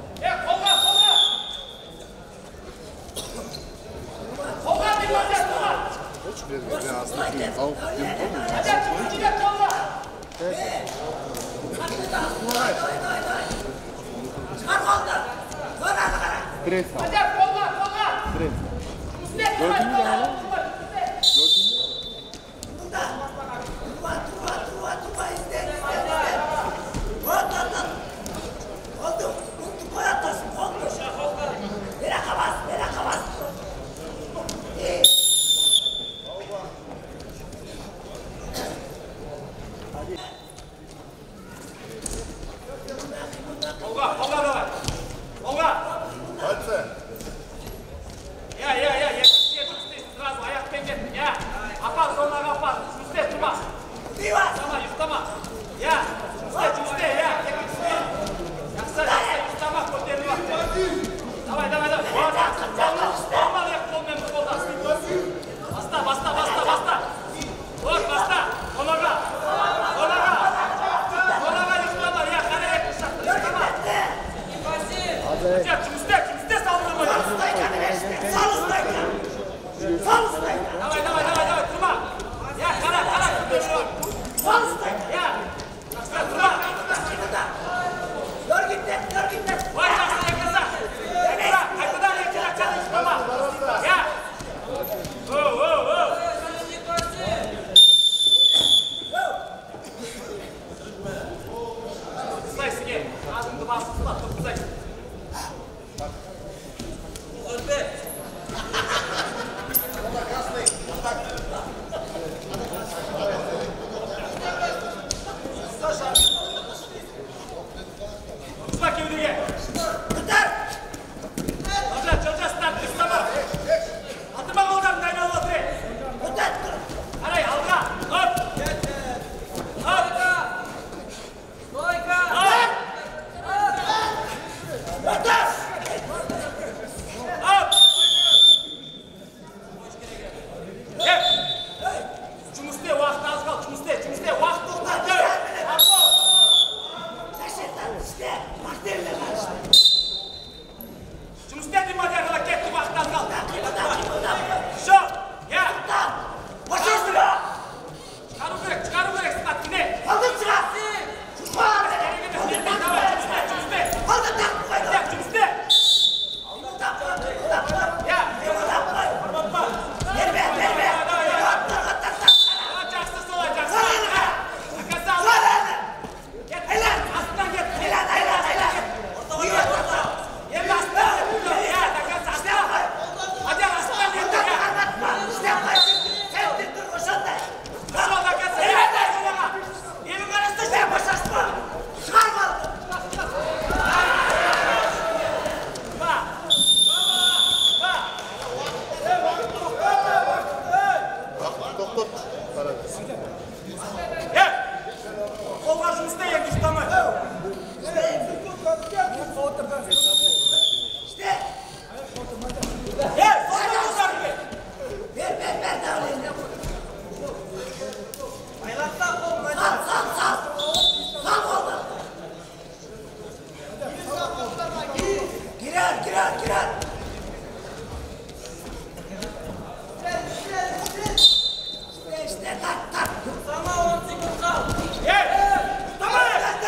Stres. Stres. Gördün mü yani? Gördün mü? Olga, Olga, Olga. Olga. Hadi. To'xtama. Ya, usta, usta, ya. Yaxshi, yaxshi, to'xtama, ko'tarilyapti. Davay, davay, davay. Normal yap, qo'lmen qo'lda. Basta, basta, basta, basta. O't, basta. Qo'laga. Qo'laga. Qo'laga yuqtama, ya, qara yetishadi. To'xtama. Ya, usta, usta saldırma. Sal usta. Sal usta. Davay, davay, davay, davay, turma. Ya, qara, qara. Sal usta. Ya. Yaxshi, turma. Yor gitti, yor gitti. Voy, yaxshi, yakasa. Yakasa, qaytadan yakasa, chalish qilma. Ya. O, o, o. Qizay sizga. Azimni basib qilib, qizay. O'zbek. Qizma kevdiga. Ko'tar. Hozir, cho'cha start qilsama. Atma qo'ldan daynab o'tir. Ko'tar. Qarang, alga. Hop. Hop. Stoyka. Hop. Ko'tar. Hop. Gel. Cumhuriyet vaqti az qoldi. Cumhuriyet, Cumhuriyet vaqt to'xtadi. Bravo. Tashirdan ishla. Vaqtda qoldi. Cumhuriyet nimaga qilib ketdi? Vaqt az qoldi. Sho. Ya. Boshlasın. Chiqaru kerak, chiqaru kerak sifatini. Hozir chiqasin. Chiqar. Hozir taqib qo'ydi. Ya, Cumhuriyet. Ya. Berme, berme. Girer, girer, girer. İşte tak tak. Sana on sekund kal. Gel. Tamam.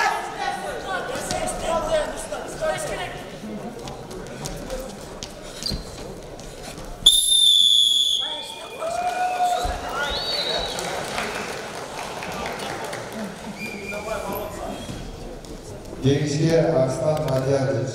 Jengishga Arslan Madiyadovich.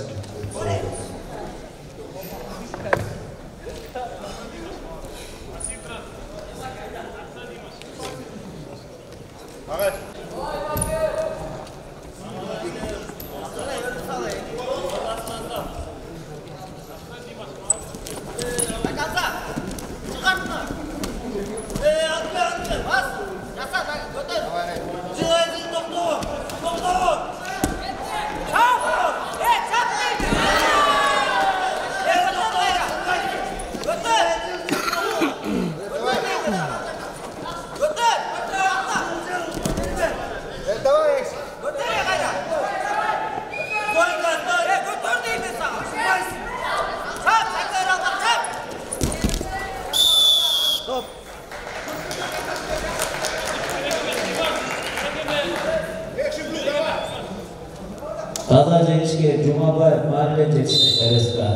Taza jengishga Jumabayev mahalle yetakchisi R S K.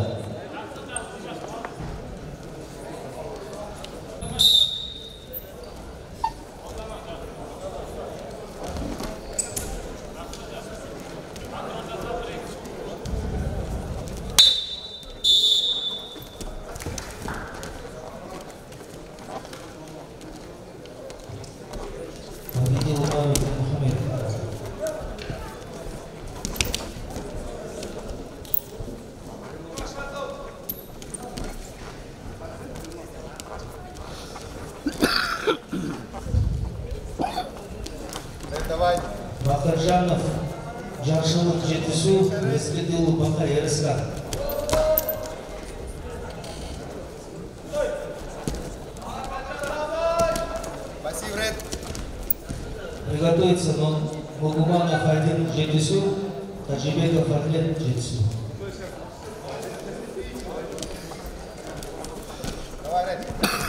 Boshqa Давай. Бахаржанов, Жаршылық жетісу, Ескедеуі Бақа РСК. Спасибо, Ред. Приготовиться Нургуманов один жетісу, Таджибеков Атлет жетісу. Давай, Ред.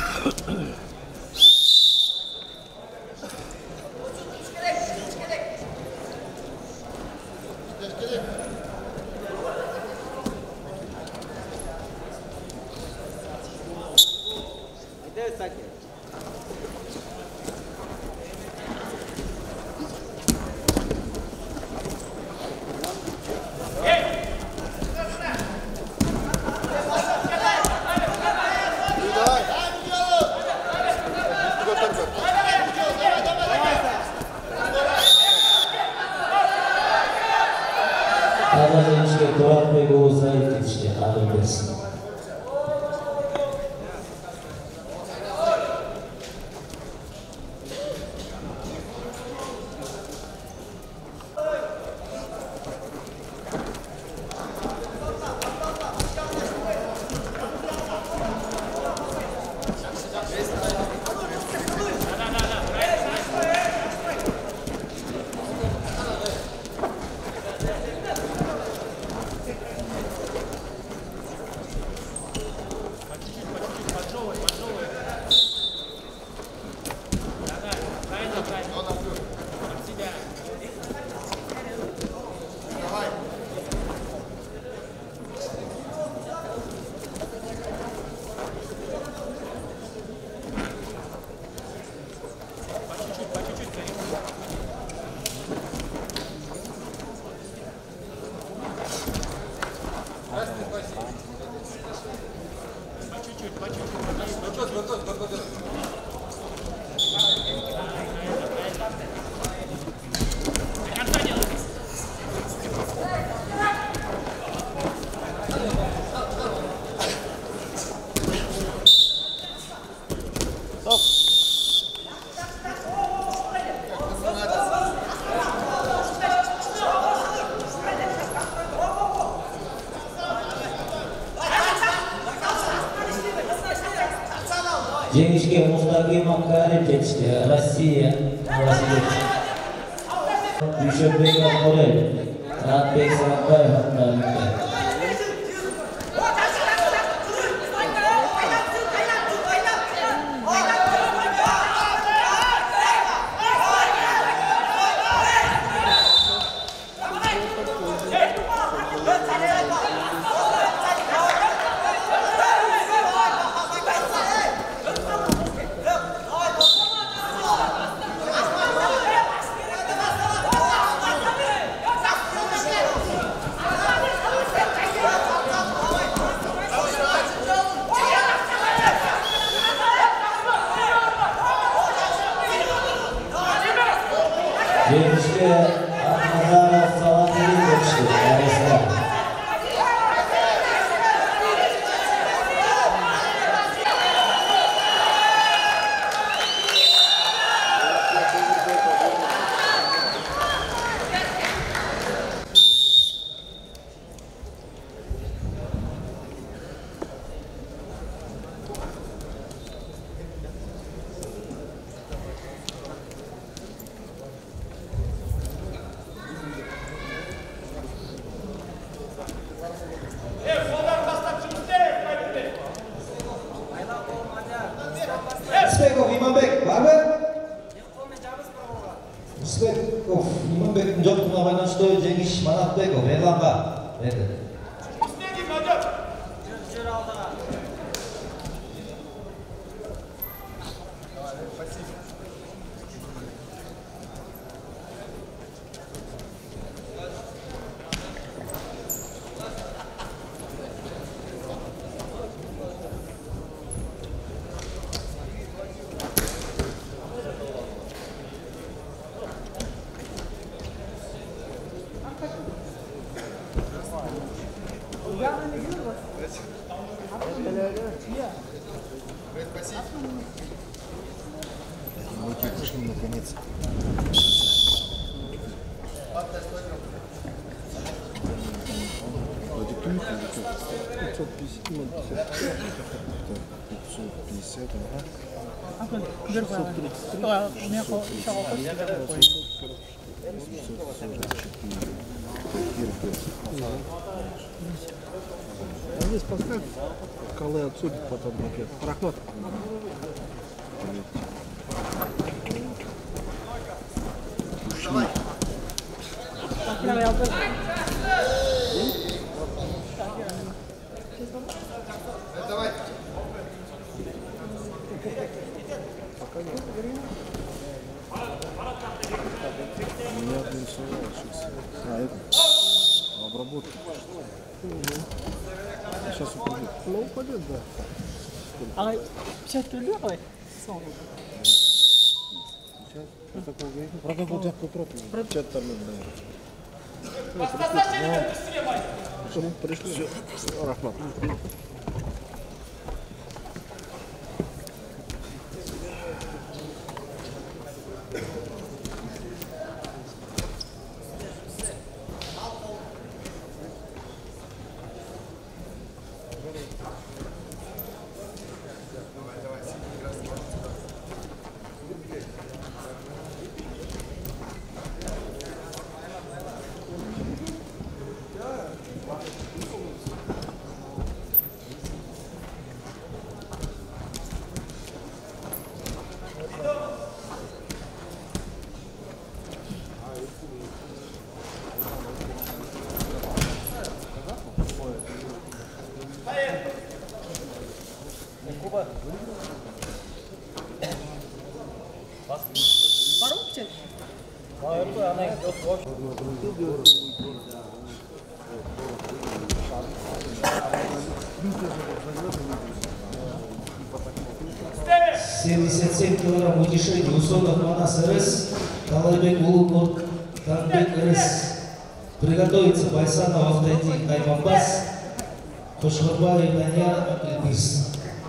Таза жеңішке Туратбек Оғызай кетішке қабыл берсін. Жеңішке Мұстақим Аққарев жетішті, Россия, Новосибирск. Дүйшенбек Аққорел, Ратбек Сағатбаев атындағы. Жеңішке Ақмазаров Саламбек жетішті, Аресқа. Успеков Иманбек, бар ма? Успеков Иманбектің жоқтығына байланысты жеңіс Манатбеков Ерланға берді. Мы пришли наконец. пятьсот пятьдесят, ага. шестьсот тридцать три, а здесь поставь, Калы отсудит потом макет. Рахмат. Давай. Не отминусовал сейчас. А, это обработка. Сейчас упадет. Ну, упадет, да. А сейчас приду, давай. Сейчас протокол говорит. Протокол жак протокол. Чат там, наверное. Пришли. Пришли. Рахмат. семьдесят семь килограмм утешения Усонов Манас РС, Талайбек Улук Танбек РС. Приготовиться Байсанов Автодин Аймамбас, Кошхарбаев Даньяр Ильбис.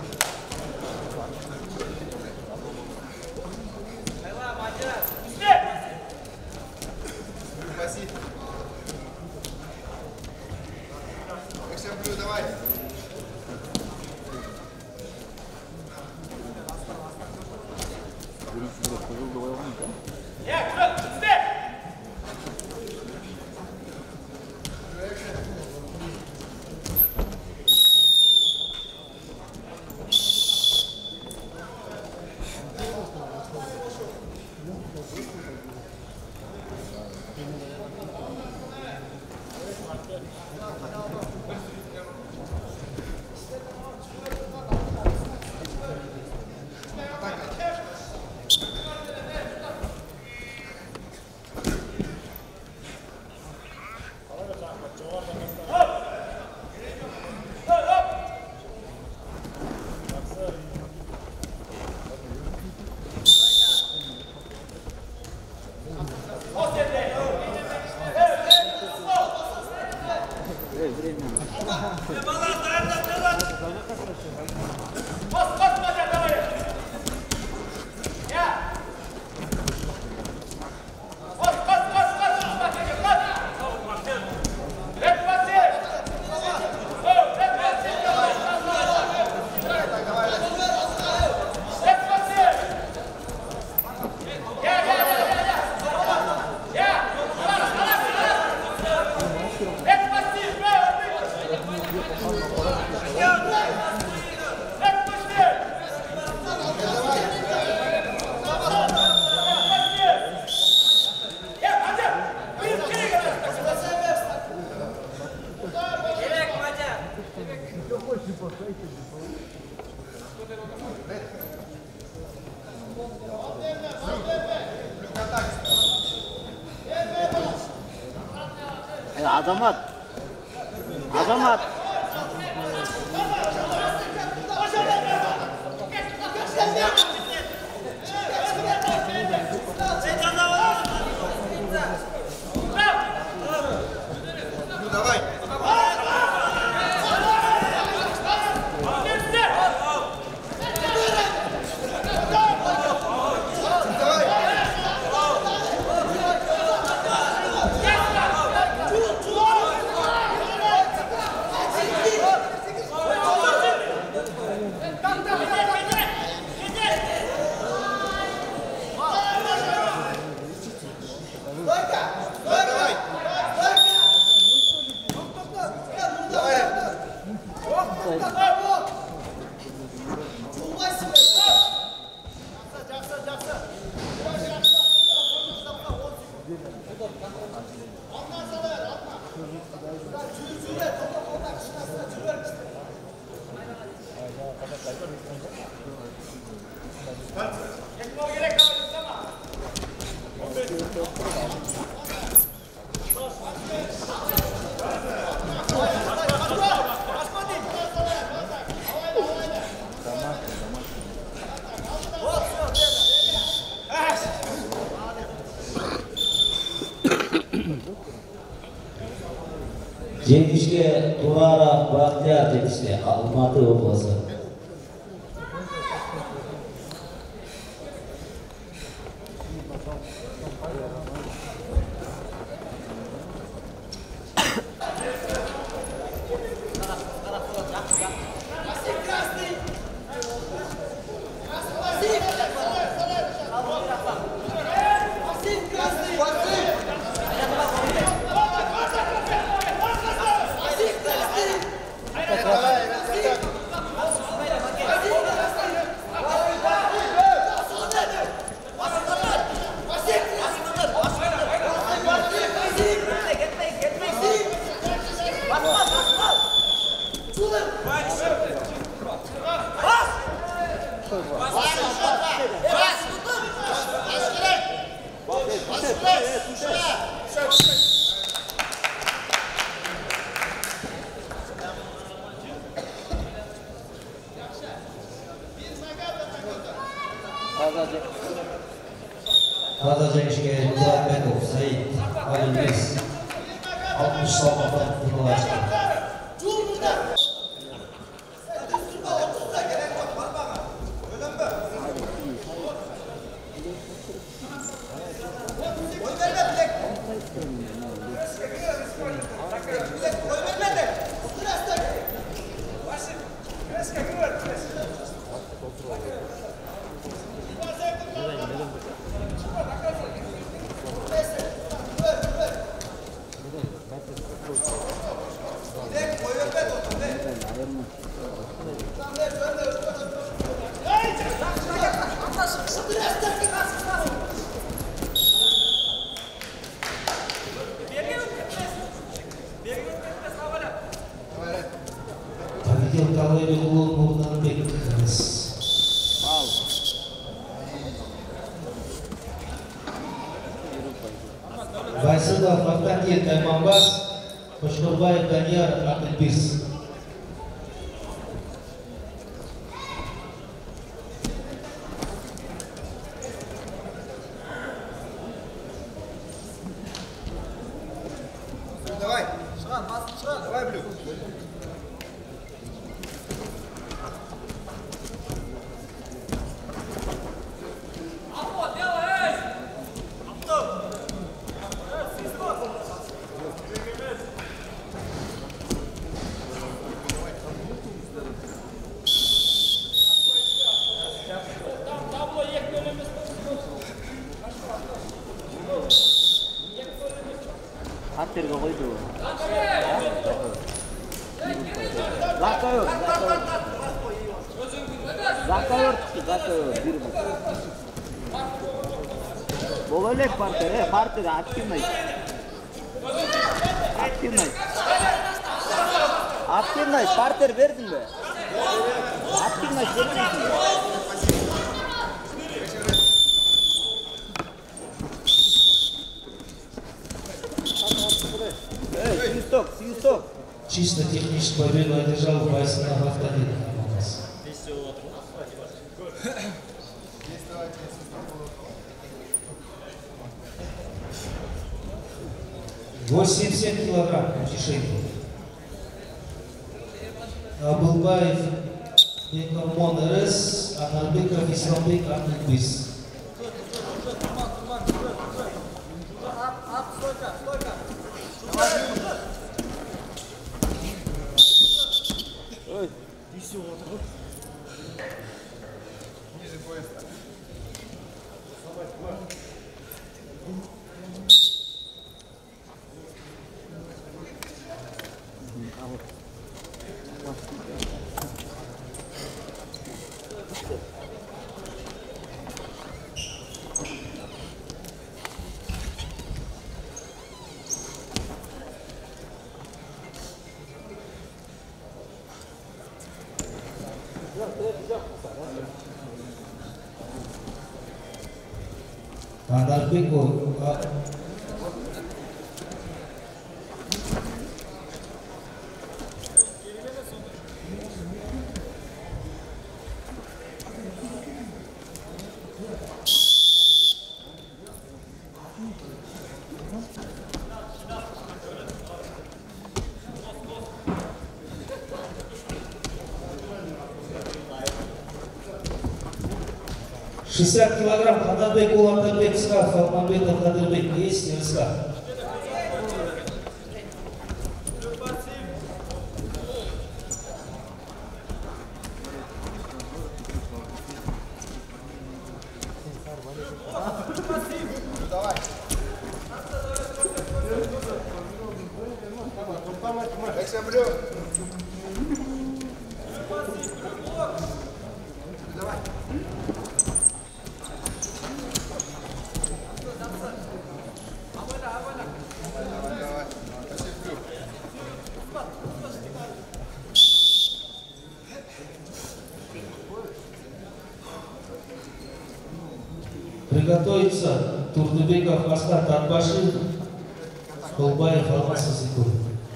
Azamat. Azamat. Давай. Жеңишке Тураров Бактияр жетишти, Алматы облысы. Taza jengishga Muratbekov Said Adilbek oltmish salmoqdan finalga chiqdi. Победил Талайбек Нурданбек. Байсылов Автандиев Тайманбас, Қошқырбаев Данияр Адылбек. Давай, Шран, Шран, давай, Блюк. Хаттерге қойды. Закайыр, закайыр. Закайыр түшті, закайыр. Бір бұл. Бұл өлек партер, е, партер активный. Активный. Активный, партер бердің бе? Активный бердің бе? Свисток, свисток. Чисто техническую победу одержал Байсынов Автандиев. восемьдесят семь килограмм утешение. Абылбаев Бекмон РС, Анарбеков Исламбек Адылбек. Ниже пояса. Анарбек шестьдесят килограмм Хандарбек Уландарбек Скар, Халманбетов Хадырбек, есть Нерска. Приготовиться Турдыбеков Аскар Татбашин, Колбаев Алмаз Сазыков.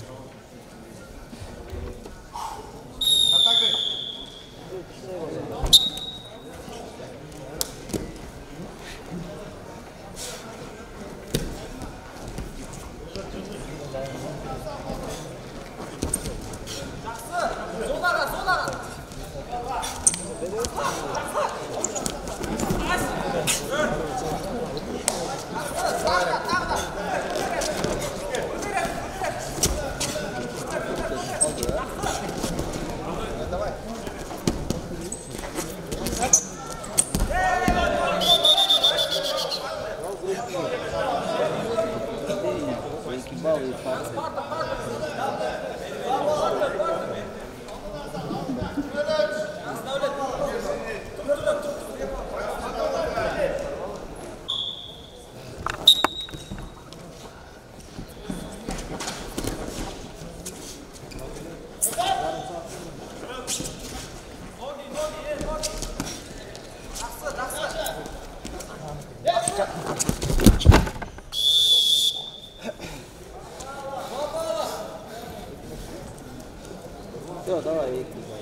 Все, давай.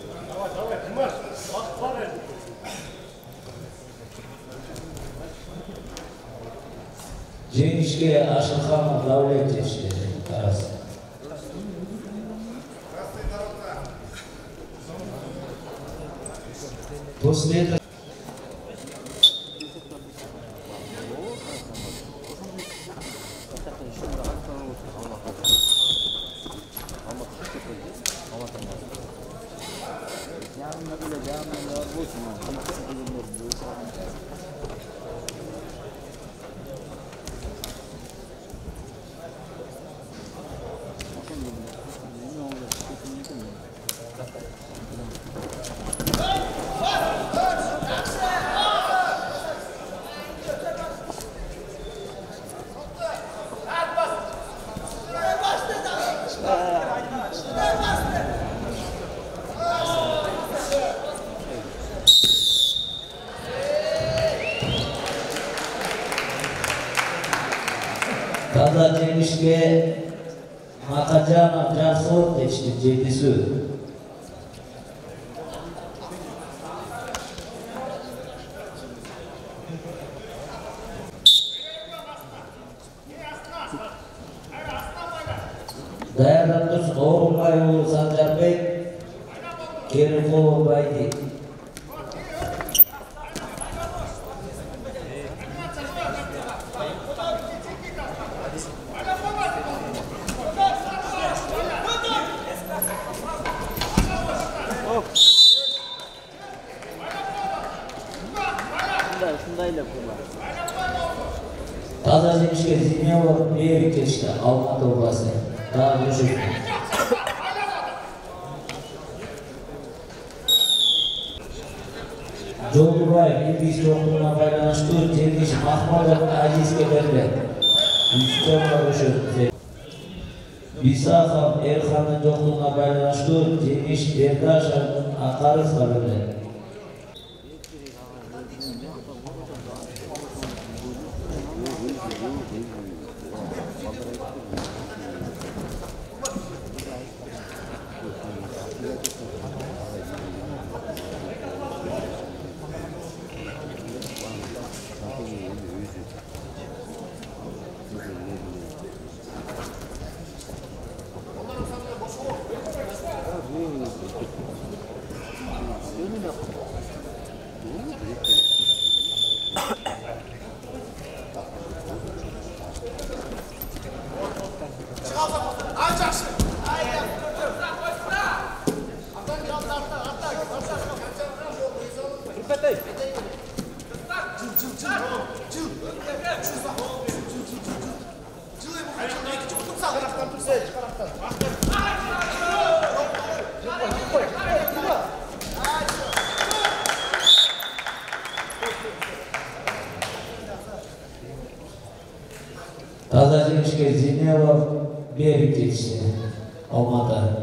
Жеңишке Ашылханов Давлет жетишти. Тарас. После этого Таза жеңишке Макажанов Жансот жетишти. Жетисүү. Даярдап турсун Орунбай уулу Санжарбек, Керимқулов Байди. Таза жеңишке Зинелов Берик жетишти. Алматы обласы. Дагы көшөтү. Жолдубаев Илбис жоктугуна байланыштуу жеңиш Махмадов Азизге берилет. Үчтөргө көшөтү. Бисахов Эрхандын жоктугуна байланыштуу жеңиш Бердашев Акаровго берилет. Таза жеңішке Зинева Берік жетішті. Алматы.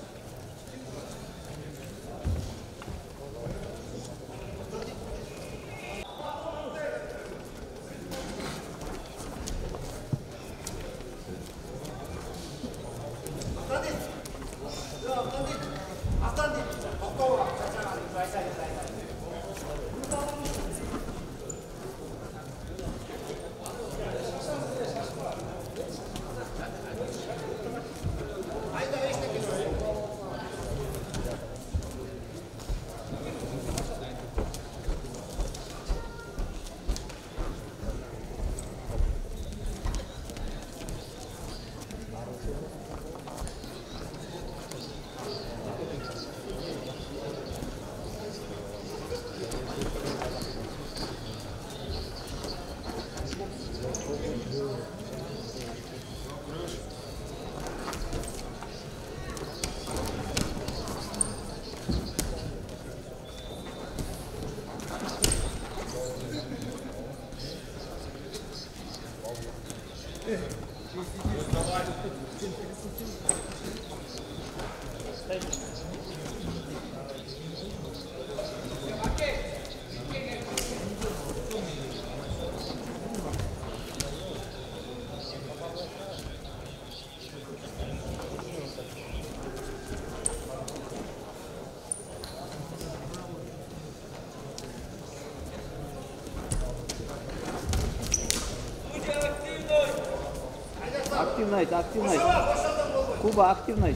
Активнайт, активнайт. Куба, активнайт.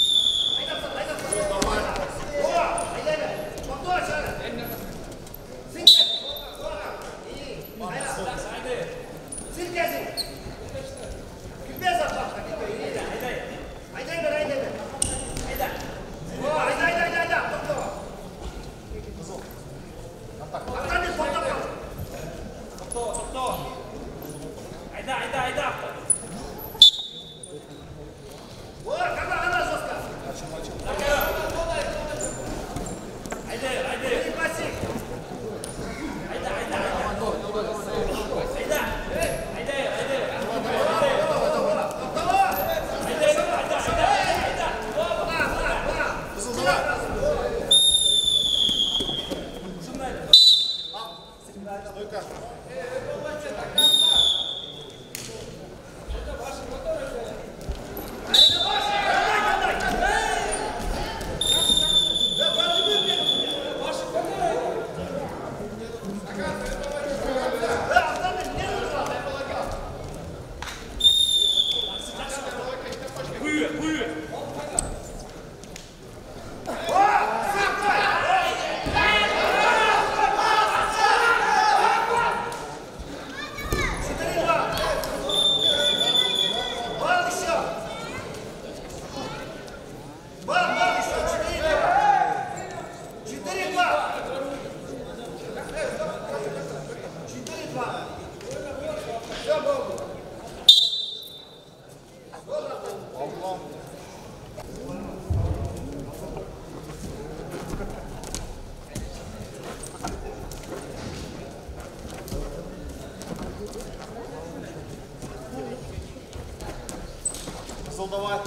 Давай.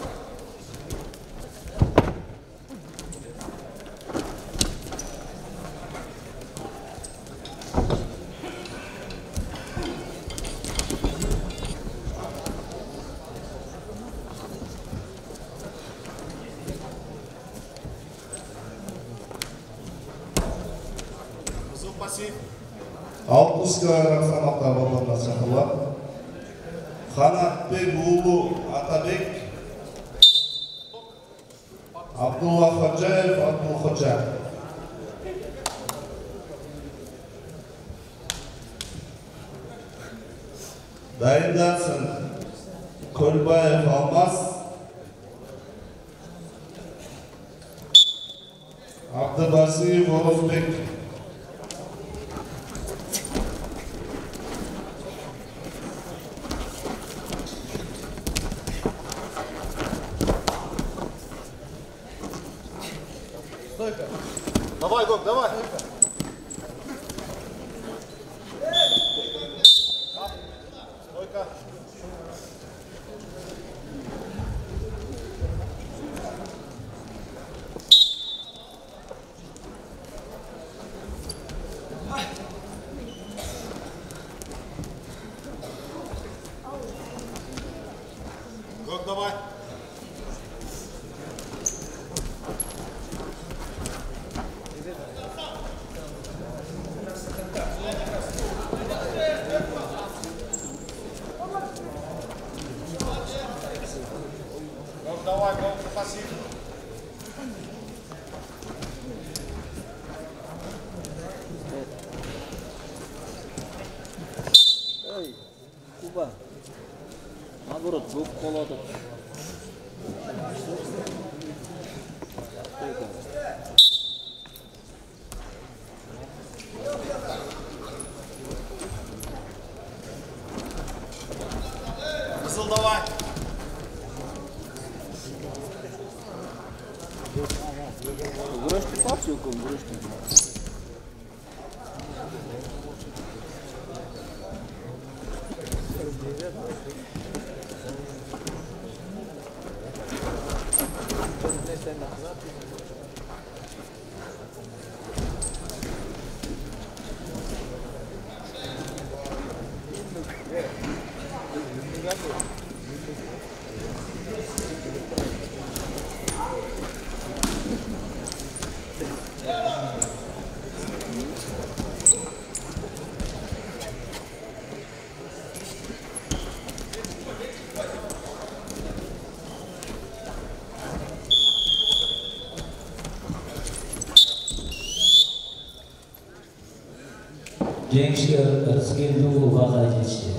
алпыс килограмм салмақта болғанда шақырылады. Қанатбек ұлы Атабек, Абдулла Ходжаев, Абдул Ходжаев. Дайындансын Көлбаев Алмас, Абдыбасиев Орозбек. Давай, Гок, давай. Стойка. Гок, давай. Гок, давай, Гок, пассив. Эй, Куба. Наоборот, көп қолады. Қызыл, давай. Күрешті сап, сөкім, күрешті. Жеңішке ырыс келді ұлға жетішті.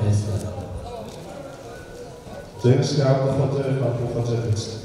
Жеңішке Абдуходжаев, Абдуходжаев жетішті.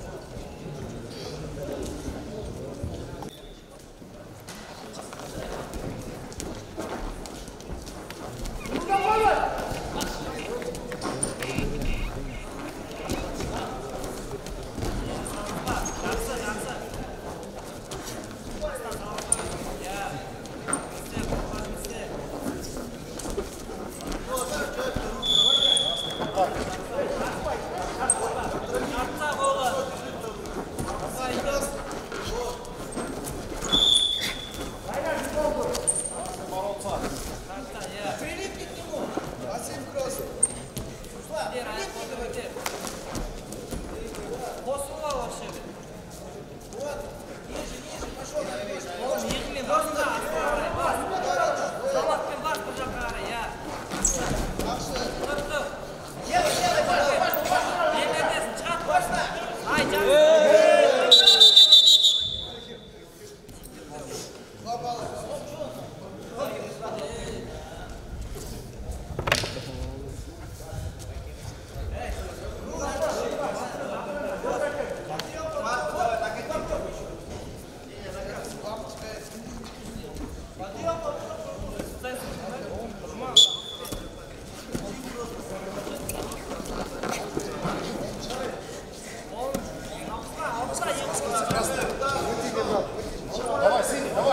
Давай, синий, давай.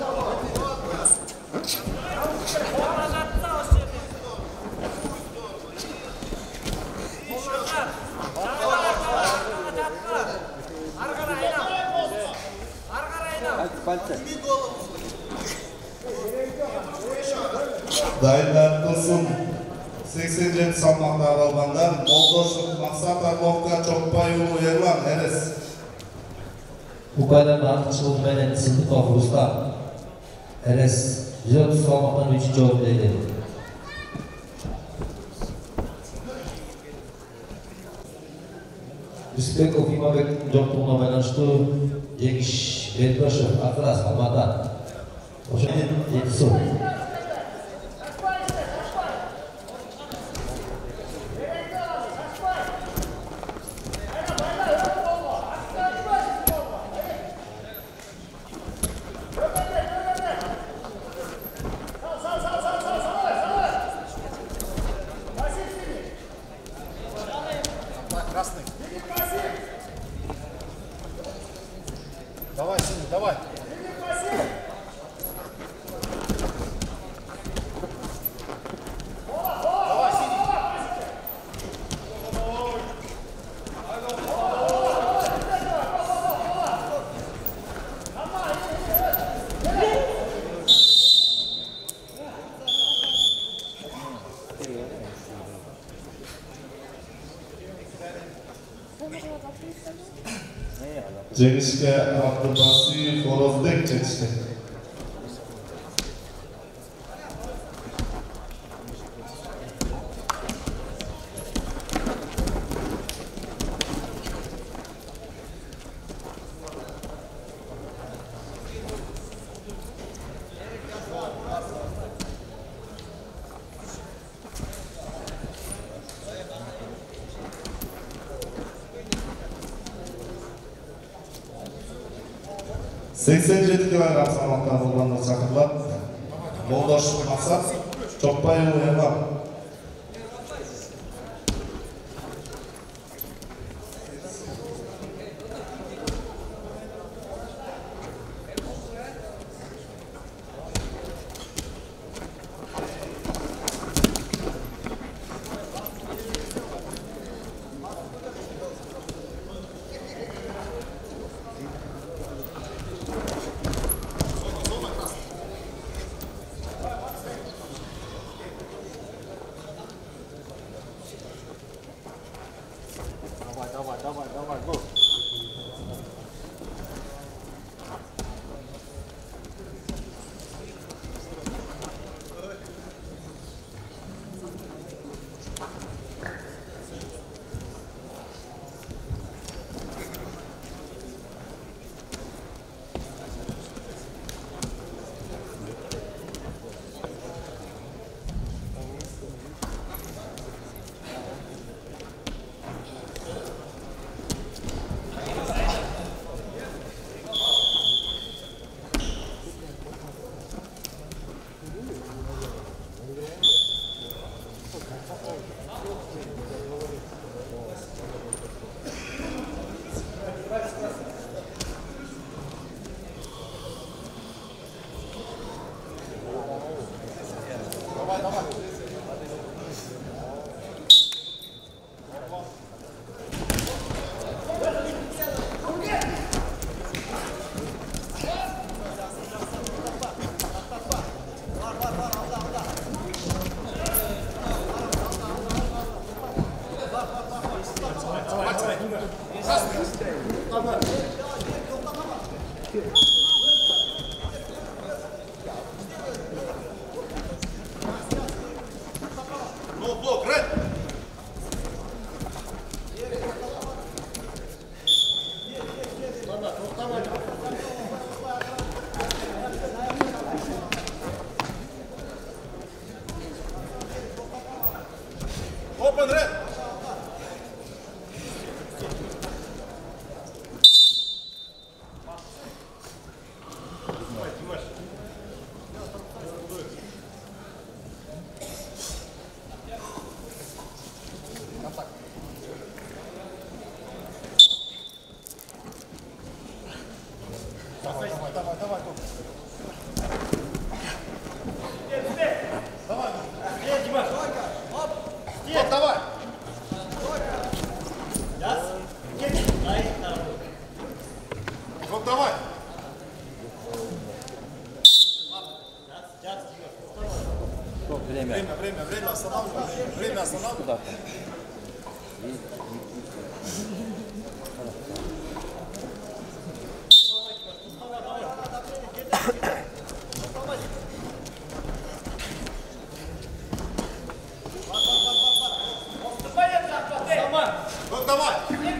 Дайындар Тұрсын сексен жеті салмақта алғандар Молдошев Мақсат Орловқа Чоқпайұлы Ерлан Әріс. Ұпайдан артықшылық менен Сындықов Рустам Әріс жүз отыз салмақтан үшінші орында еді. Үспеков Имабектің жоқтығына байланышты Жеңіш Бетбашев ақыра салмадан Ошайын жетісу. Давай. Давай, синий, давай. Давай, синий. Жеңишке Абдубасиев Орозбек жетишти. seksen жети килограмм салмакта болгондор чакырылат. Молдошев Максат, Чокпайұлы Эмам. Давай, давай, давай, го. No block, red. Open red. Давай, давай, давай, давай. Давай. Где, Димаш? Оп. Где? Давай. Яс. Вот давай. Время. Время, время, время останавливай. Время останавливай. Вот давай.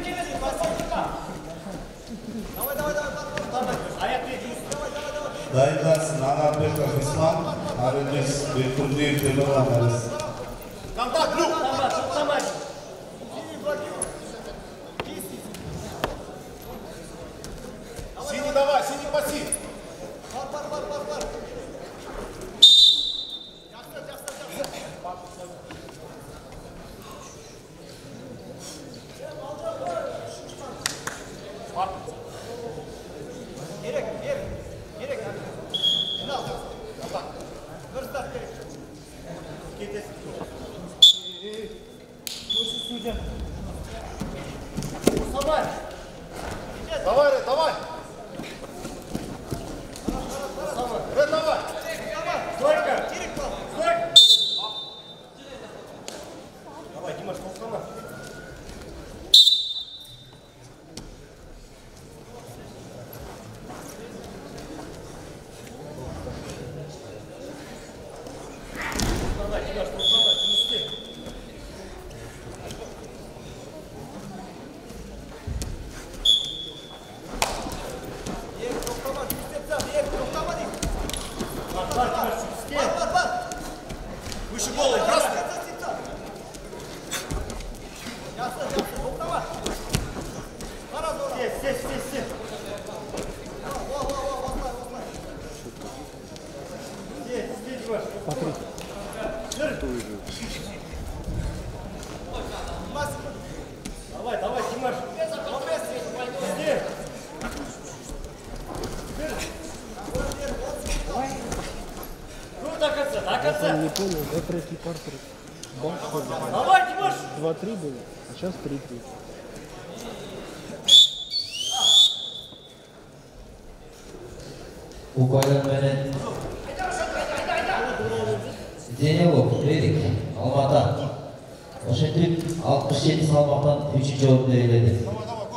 Дайдас Нагарбеков Ислам, Арендис Бекурдиев Темирлан Арис. Контакт, Люк. Синий давай, синий паси. Давай, Ред, давай! Ред, давай! Стойка! Стойка! Давай, Димаш, толкана. Давай, Димаш, толкана, не выше головы, красный. Здесь, здесь, здесь, здесь. Здесь, здесь, Димаш. Смотри. Давай, давай, Димаш. Здесь. До конца, до конца. Я не понял, да, третий партер. Давай, Димаш. два-три было, а сейчас три-три. Упайлар менен Денелов, Рерик, Алматы. Ошентип алтымыш жети салмактан үчүнчү орунду ээледи.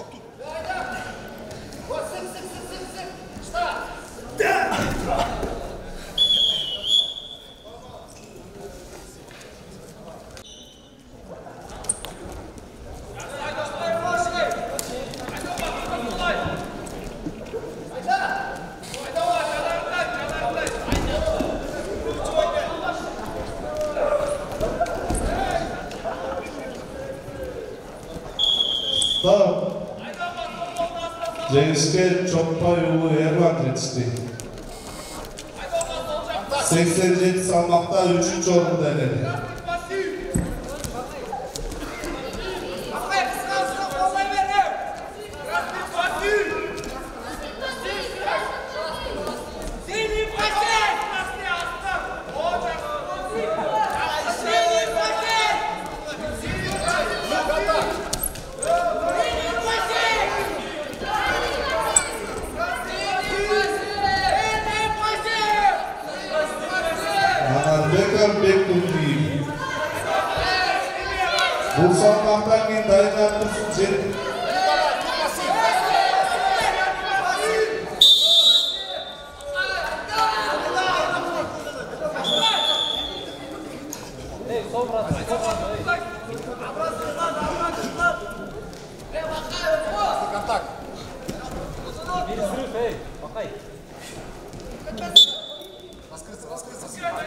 Жеңіске Чоқпайұлы Ерлан жетішті. сексен жеті салмақта үшінші орында іледі. Бекар Бекулиев. Бұл салмақтан кейін дайыннан тұрсын жетіп. Контакт. Перезрыв, эй, махай. Раскрыться, раскрыться.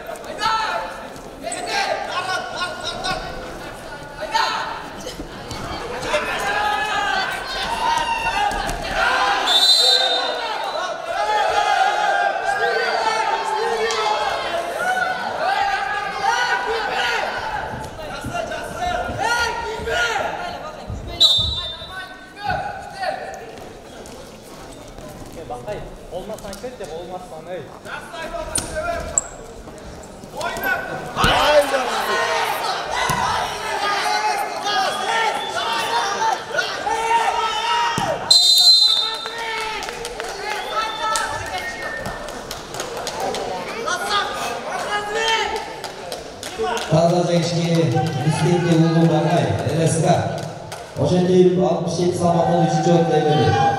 Bakay, olmazsan kötü de olmazsan ey. Таза жеңишке Мистеки Улуу Багай, эр эс ка. Ошентип алтымыш жети салмактан үчүнчү орунда ээледи.